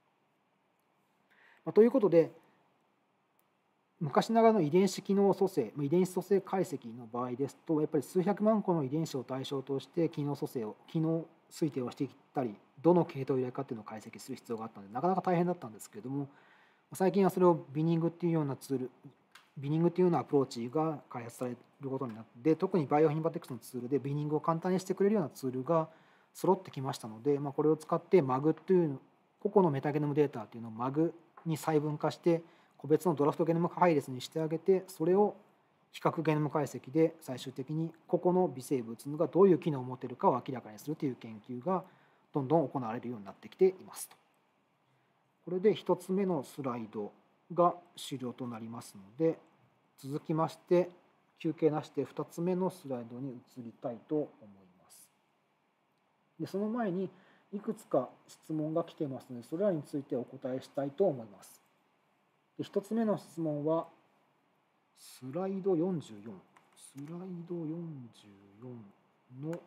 ということで、昔ながらの遺伝子機能組成、遺伝子組成解析の場合ですと、やっぱり数百万個の遺伝子を対象として機能推定をしていったり、どの系統由来かっていうのを解析する必要があったので、なかなか大変だったんですけれども、最近はそれをビニングっていうようなツール、ビニングっていうようなアプローチが開発されることになって、特にバイオインバティクスのツールでビニングを簡単にしてくれるようなツールが揃ってきましたので、これを使って MAG という個々のメタゲノムデータというのを MAG に細分化して個別のドラフトゲノム配列にしてあげて、それを比較ゲノム解析で最終的に個々の微生物がどういう機能を持っているかを明らかにするという研究がどんどん行われるようになってきていますと。これで1つ目のスライドが終了となりますので、続きまして休憩なしで2つ目のスライドに移りたいと思います。でその前にいくつか質問が来ていますので、それらについてお答えしたいと思います。で1つ目の質問はスライド44、スライド44の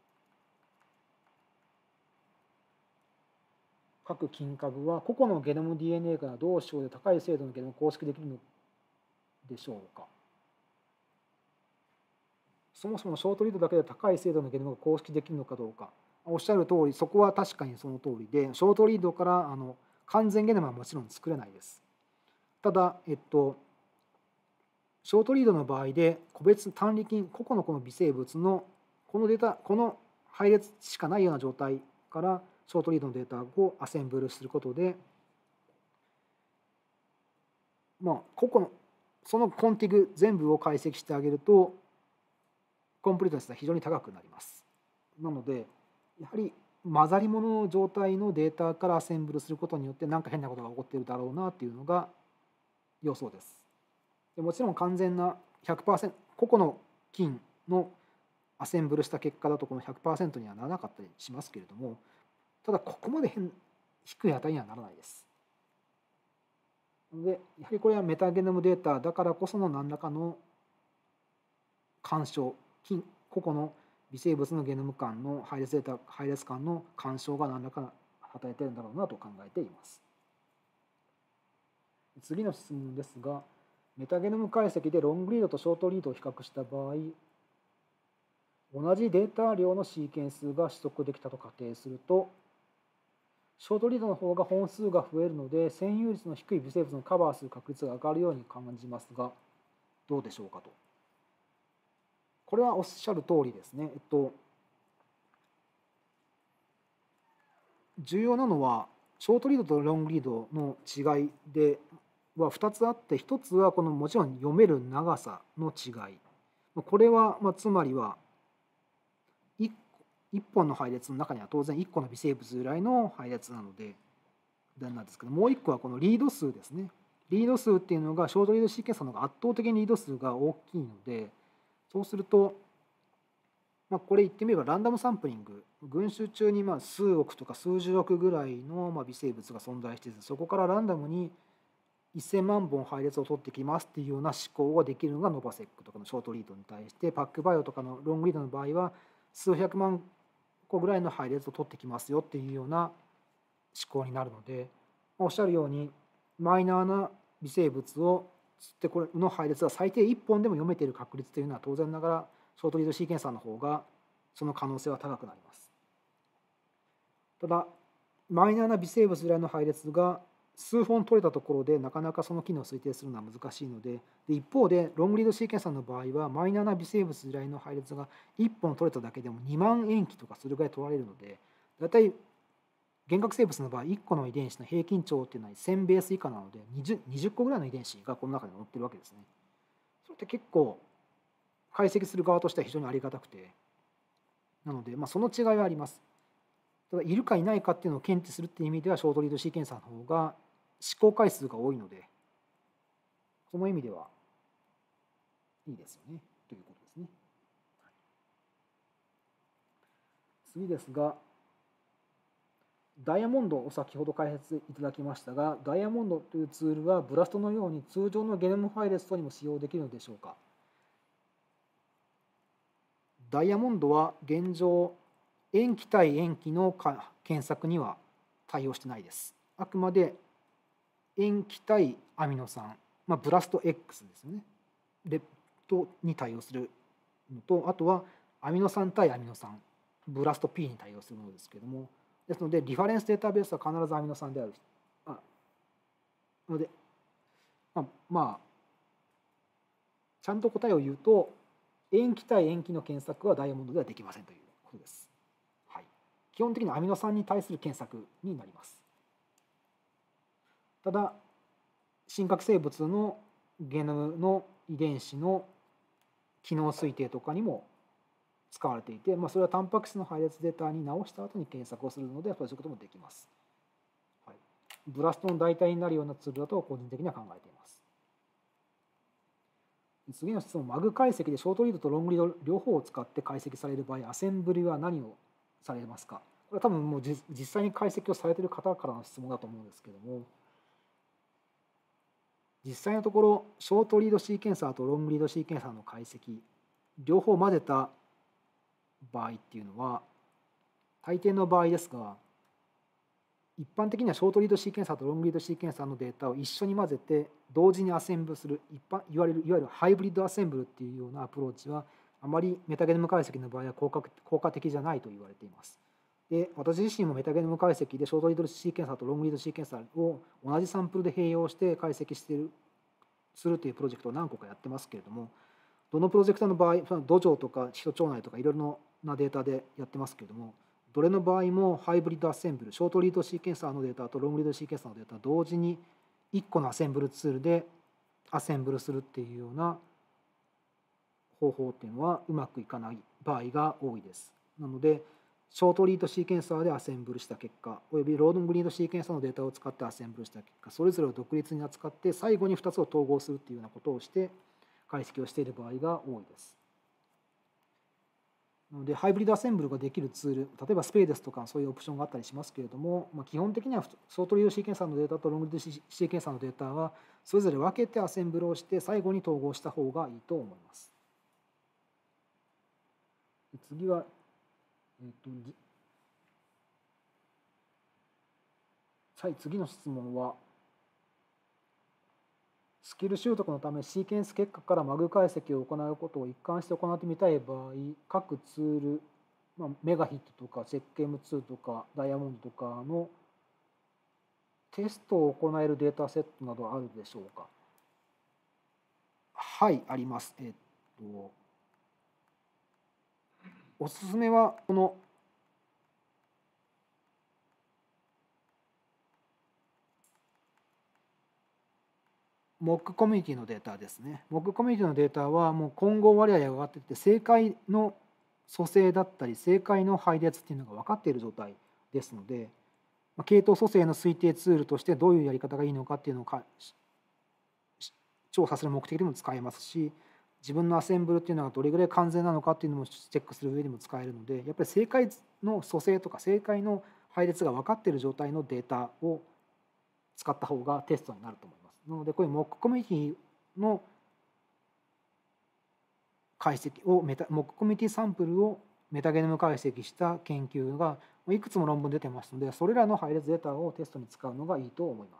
各菌株は個々のゲノム DNA から同種で高い精度のゲノムを構築できるのでしょうか。そもそもショートリードだけで高い精度のゲノムが構築できるのかどうか。おっしゃる通り、そこは確かにその通りで、ショートリードから完全ゲノムはもちろん作れないです。ただ、ショートリードの場合で個別単利菌、個々のこの微生物のこのデータ、この配列しかないような状態からショートリードのデータをアセンブルすることで、個々のそのコンティグ全部を解析してあげるとコンプリートネスが非常に高くなります。なのでやはり混ざり物の状態のデータからアセンブルすることによって何か変なことが起こっているだろうなというのが予想です。もちろん完全な 100% 個々の菌のアセンブルした結果だとこの 100% にはならなかったりしますけれども、ただここまで低い値にはならないです。でやはりこれはメタゲノムデータだからこその何らかの干渉、個々の微生物のゲノム間の配列間の干渉が何らか与えているんだろうなと考えています。次の質問ですが、メタゲノム解析でロングリードとショートリードを比較した場合、同じデータ量のシーケンスが取得できたと仮定すると、ショートリードの方が本数が増えるので占有率の低い微生物のカバーする確率が上がるように感じますが、どうでしょうかと。 これはおっしゃる通りですね。重要なのはショートリードとロングリードの違いでは2つあって、1つはこのもちろん読める長さの違い。これはつまりは1本の配列の中には当然1個の微生物由来の配列なのでなんですけど、もう1個はこのリード数ですね。リード数っていうのがショートリードシーケンサーの方が圧倒的にリード数が大きいので、そうするとこれ言ってみればランダムサンプリング、群衆中に数億とか数十億ぐらいの微生物が存在していて、そこからランダムに1000万本配列を取ってきますっていうような思考ができるのがノバセックとかのショートリードに対して、パックバイオとかのロングリードの場合は数百万個ぐらいの配列を取ってきますよっていうような思考になるので、おっしゃるようにマイナーな微生物を釣ってこれの配列は最低1本でも読めている確率というのは当然ながらショートリードシーケンサーの方がその可能性は高くなります。ただマイナーな微生物由来の配列が数本取れたところでなかなかその機能を推定するのは難しいので、一方でロングリードシーケンサーの場合はマイナーな微生物由来の配列が1本取れただけでも2万塩基とかそれぐらい取られるので、だいたい原核生物の場合1個の遺伝子の平均値っていうのは1000ベース以下なので 20個ぐらいの遺伝子がこの中に載ってるわけですね。それって結構解析する側としては非常にありがたくて、なのでその違いはあります。ただいるかいないかっていうのを検知するっていう意味ではショートリードシーケンサーの方が試行回数が多いので、その意味ではいいですよねということですね。次ですが、ダイヤモンドを先ほど解説いただきましたが、ダイヤモンドというツールはブラストのように通常のゲノム配列とにも使用できるのでしょうか。ダイヤモンドは現状塩基対塩基の検索には対応してないです。あくまで塩基対アミノ酸、ブラスト X ですね、に対応するのと、あとはアミノ酸対アミノ酸、ブラスト P に対応するものですけれども、ですのでリファレンスデータベースは必ずアミノ酸であるので、ちゃんと答えを言うと、塩基対塩基の検索はダイヤモンドではできませんということです。はい、基本的にアミノ酸に対する検索になります。ただ真核生物のゲノムの遺伝子の機能推定とかにも使われていて、それはタンパク質の配列データに直した後に検索をするので、そういうこともできます。はい、ブラストの代替になるようなツールだと個人的には考えています。次の質問、マグ解析でショートリードとロングリード両方を使って解析される場合、アセンブリは何をされますか。これは多分もう実際に解析をされている方からの質問だと思うんですけども、実際のところショートリードシーケンサーとロングリードシーケンサーの解析両方混ぜた場合っていうのは、大抵の場合ですが、一般的にはショートリードシーケンサーとロングリードシーケンサーのデータを一緒に混ぜて同時にアセンブルするいわゆるハイブリッドアセンブルっていうようなアプローチはあまりメタゲノム解析の場合は効果的じゃないと言われています。で、私自身もメタゲノム解析でショートリードシーケンサーとロングリードシーケンサーを同じサンプルで併用して解析するというプロジェクトを何個かやってますけれども、どのプロジェクトの場合、土壌とか人腸内とかいろいろなデータでやってますけれども、どれの場合もハイブリッドアセンブル、ショートリードシーケンサーのデータとロングリードシーケンサーのデータを同時に1個のアセンブルツールでアセンブルするっていうような方法っていうのはうまくいかない場合が多いです。なので、ショートリードシーケンサーでアセンブルした結果、およびロングリードシーケンサーのデータを使ってアセンブルした結果、それぞれを独立に扱って最後に2つを統合するっていうようなことをして解析をしている場合が多いです。なのでハイブリッドアセンブルができるツール、例えばスペーデスとかそういうオプションがあったりしますけれども、基本的にはショートリードシーケンサーのデータとロングリードシーケンサーのデータはそれぞれ分けてアセンブルをして最後に統合した方がいいと思います。次は、次の質問は、スキル習得のためシーケンス結果からマグ解析を行うことを一貫して行ってみたい場合、各ツール、メガヒットとかチェック M2 とかダイヤモンドとかのテストを行えるデータセットなどあるでしょうか。はい、あります。 おすすめはこのモックコミュニティのデータですね。モックコミュニティのデータはもう混合割合が上がっていて、正解の組成だったり正解の配列っていうのが分かっている状態ですので、系統組成の推定ツールとしてどういうやり方がいいのかっていうのを調査する目的でも使えますし、自分のアセンブルっていうのがどれぐらい完全なのかっていうのもチェックする上でも使えるので、やっぱり正解の組成とか正解の配列が分かっている状態のデータを使った方がテストになると思います。なのでこういうモックコミュニティの解析をモックコミュニティサンプルをメタゲノム解析した研究がいくつも論文出てますので、それらの配列データをテストに使うのがいいと思います。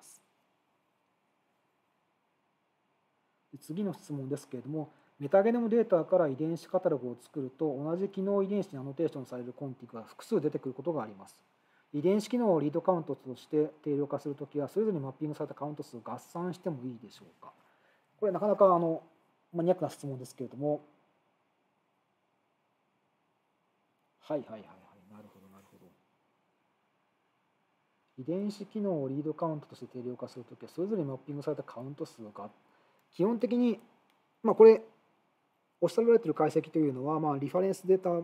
次の質問ですけれども、メタゲノムデータから遺伝子カタログを作ると同じ機能遺伝子にアノテーションされるコンティグが複数出てくることがあります。遺伝子機能をリードカウントとして定量化するときは、それぞれにマッピングされたカウント数を合算してもいいでしょうか。これなかなかマニアックな質問ですけれども、はいはいはいはい、なるほどなるほど。遺伝子機能をリードカウントとして定量化するときは、それぞれにマッピングされたカウント数が基本的に、これおっしゃられている解析というのは、リファレンスデータ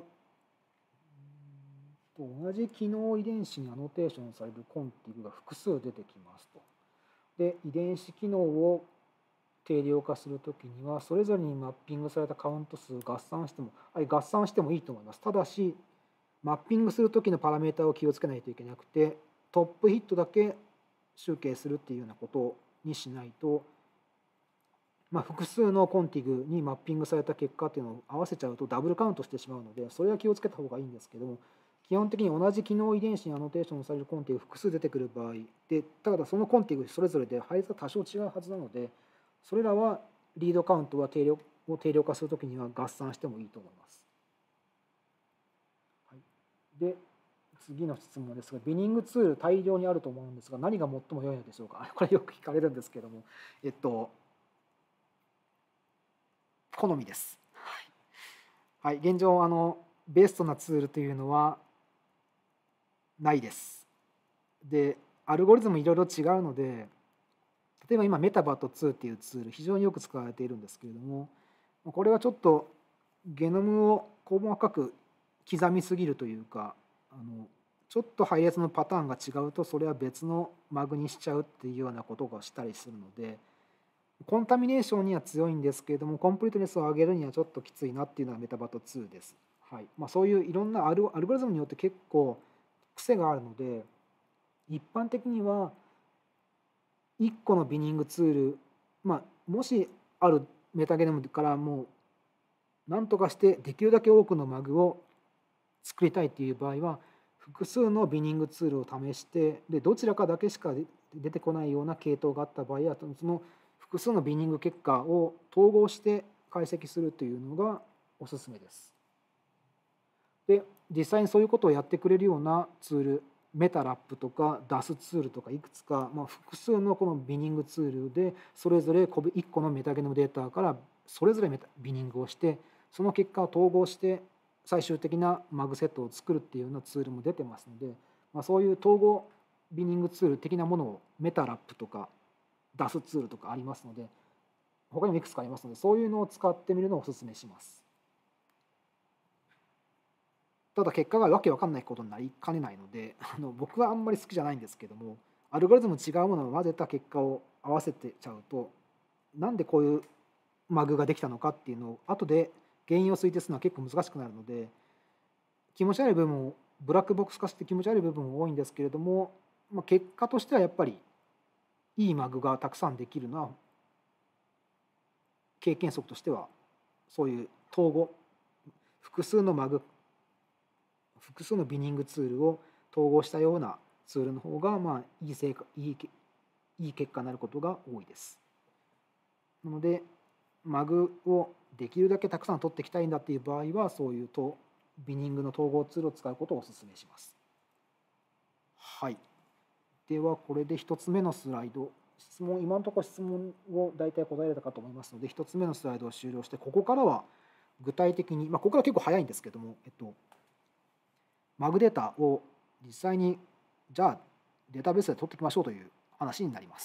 と同じ機能遺伝子にアノテーションされるコンティグが複数出てきますと。で、遺伝子機能を定量化するときには、それぞれにマッピングされたカウント数を合算してもいいと思います。ただし、マッピングするときのパラメータを気をつけないといけなくて、トップヒットだけ集計するっていうようなことにしないと、複数のコンティグにマッピングされた結果っていうのを合わせちゃうとダブルカウントしてしまうので、それは気をつけた方がいいんですけども、基本的に同じ機能遺伝子にアノテーションされるコンティグ複数出てくる場合で、ただそのコンティグそれぞれで配列が多少違うはずなので、それらはリードカウントは定量化するときには合算してもいいと思います。はい、で、次の質問ですが、ビニングツール大量にあると思うんですが、何が最も良いのでしょうか。これよく聞かれるんですけども、好みです。はい、現状ベストなツールというのはないです。で、アルゴリズムいろいろ違うので、例えば今メタバット2っていうツール非常によく使われているんですけれども、これはちょっとゲノムを細かく刻みすぎるというか、ちょっと配列のパターンが違うとそれは別のマグにしちゃうっていうようなことがしたりするので、コンタミネーションには強いんですけれども、コンプリートネスを上げるにはちょっときついなっていうのがメタバット2です。はい、そういういろんなアルゴリズムによって結構癖があるので、一般的には1個のビニングツール、もしあるメタゲノムからもう何とかしてできるだけ多くのマグを作りたいっていう場合は、複数のビニングツールを試して、でどちらかだけしか出てこないような系統があった場合は、その複数のビニング結果を統合して解析するというのがおすすめです。で、実際にそういうことをやってくれるようなツール、メタラップとか DAS ツールとかいくつか、複数のこのビニングツールでそれぞれ1個のメタゲノムデータからそれぞれビニングをして、その結果を統合して最終的なマグセットを作るっていうようなツールも出てますので、そういう統合ビニングツール的なものをメタラップとか DAS ツールとかありますので、他にもいくつかありますので、そういうのを使ってみるのをお勧めします。ただ結果がわけわかんないことになりかねないので、僕はあんまり好きじゃないんですけども、アルゴリズム違うものを混ぜた結果を合わせてちゃうと、なんでこういうマグができたのかっていうのを後で原因を推定するのは結構難しくなるので、気持ち悪い部分をブラックボックス化して気持ち悪い部分も多いんですけれども、結果としてはやっぱりいいマグがたくさんできるのは経験則としては、そういう統合、複数のビニングツールを統合したようなツールの方がいい結果になることが多いです。なのでマグをできるだけたくさん取っていきたいんだっていう場合は、そういうビニングの統合ツールを使うことをお勧めします。はい。ではこれで1つ目のスライド、今のところ質問を大体答えられたかと思いますので、1つ目のスライドを終了して、ここからは具体的に、ここから結構早いんですけども、マグデータを実際にじゃあデータベースで取っていきましょうという話になります。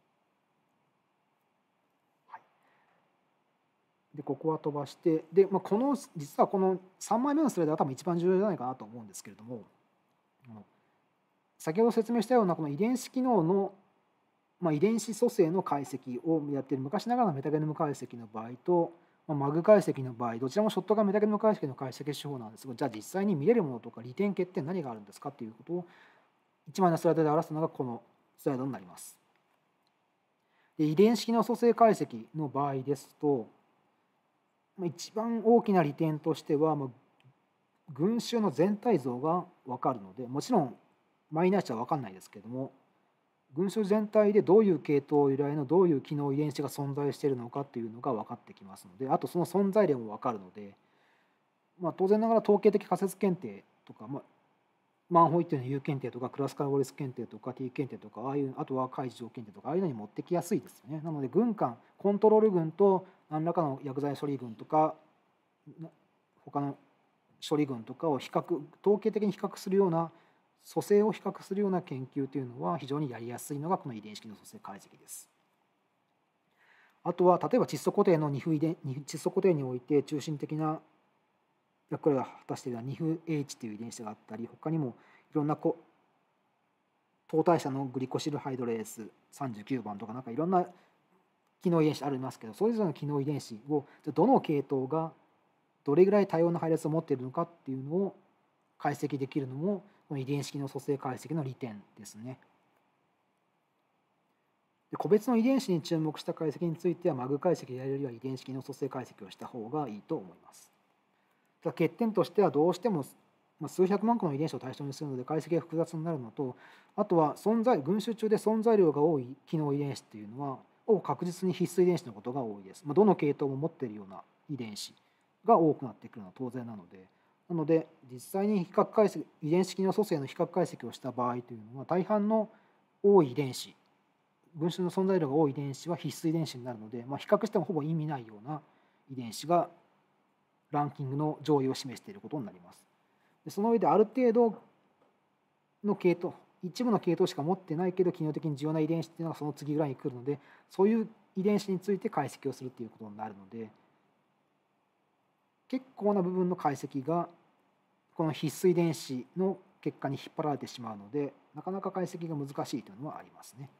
でここは飛ばして、で、実はこの3枚目のスライドが多分一番重要じゃないかなと思うんですけれども、先ほど説明したようなこの遺伝子機能の、遺伝子組成の解析をやっている昔ながらのメタゲノム解析の場合と、マグ解析の場合、どちらもショットガンメタゲノム解析の解析手法なんですが、じゃあ実際に見れるものとか利点欠点何があるんですかということを1枚のスライドで表すのがこのスライドになります。で遺伝子機能組成解析の場合ですと、一番大きな利点としては、群衆の全体像が分かるので、もちろんマイナー値は分かんないですけれども、群衆全体でどういう系統由来のどういう機能遺伝子が存在しているのかというのが分かってきますので、あとその存在例も分かるので、当然ながら統計的仮説検定とか、マンホイットの U 検定とかクラスカルゴリス検定とか T 検定とか、あとは開示条検定とか、ああいうのに持ってきやすいですよね。なので軍艦コントロール群と何らかの薬剤処理群とか他の処理群とかを統計的に比較するような組成を比較するような研究というのは非常にやりやすいのがこの遺伝子機能組成解析です。あとは例えば窒素固定の窒素固定において中心的な役割を果たしているのは 2H という遺伝子があったり、他にもいろんな糖代謝のグリコシルハイドレース39番とかいろんな機能遺伝子ありますけど、それぞれの機能遺伝子をどの系統がどれぐらい多様な配列を持っているのかっていうのを解析できるのもこの遺伝子機能組成解析の利点ですね。で個別の遺伝子に注目した解析についてはマグ解析やるよりは遺伝子機能組成解析をした方がいいと思います。欠点としてはどうしても数百万個の遺伝子を対象にするので解析が複雑になるのと、あとは群衆中で存在量が多い機能遺伝子っていうのは確実に必須遺伝子のことが多いです。どの系統も持っているような遺伝子が多くなってくるのは当然なので実際に比較解析遺伝子機能組成の比較解析をした場合というのは大半の多い遺伝子群衆の存在量が多い遺伝子は必須遺伝子になるので、比較してもほぼ意味ないような遺伝子がランキングの上位を示していることになります。でその上である程度の系統一部の系統しか持ってないけど機能的に重要な遺伝子っていうのがその次ぐらいに来るので、そういう遺伝子について解析をするということになるので、結構な部分の解析がこの必須遺伝子の結果に引っ張られてしまうので、なかなか解析が難しいというのはありますね。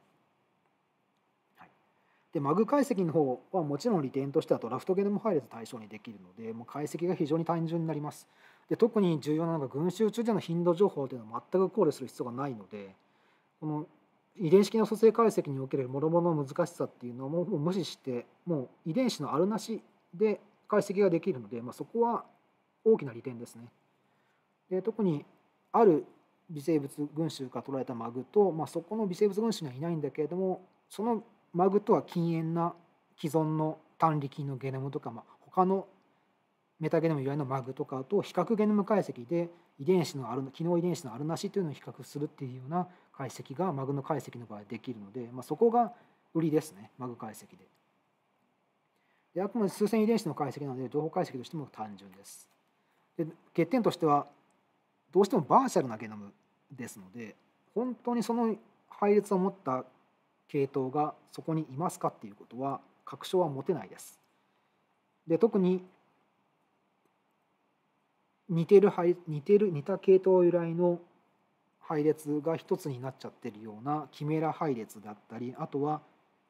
でマグ解析の方はもちろん利点としてはドラフトゲノム配列対象にできるので、もう解析が非常に単純になります。で特に重要なのが群衆中での頻度情報というのは全く考慮する必要がないので、この遺伝子機能組成解析における諸々の難しさっていうのをもう無視して、もう遺伝子のあるなしで解析ができるので、そこは大きな利点ですね。で特にある微生物群衆から捉えたマグと、そこの微生物群衆にはいないんだけれども、そのマグとは近縁な既存の単力のゲノムとか、他のメタゲノム由来のマグとかと比較ゲノム解析で遺伝子の機能遺伝子のあるなしというのを比較するっていうような解析がマグの解析の場合できるので、そこが売りですね、マグ解析で。であくまで数千遺伝子の解析なので情報解析としても単純です。で欠点としてはどうしてもバーチャルなゲノムですので、本当にその配列を持った系統がそこにいますかっていうことは確証は持てないです。で特に似た系統由来の配列が一つになっちゃってるようなキメラ配列だったり、あとは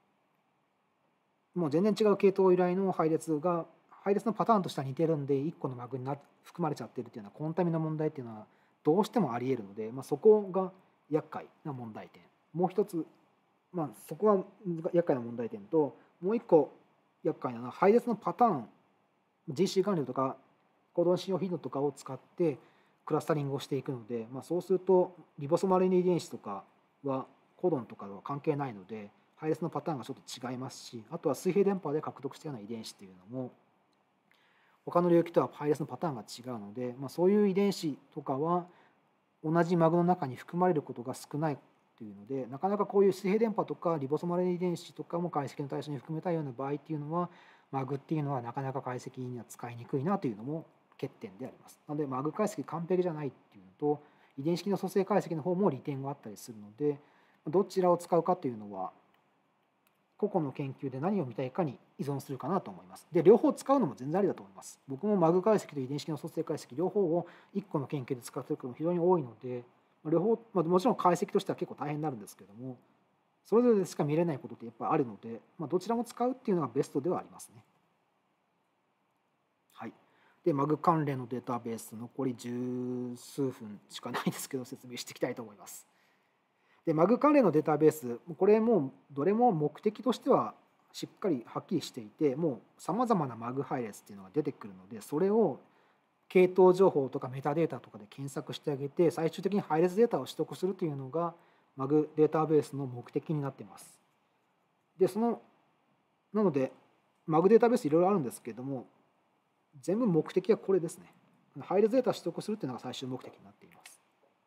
もう全然違う系統由来の配列のパターンとしては似てるんで1個のマグに含まれちゃってるっていうようなコンタミの問題っていうのはどうしてもありえるので、そこが厄介な問題点。もう一つそこは厄介な問題点と、もう一個厄介なのは配列のパターン GC 管理とかコドン使用フィードとかを使ってクラスタリングをしていくので、そうするとリボソマル RNA 遺伝子とかはコドンとかは関係ないので配列のパターンがちょっと違いますし、あとは水平電波で獲得したような遺伝子っていうのも他の領域とは配列のパターンが違うので、そういう遺伝子とかは同じマグの中に含まれることが少ないというので、なかなかこういう水平電波とかリボソマル RNA 遺伝子とかも解析の対象に含めたような場合っていうのは MAG っていうのはなかなか解析には使いにくいなというのも欠点であります。なので MAG 解析完璧じゃないっていうのと、遺伝子の組成解析の方も利点があったりするので、どちらを使うかというのは個々の研究で何を見たいかに依存するかなと思います。で、両方使うのも全然ありだと思います。僕も MAG 解析と遺伝子の組成解析両方を1個の研究で使っていることも非常に多いので、両方、もちろん解析としては結構大変になるんですけども、それぞれでしか見れないことってやっぱりあるので、どちらも使うっていうのがベストではありますね。はい。で、MAG 関連のデータベース、残り十数分しかないですけど、説明していきたいと思います。で、MAG 関連のデータベース、これもどれも目的としてはしっかりはっきりしていて、もうさまざまな MAG 配列っていうのが出てくるので、それを系統情報とかメタデータとかで検索してあげて、最終的に配列データを取得するというのが MAG データベースの目的になっています。で、なので MAG データベースいろいろあるんですけれども、全部目的はこれですね。配列データを取得するというのが最終目的になっています。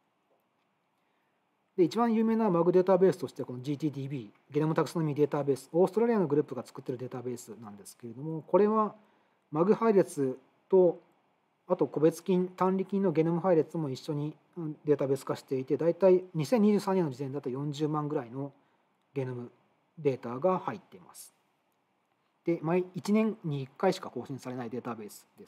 で、一番有名な MAG データベースとしてはこの GTDB、ゲノムタクソノミーデータベース、オーストラリアのグループが作っているデータベースなんですけれども、これは MAG 配列とあと個別菌、単利菌のゲノム配列も一緒にデータベース化していて、だいたい2023年の時点だと40万ぐらいのゲノムデータが入っています。で、1年に1回しか更新されないデータベースです。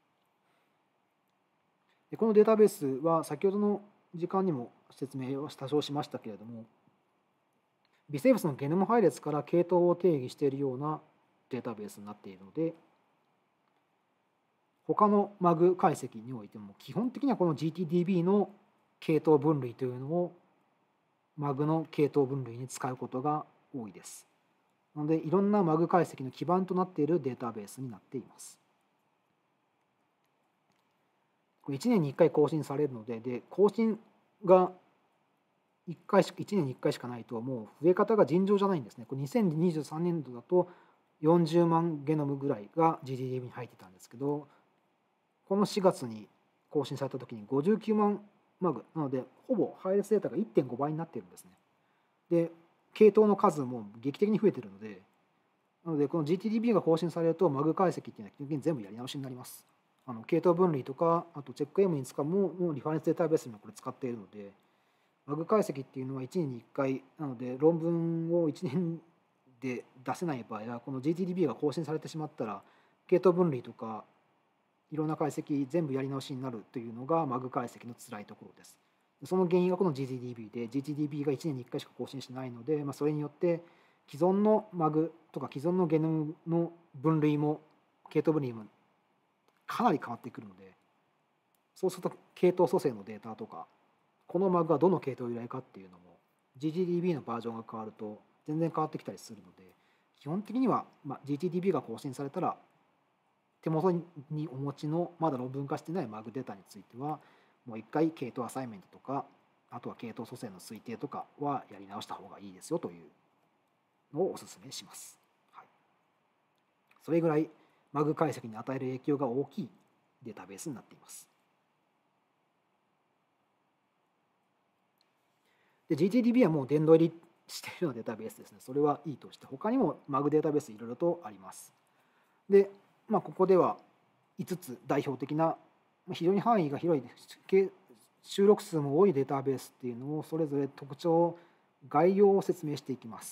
で、このデータベースは先ほどの時間にも説明を多少しましたけれども、微生物のゲノム配列から系統を定義しているようなデータベースになっているので、他の MAG 解析においても基本的にはこの GTDB の系統分類というのを MAG の系統分類に使うことが多いです。なのでいろんな MAG 解析の基盤となっているデータベースになっています。1年に1回更新されるので、更新が1年に1回しかないともう増え方が尋常じゃないんですね。これ2023年度だと40万ゲノムぐらいが GTDB に入ってたんですけど、この4月に更新された時に59万マグなので、ほぼ配列データが 1.5 倍になっているんですね。で、系統の数も劇的に増えているので、この GTDB が更新されると MAG 解析っていうのは基本的に全部やり直しになります。系統分類とか、あとチェック M に使うもうリファレンスデータベースにもこれ使っているので、MAG 解析っていうのは1年に1回なので、論文を1年で出せない場合は、この GTDB が更新されてしまったら、系統分類とかいろんな解析全部やり直しになるというのが MAG 解析の辛いところです。その原因がこの GTDB で、GTDB が1年に1回しか更新しないので、それによって既存の MAG とか既存のゲノムの分類も系統分類もかなり変わってくるので、そうすると系統組成のデータとか、この MAG はどの系統由来かっていうのも GTDB のバージョンが変わると全然変わってきたりするので、基本的には GTDB が更新されたら手元にお持ちのまだ論文化してない MAG データについてはもう一回系統アサイメントとか、あとは系統組成の推定とかはやり直した方がいいですよというのをお勧めします。はい、それぐらい MAG 解析に与える影響が大きいデータベースになっています。で、GTDB はもう殿堂入りしているようなデータベースですね。それはいいとして、他にも MAG データベースいろいろとあります。で、ここでは5つ代表的な非常に範囲が広い収録数も多いデータベースっていうのをそれぞれ特徴、概要を説明していきます。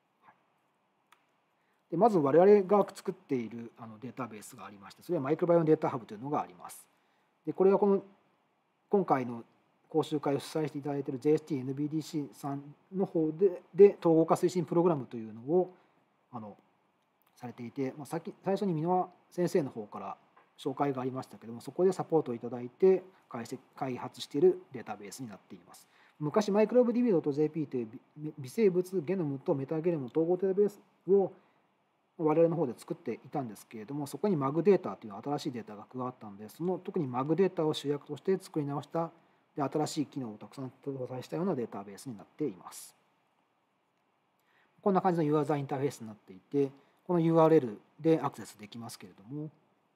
でまず我々が作っているデータベースがありまして、それはマイクロバイオムデータハブというのがあります。でこれは今回の講習会を主催していただいている JST-NBDC さんの方で統合化推進プログラムというのをされていて、最初に箕輪先生の方から紹介がありましたけれども、そこでサポートをいただいて開発しているデータベースになっています。昔マイクロブ DB.jp という微生物ゲノムとメタゲノムの統合データベースを我々の方で作っていたんですけれども、そこに MAG データという新しいデータが加わったので、特に MAG データを主役として作り直した新しい機能をたくさん搭載したようなデータベースになっています。こんな感じのユーザーインターフェースになっていて、この URL でアクセスできますけれども、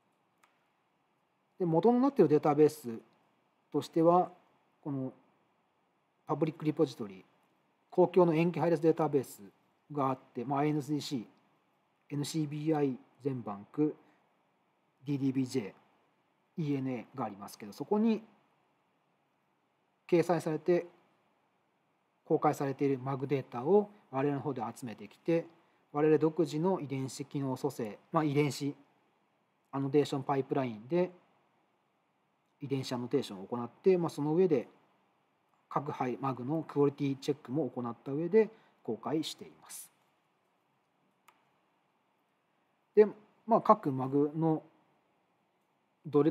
で元になっているデータベースとしては、このパブリックリポジトリ、公共の塩基配列データベースがあって、INCC、 NCBI 全バンク DDBJ ENA がありますけど、そこに掲載されて公開されている MAG データを我々の方で集めてきて、我々独自の遺伝子機能組成、遺伝子アノテーションパイプラインで遺伝子アノテーションを行って、その上で各 MAG のクオリティチェックも行った上で公開しています。で、各 MAG のど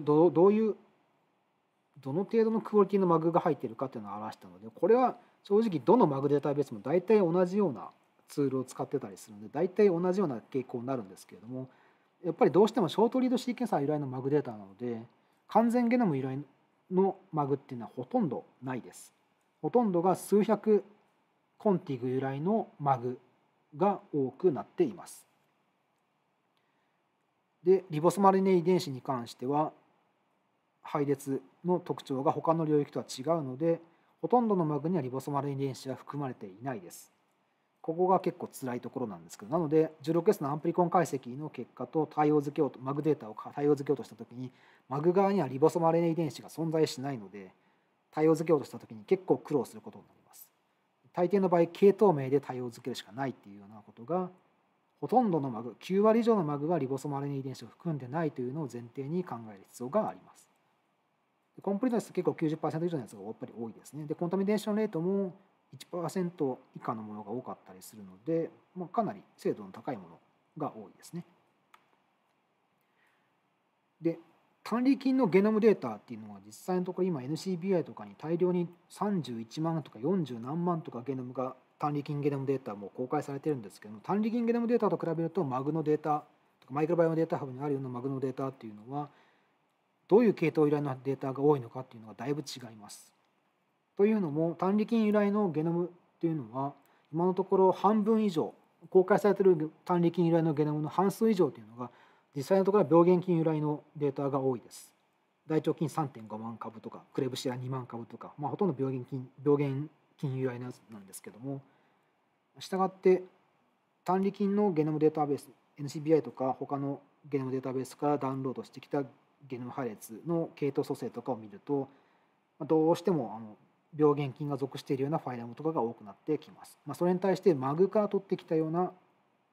の程度のクオリティの MAG が入っているかというのを表したので、これは正直どの MAG データベースも大体同じようなツールを使ってたりするので、大体同じような傾向になるんですけれども、やっぱりどうしてもショートリードシーケンサー由来の MAG データなので、完全ゲノム由来の MAG っていうのはほとんどないです。ほとんどが数百コンティグ由来の MAG が多くなっています。で、リボソマル RNA 遺伝子に関しては配列の特徴が他の領域とは違うので、ほとんどの MAG にはリボソマル RNA 遺伝子は含まれていないです。ここが結構辛いところなんですけど、なので 16S のアンプリコン解析の結果と対応付けようと MAG データを対応付けようとしたときに、MAG 側にはリボソマル RNA 遺伝子が存在しないので、対応付けようとしたときに結構苦労することになります。大抵の場合系統名で対応付けるしかないっていうようなことが、ほとんどの MAG、9割以上の MAG はリボソマル RNA 遺伝子を含んでないというのを前提に考える必要があります。コンプリートですと結構 90% 以上のやつがやっぱり多いですね。で、コンタミネーションレートも 1% 以下のものが多かったりするので、かなり精度の高いものが多いですね。で、単利菌のゲノムデータっていうのは実際のところ今 NCBI とかに大量に31万とか40何万とかゲノムが単利菌ゲノムデータも公開されてるんですけども、単利菌ゲノムデータと比べると MAG のデータとかマイクロバイオムデータハブにあるような MAG のデータっていうのはどういう系統由来のデータが多いのかっていうのがだいぶ違います。というのも単利菌由来のゲノムっていうのは今のところ半分以上公開されている単利菌由来のゲノムの半数以上というのが実際のところは病原菌由来のデータが多いです。大腸菌 3.5 万株とかクレブシア2万株とか、ほとんど病原菌由来のやつなんですけども、したがって単利菌のゲノムデータベース NCBI とか他のゲノムデータベースからダウンロードしてきたゲノム配列の系統組成とかを見ると、どうしても病原菌が属しているようなファイラムとかが多くなってきます。それに対して MAG から取ってきたような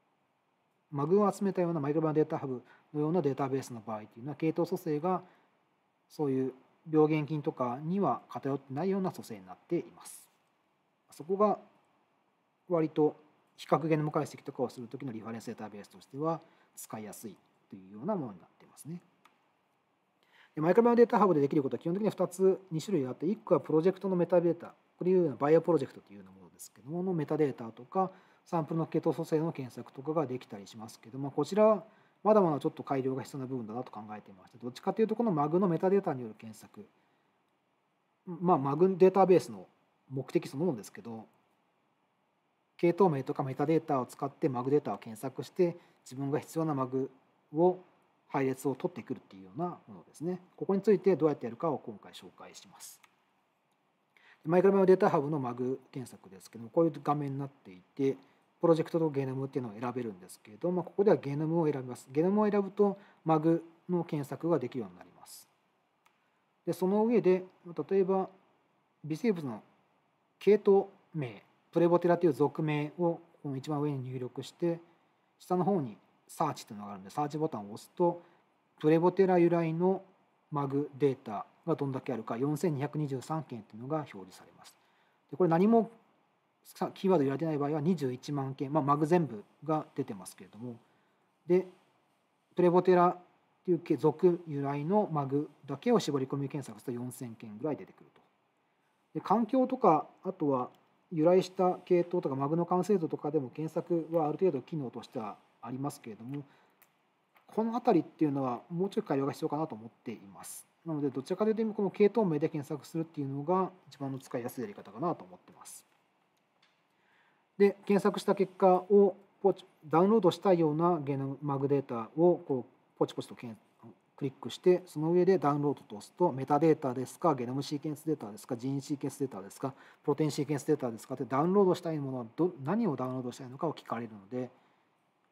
MAG を集めたようなマイクロバイオデータハブのようなデータベースの場合というのは系統組成がそういう病原菌とかには偏ってないような組成になっています。そこが割と比較ゲノム解析とかをするときのリファレンスデータベースとしては使いやすいというようなものになっていますね。でマイクロバイオデータハブでできることは基本的には2種類あって、1個はプロジェクトのメタデータ、これいうようなバイオプロジェクトというようなものですけどものメタデータとかサンプルの系統組成の検索とかができたりしますけども、こちらはまだまだちょっと改良が必要な部分だなと考えていまして、どっちかというとこの MAG のメタデータによる検索、MAG データベースの目的そのものですけど、系統名とかメタデータを使って MAG データを検索して自分が必要な MAG を配列を取ってくるっていうようなものですね。ここについてどうやってやるかを今回紹介します。マイクロバイオデータハブの MAG 検索ですけども、こういう画面になっていて、プロジェクトとゲノムっていうのを選べるんですけれども、ここではゲノムを選びます。ゲノムを選ぶと MAG の検索ができるようになります。で、その上で、例えば微生物の系統名、プレボテラという属名をこの一番上に入力して、下の方にサーチというのがあるので、サーチボタンを押すと、プレボテラ由来の MAG データがどんだけあるか4223件というのが表示されます。でこれ何もキーワード入れてない場合は21万件、MAG 全部が出てますけれども、で、プレボテラという属由来の MAG だけを絞り込み検索すると4000件ぐらい出てくると。で環境とか、あとは由来した系統とか MAG の完成度とかでも検索はある程度機能としてはありますけれども、この辺りっていうのはもうちょい改良が必要かなと思っています。なのでどちらかというとこの系統名で検索するっていうのが一番の使いやすいやり方かなと思っています。で検索した結果をダウンロードしたいようなゲノム MAG データをこうポチポチとクリックして、その上でダウンロードと押すと、メタデータですか、ゲノムシーケンスデータですか、ジーンシーケンスデータですか、プロテインシーケンスデータですかってダウンロードしたいものは何をダウンロードしたいのかを聞かれるので、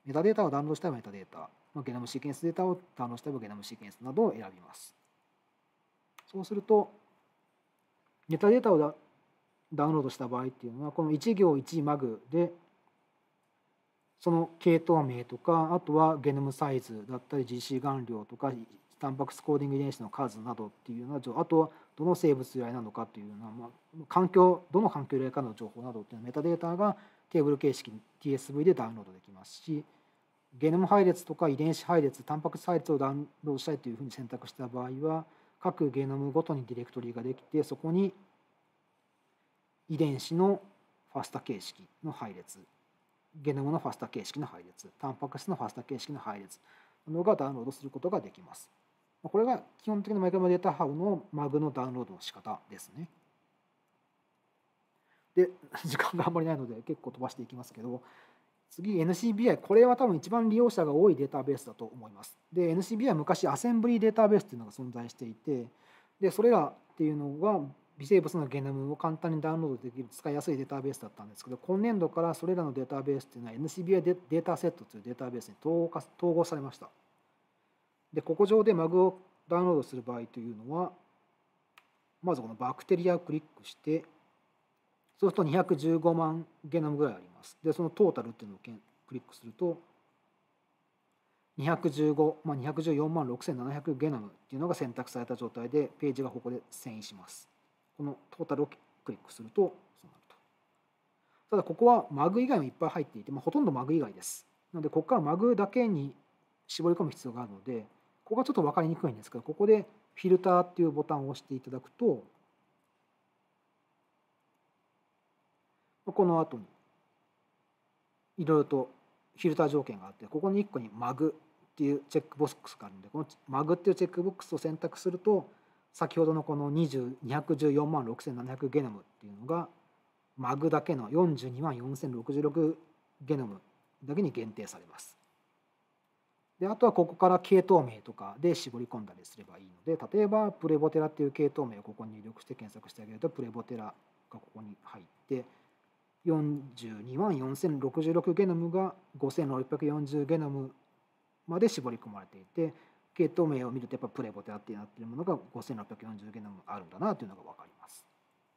メタデータをダウンロードしたいメタデータ、ゲノムシーケンスデータをダウンロードしたいゲノムシーケンスなどを選びます。そうすると、メタデータをダウンロードした場合っていうのは、この1行1マグで、その系統名とか、あとはゲノムサイズだったり GC 含量とか、タンパク質コーディング遺伝子の数などっていうのは、あとはどの生物由来なのかっていうような、環境、どの環境由来かの情報などっていうメタデータがテーブル形式 TSV でダウンロードできますし、ゲノム配列とか遺伝子配列、タンパク質配列をダウンロードしたいというふうに選択した場合は、各ゲノムごとにディレクトリができて、そこに遺伝子のファスタ形式の配列、ゲノムのファスタ形式の配列、タンパク質のファスタ形式の配列などがダウンロードすることができます。これが基本的なマイクロデータハブの MAG のダウンロードの仕方ですね。で、時間があんまりないので結構飛ばしていきますけど、次 NCBI、これは多分一番利用者が多いデータベースだと思います。で、NCBI は昔アセンブリデータベースっていうのが存在していて、で、それらっていうのが微生物のゲノムを簡単にダウンロードできる使いやすいデータベースだったんですけど、今年度からそれらのデータベースっていうのは NCBI データセットというデータベースに統合されました。で、ここ上で MAG をダウンロードする場合というのは、まずこのバクテリアをクリックして、そうすると215万ゲノムぐらいあります。で、そのトータルっていうのをクリックすると、214万6700ゲノムっていうのが選択された状態で、ページがここで遷移します。このトータルをクリックすると、そうなると。ただ、ここは MAG 以外もいっぱい入っていて、ほとんど MAG 以外です。なので、ここから MAG だけに絞り込む必要があるので、ここがちょっと分かりにくいんですけど、ここでフィルターっていうボタンを押していただくと、この後にいろいろとフィルター条件があって、ここに1個に MAG っていうチェックボックスがあるので、この MAG っていうチェックボックスを選択すると、先ほどのこの214万6700ゲノムっていうのが MAG だけの42万4066ゲノムだけに限定されます。で、あとはここから系統名とかで絞り込んだりすればいいので、例えばプレボテラっていう系統名をここに入力して検索してあげると、プレボテラがここに入って、42万4066ゲノムが5640ゲノムまで絞り込まれていて、系統名を見るとやっぱプレボテラってなっているものが5640ゲノムあるんだなというのが分かります。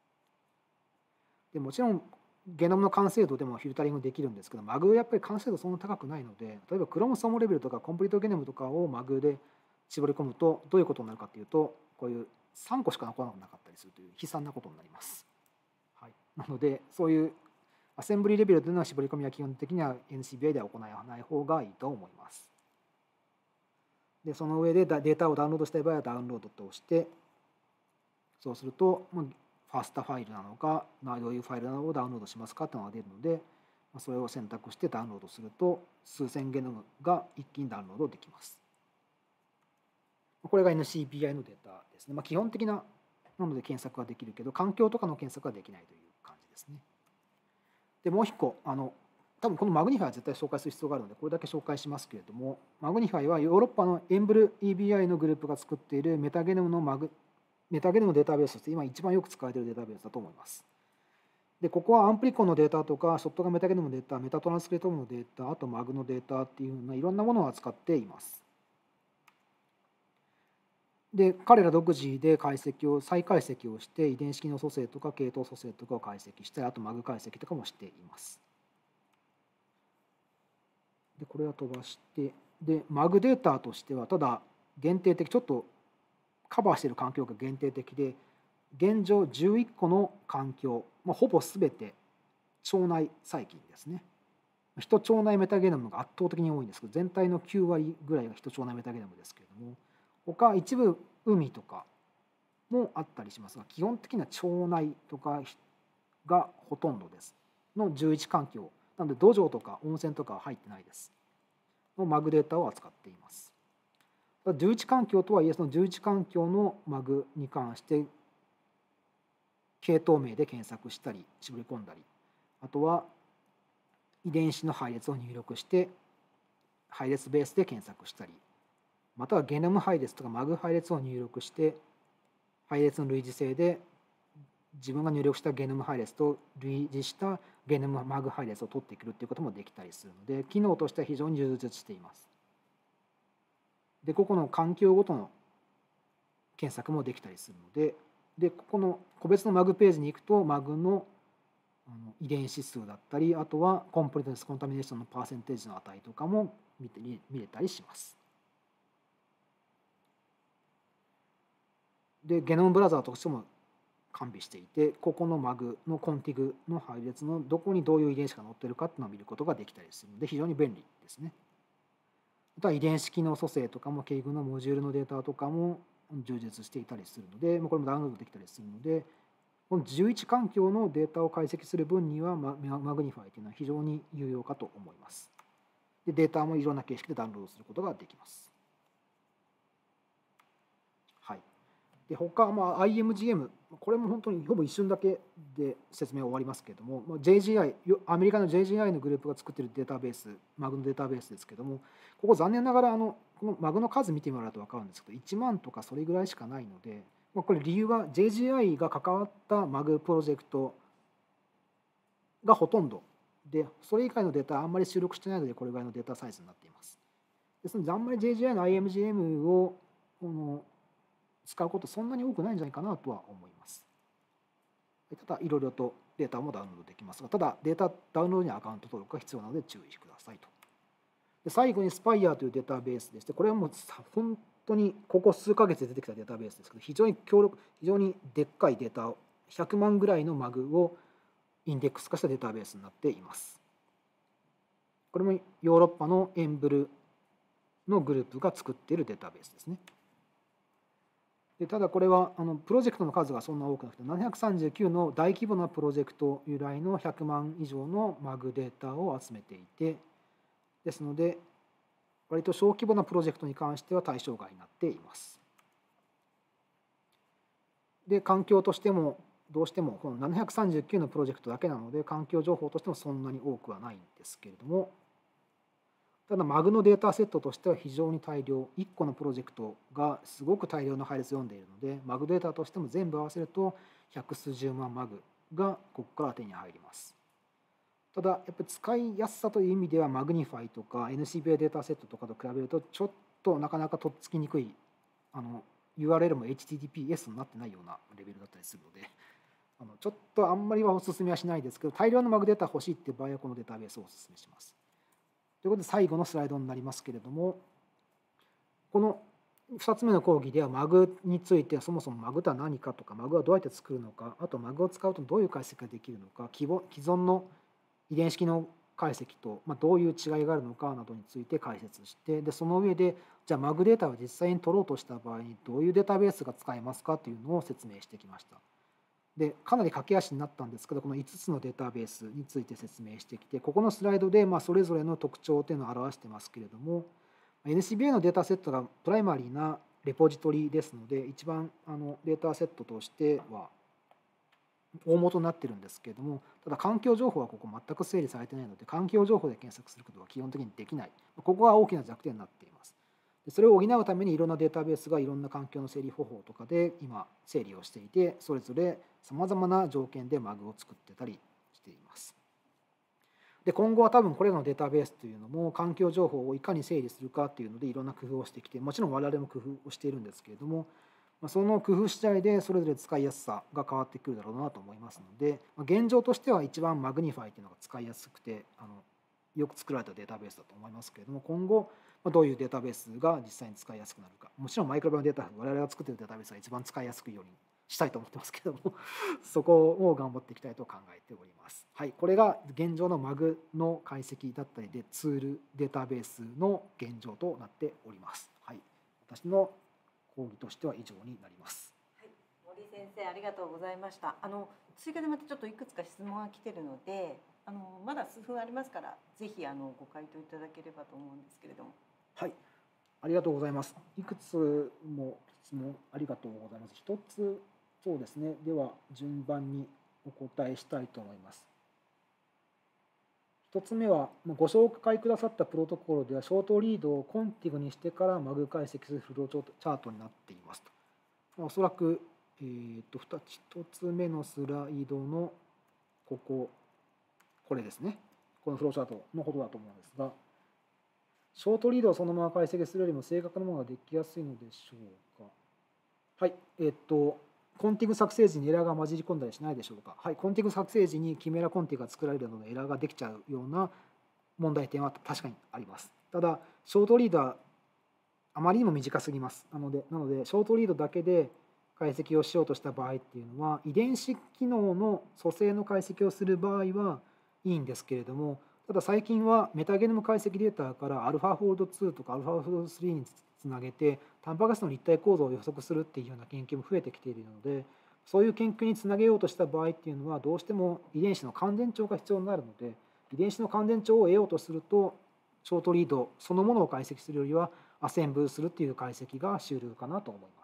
でもちろんゲノムの完成度でもフィルタリングできるんですけど、MAG はやっぱり完成度そんな高くないので、例えばクロモソームレベルとかコンプリートゲノムとかを MAG で絞り込むとどういうことになるかというと、こういう3個しか残らなかったりするという悲惨なことになります。はい、なので、そういうアセンブリレベルでの絞り込みは基本的には NCBI では行わない方がいいと思います。で、その上でデータをダウンロードしたい場合はダウンロードと押して、そうすると、ファスタファイルなのか、どういうファイルなのをダウンロードしますかというのが出るので、それを選択してダウンロードすると、数千ゲノムが一気にダウンロードできます。これが NCBI のデータですね。基本的なので検索はできるけど、環境とかの検索はできないという感じですね。で、もう一個、多分このマグニファイは絶対紹介する必要があるので、これだけ紹介しますけれども、マグニファイはヨーロッパのエンブル EBI のグループが作っているメタゲノムデータベースとして今一番よく使われているデータベースだと思います。で、ここはアンプリコンのデータとか、ショットガンメタゲノムのデータ、メタトランスクリプトムのデータ、あと MAG のデータっていうようないろんなものを扱っています。で、彼ら独自で再解析をして、遺伝子機能組成とか系統組成とかを解析したり、あと MAG 解析とかもしています。で、これは飛ばして、で、MAG データとしては、ただ限定的、ちょっとカバーしている環境が限定的で、現状11個の環境、ほぼ全て腸内細菌ですね。ヒト腸内メタゲノムが圧倒的に多いんですけど、全体の9割ぐらいがヒト腸内メタゲノムですけれども、他一部海とかもあったりしますが、基本的には腸内とかがほとんどですの11環境なので、土壌とか温泉とかは入ってないですの MAG データを扱っています。11環境とはいえ、その11環境の MAG に関して系統名で検索したり絞り込んだり、あとは遺伝子の配列を入力して配列ベースで検索したり、またはゲノム配列とか MAG 配列を入力して配列の類似性で自分が入力したゲノム配列と類似したゲノムマグ配列を取ってくるっていうこともできたりするので、機能としては非常に充実しています。でここの環境ごとの検索もできたりするので、ここの個別のマグページに行くとマグの遺伝子数だったり、あとはコンプリテンスコンタミネーションのパーセンテージの値とかも見れたりします。でゲノムブラウザーとしても完備していて、ここのマグのコンティグの配列のどこにどういう遺伝子が載っているかっていうのを見ることができたりするので非常に便利ですね。あとは遺伝子機能組成とかもケイグのモジュールのデータとかも充実していたりするので、これもダウンロードできたりするので、この11環境のデータを解析する分にはマグニファイというのは非常に有用かと思います。でデータもいろんな形式でダウンロードすることができます。はい、で他はIMGM、これも本当にほぼ一瞬だけで説明終わりますけれども、JGI、アメリカの JGI のグループが作っているデータベース、マグのデータベースですけども、ここ残念ながらこのマグの数見てもらうと分かるんですけど、1万とかそれぐらいしかないので、これ理由は JGI が関わったマグプロジェクトがほとんどで、それ以外のデータはあんまり収録してないので、これぐらいのデータサイズになっています。ですので、あんまり JGI の IMGM を使うことそんなに多くないんじゃないかなとは思います。ただ、いろいろとデータもダウンロードできますが、ただ、データダウンロードにはアカウント登録が必要なので注意してくださいと。で最後に SPIRE というデータベースでして、これはもう本当にここ数ヶ月で出てきたデータベースですけど、非常にでっかいデータを、100万ぐらいのマグをインデックス化したデータベースになっています。これもヨーロッパのエンブルのグループが作っているデータベースですね。でただこれはプロジェクトの数がそんな多くなくて、739の大規模なプロジェクト由来の100万以上のマグデータを集めていて、ですので割と小規模なプロジェクトに関しては対象外になっています。で環境としてもどうしてもこの739のプロジェクトだけなので、環境情報としてもそんなに多くはないんですけれども、ただマグのデータセットとしては非常に大量、1個のプロジェクトがすごく大量の配列を読んでいるので、マグデータとしても全部合わせると百数十万マグがここから手に入ります。ただやっぱり使いやすさという意味ではマグニファイとか NCBI データセットとかと比べるとちょっとなかなかとっつきにくい、URL も HTTPS になってないようなレベルだったりするので、ちょっとあんまりはお勧めはしないですけど、大量のマグデータ欲しいっていう場合はこのデータベースをお勧めします。ということで最後のスライドになりますけれども、この2つ目の講義ではマグについて、そもそもマグとは何かとか、マグはどうやって作るのか、あとマグを使うとどういう解析ができるのか、既存の遺伝子機能解析とどういう違いがあるのかなどについて解説して、でその上でじゃあマグデータを実際に取ろうとした場合にどういうデータベースが使えますかというのを説明してきました。でかなり駆け足になったんですけど、この5つのデータベースについて説明してきて、ここのスライドでそれぞれの特徴というのを表してますけれども、 NCBI のデータセットがプライマリーなレポジトリですので、一番データセットとしては大元になってるんですけれども、ただ環境情報はここ全く整理されてないので、環境情報で検索することは基本的にできない。ここが大きな弱点になっています。それを補うためにいろんなデータベースがいろんな環境の整理方法とかで今整理をしていて、それぞれさまざまな条件でマグを作ってたりしています。で今後は多分これらのデータベースというのも環境情報をいかに整理するかというのでいろんな工夫をしてきて、もちろん我々も工夫をしているんですけれども、その工夫次第でそれぞれ使いやすさが変わってくるだろうなと思いますので、現状としては一番マグニファイというのが使いやすくてよく作られたデータベースだと思いますけれども、今後どういうデータベースが実際に使いやすくなるか、もちろんマイクロバイオデータ、我々が作っているデータベースが一番使いやすくようにしたいと思ってますけれどもそこを頑張っていきたいと考えております。はい、これが現状のマグの解析だったりでツールデータベースの現状となっております。はい、私の講義としては以上になります。 はい、森先生ありがとうございました。追加でまたちょっといくつか質問が来てるので、まだ数分ありますから、ぜひご回答いただければと思うんですけれども。 はい、ありがとうございます。いくつも質問ありがとうございます。一つ、そうですね。では順番にお答えしたいと思います。一つ目は、ご紹介くださったプロトコルでは、ショートリードをコンティグにしてからマグ解析するフローチャートになっていますと。おそらく、一つ目のスライドのここれですね。このフローチャートのことだと思うんですが、ショートリードをそのまま解析するよりも正確なものができやすいのでしょうか。はい、コンティグ作成時にエラーが混じり込んだりしないでしょうか。はい、コンティグ作成時にキメラコンティグが作られるのでエラーができちゃうような問題点は確かにあります。ただ、ショートリードはあまりにも短すぎます。なので、ショートリードだけで解析をしようとした場合っていうのは、遺伝子機能の組成の解析をする場合はいいんですけれども、ただ最近はメタゲノム解析データからアルファフォールド2とかアルファフォールド3につなげて、タンパク質の立体構造を予測するっていうような研究も増えてきているので、そういう研究につなげようとした場合っていうのは、どうしても遺伝子の関連帳が必要になるので、遺伝子の関連帳を得ようとすると、ショートリードそのものを解析するよりは、アセンブルするっていう解析が主流かなと思います。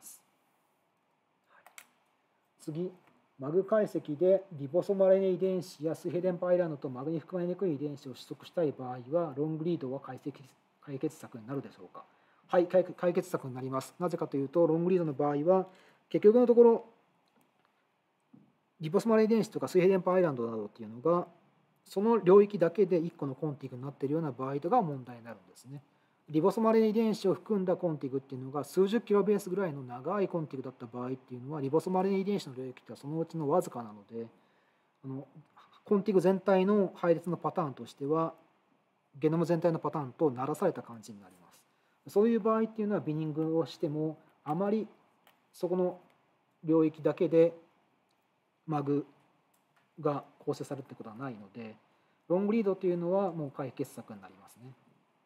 次、マグ解析でリボソマレネ遺伝子やスヘデンパイランドとマグに含まれにくい遺伝子を取得したい場合は、ロングリードは解決策になるでしょうか。はい、解決策になります。なぜかというと、ロングリードの場合は、結局のところ、リボソマレネ遺伝子とかスヘデンパイランドなどっていうのが、その領域だけで1個のコンティグになっているような場合が問題になるんですね。リボソマレネ遺伝子を含んだコンティグっていうのが数十キロベースぐらいの長いコンティグだった場合っていうのは、リボソマレネ遺伝子の領域ってそのうちのわずかなので、コンティグ全体の配列のパターンとしては、ゲノム全体のパターンとならされた感じになります。そういう場合っていうのは、ビニングをしてもあまりそこの領域だけでマグが構成されるってことはないので、ロングリードというのはもう解決策になりますね。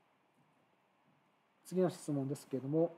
次の質問ですけれども、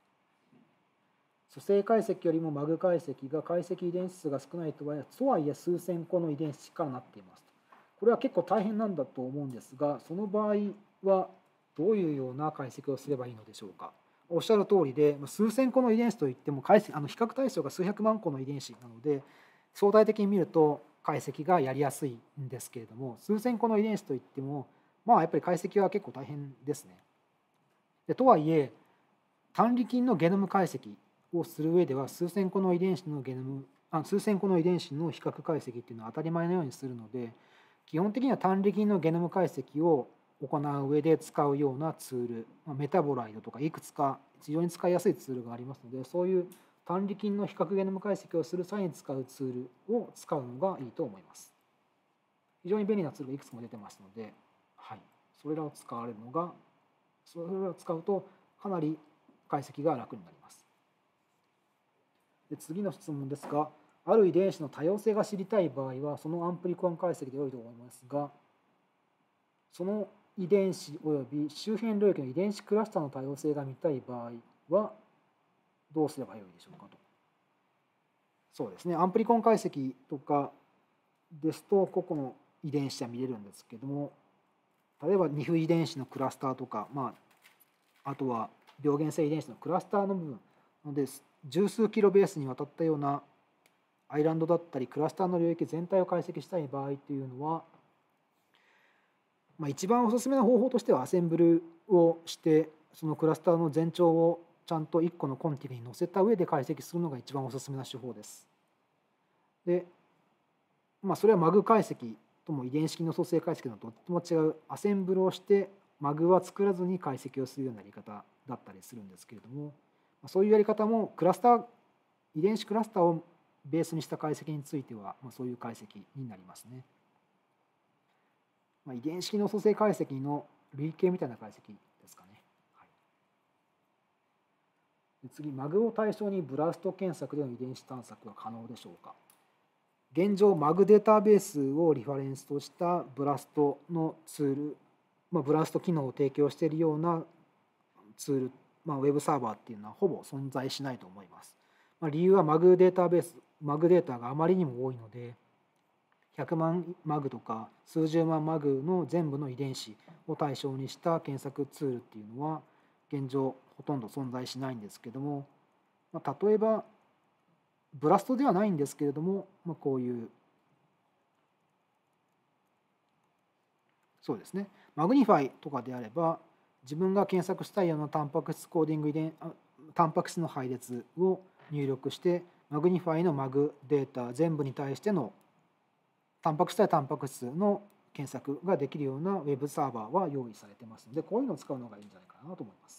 組成解析よりもマグ解析が解析遺伝子数が少ないとはいえ数千個の遺伝子からなっています。これは結構大変なんだと思うんですが、その場合はどういうような解析をすればいいのでしょうか。おっしゃる通りで、数千個の遺伝子といっても比較対象が数百万個の遺伝子なので、相対的に見ると解析がやりやすいんですけれども、数千個の遺伝子といっても、やっぱり解析は結構大変ですね。とはいえ、単力のゲノム解析をする上では、数千個の遺伝子の比較解析っていうのは当たり前のようにするので、基本的には単力のゲノム解析を行う上で使うようなツール、メタボライドとかいくつか非常に使いやすいツールがありますので、そういう単力の比較ゲノム解析をする際に使うツールを使うのがいいと思います。非常に便利なツールがいくつも出てますので、はい、それらを使うとかなり解析が楽になります。で、次の質問ですが、ある遺伝子の多様性が知りたい場合は、そのアンプリコン解析で良いと思いますが、その遺伝子および周辺領域の遺伝子クラスターの多様性が見たい場合はどうすればよいでしょうかと。そうですね、アンプリコン解析とかですと個々の遺伝子は見れるんですけども、例えば2負遺伝子のクラスターとか、あとは病原性遺伝子のクラスターの部分ので、十数キロベースにわたったようなアイランドだったりクラスターの領域全体を解析したい場合というのは、一番おすすめの方法としてはアセンブルをして、そのクラスターの全長をちゃんと1個のコンティグに載せた上で解析するのが一番おすすめな手法です。で、それはマグ解析とも遺伝子機能組成解析のとっても違うアセンブルをしてマグは作らずに解析をするようなやり方だったりするんですけれども、そういうやり方も遺伝子クラスターをベースにした解析については、そういう解析になりますね。遺伝子機能組成解析の類型みたいな解析ですかね。はい、次、マグを対象にブラスト検索での遺伝子探索は可能でしょうか。現状、マグデータベースをリファレンスとしたブラストのツール、ブラスト機能を提供しているようなツール、ウェブサーバーっていうのはほぼ存在しないと思います。理由はマグデータがあまりにも多いので、100万マグとか数十万マグの全部の遺伝子を対象にした検索ツールっていうのは現状ほとんど存在しないんですけども、例えばブラストではないんですけれども、こういうそうですね、マグニファイとかであれば自分が検索したいようなタンパク質コーディングタンパク質の配列を入力してマグニファイのマグデータ全部に対してのタンパク質対タンパク質の検索ができるようなウェブサーバーは用意されてますので、こういうのを使うのがいいんじゃないかなと思います。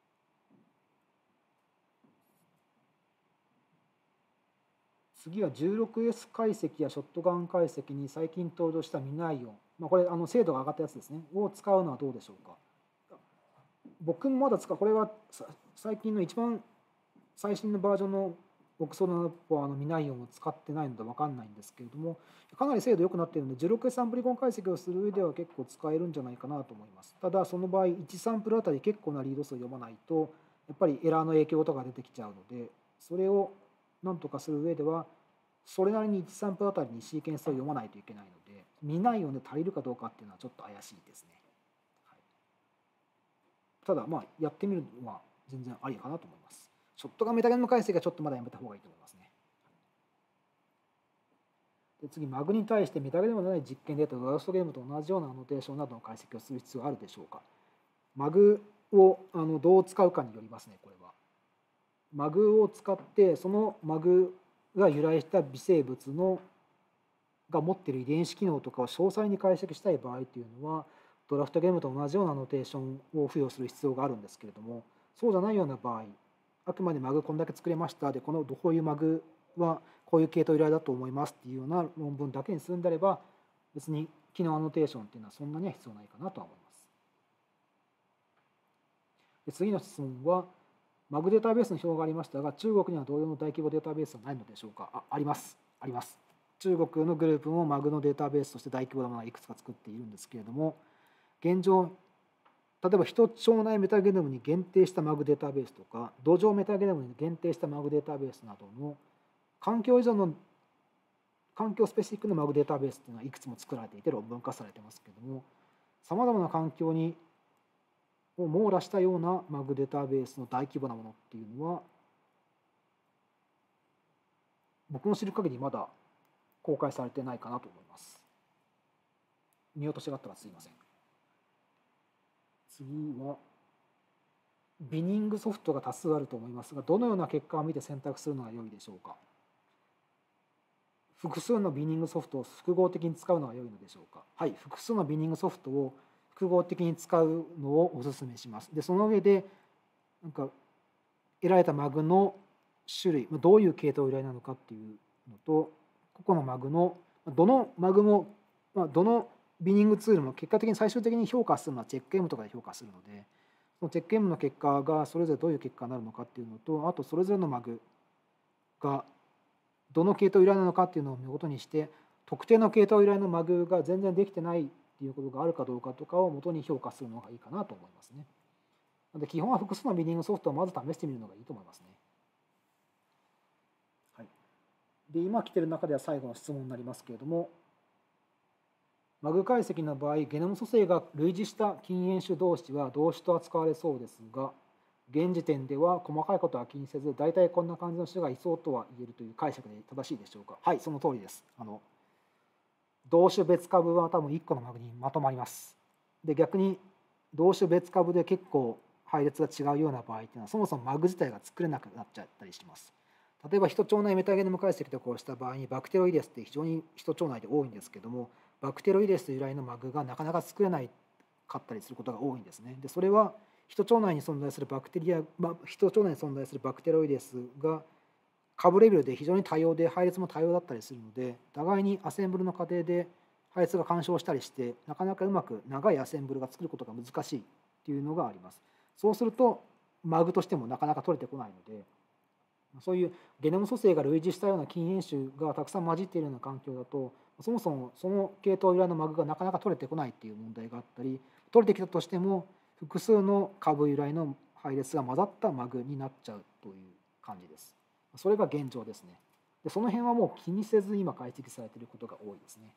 次は 16S 解析やショットガン解析に最近登場したミナイオン、これ精度が上がったやつですね、を使うのはどうでしょうか。僕もまだこれは最近の一番最新のバージョンのオックスフォードナットはミナイオンを使ってないので分かんないんですけれども、かなり精度良くなっているので 16S サンプリコン解析をする上では結構使えるんじゃないかなと思います。ただその場合1サンプルあたり結構なリード数を読まないとやっぱりエラーの影響とか出てきちゃうので、それをなんとかする上ではそれなりに1サンプルあたりにシーケンスを読まないといけないので、ミナイオンで足りるかどうかっていうのはちょっと怪しいですね。はい、ただやってみるのは全然ありかなと思います。ショットガンメタゲノム解析はちょっとまだやめた方がいいと思いますね。で次、マグに対してメタゲノムのない実験データとラストゲームと同じようなアノテーションなどの解析をする必要があるでしょうか。マグをどう使うかによりますね。これはマグを使ってそのマグが由来した微生物が持っている遺伝子機能とかを詳細に解析したい場合というのはドラフトゲームと同じようなアノテーションを付与する必要があるんですけれども、そうじゃないような場合、あくまでマグこんだけ作れましたで、こういうマグはこういう系統由来だと思いますっていうような論文だけにするんであれば、別に機能アノテーションっていうのはそんなには必要ないかなとは思います。で次の質問は、マグデータベースの表がありましたが、中国には同様の大規模データベースはないのでしょうか。あります。あります。中国のグループもマグのデータベースとして大規模なものをいくつか作っているんですけれども、現状、例えば人腸内メタゲノムに限定したマグデータベースとか、土壌メタゲノムに限定したマグデータベースなどの環境スペシフィックなマグデータベースというのはいくつも作られていて論文化されてますけれども、さまざまな環境を網羅したようなマグデータベースの大規模なものっていうのは僕の知る限りまだ公開されてないかなと思います。見落としがあったらすいません。次はビニングソフトが多数あると思いますが、どのような結果を見て選択するのが良いでしょうか。複数のビニングソフトを複合的に使うのが良いのでしょうか。はい、複数のビニングソフトを複合的に使うのをお勧めします。でその上で得られたマグの種類、どういう系統由来なのかっていうのと、個々のマグのどのマグもどのビニングツールも結果的に最終的に評価するのはチェック M とかで評価するので、そのチェック M の結果がそれぞれどういう結果になるのかっていうのと、あとそれぞれのマグがどの系統由来なのかっていうのを見事にして、特定の系統由来のマグが全然できてないっていうことがあるかどうかとかを元に評価するのがいいかなと思いますね。なので基本は複数のビニングソフトをまず試してみるのがいいと思いますね。はい、で今来てる中では最後の質問になりますけれども、マグ解析の場合、ゲノム組成が類似した近縁種同士は同種と扱われそうですが、現時点では細かいことは気にせず、大体こんな感じの種がいそうとは言えるという解釈で正しいでしょうか。はい、その通りです。同種別株は多分1個のマグにまとまります。で逆に同種別株で結構配列が違うような場合っていうのはそもそもマグ自体が作れなくなっちゃったりします。例えば人腸内メタゲノム解析とこうした場合にバクテロイデスって非常に人腸内で多いんですけども、バクテロイデス由来のマグがなかなか作れないかったりすることが多いんですね。でそれは人腸内に存在するバクテリア、人腸内に存在するバクテロイデスが株レベルで非常に多様で配列も多様だったりするので、互いにアセンブルの過程で配列が干渉したりしてなかなかうまく長いアセンブルが作ることが難しいっていうのがあります。そうするとマグとしてもなかなか取れてこないので、そういうゲノム組成が類似したような近縁種がたくさん混じっているような環境だと、そもそもその系統由来のマグがなかなか取れてこないっていう問題があったり、取れてきたとしても複数の株由来の配列が混ざったマグになっちゃうという感じです。それが現状ですね。でその辺はもう気にせず今解析されていることが多いですね。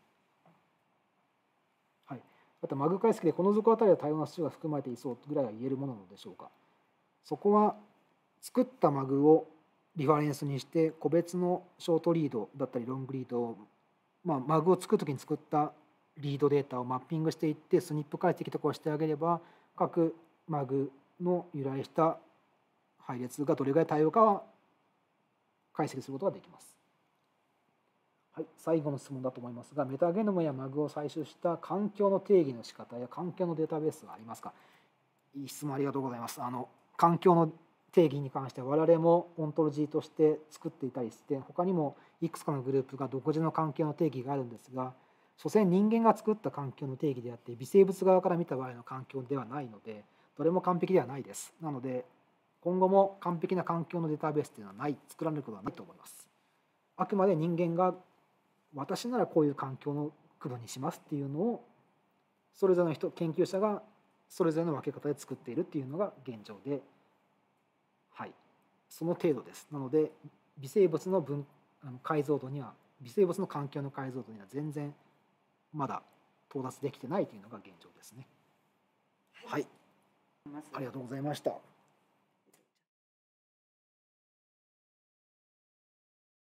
はい、あとマグ解析でこの属あたりは多様な種が含まれていそうぐらいは言えるものなのでしょうか。そこは作ったマグをリファレンスにして個別のショートリードだったりロングリードを、マグを作る時に作ったリードデータをマッピングしていってスニップ解析とかをしてあげれば、各マグの由来した配列がどれぐらい多様かは解析することができます。 はい、最後の質問だと思いますが、メタゲノムやマグを採取した環境の定義の仕方や環境のデータベースはありますか？いい質問ありがとうございます。環境の定義に関しては我々もオントロジーとして作っていたりして、他にもいくつかのグループが独自の環境の定義があるんですが、所詮人間が作った環境の定義であって微生物側から見た場合の環境ではないので、どれも完璧ではないです。なので今後も完璧な環境のデータベースというのは作られることはないと思います。あくまで人間が私ならこういう環境の区分にしますっていうのをそれぞれの研究者がそれぞれの分け方で作っているっていうのが現状で、はい、その程度です。なので微生物の解像度には微生物の環境の解像度には全然まだ到達できてないというのが現状ですね。はい、ありがとうございました。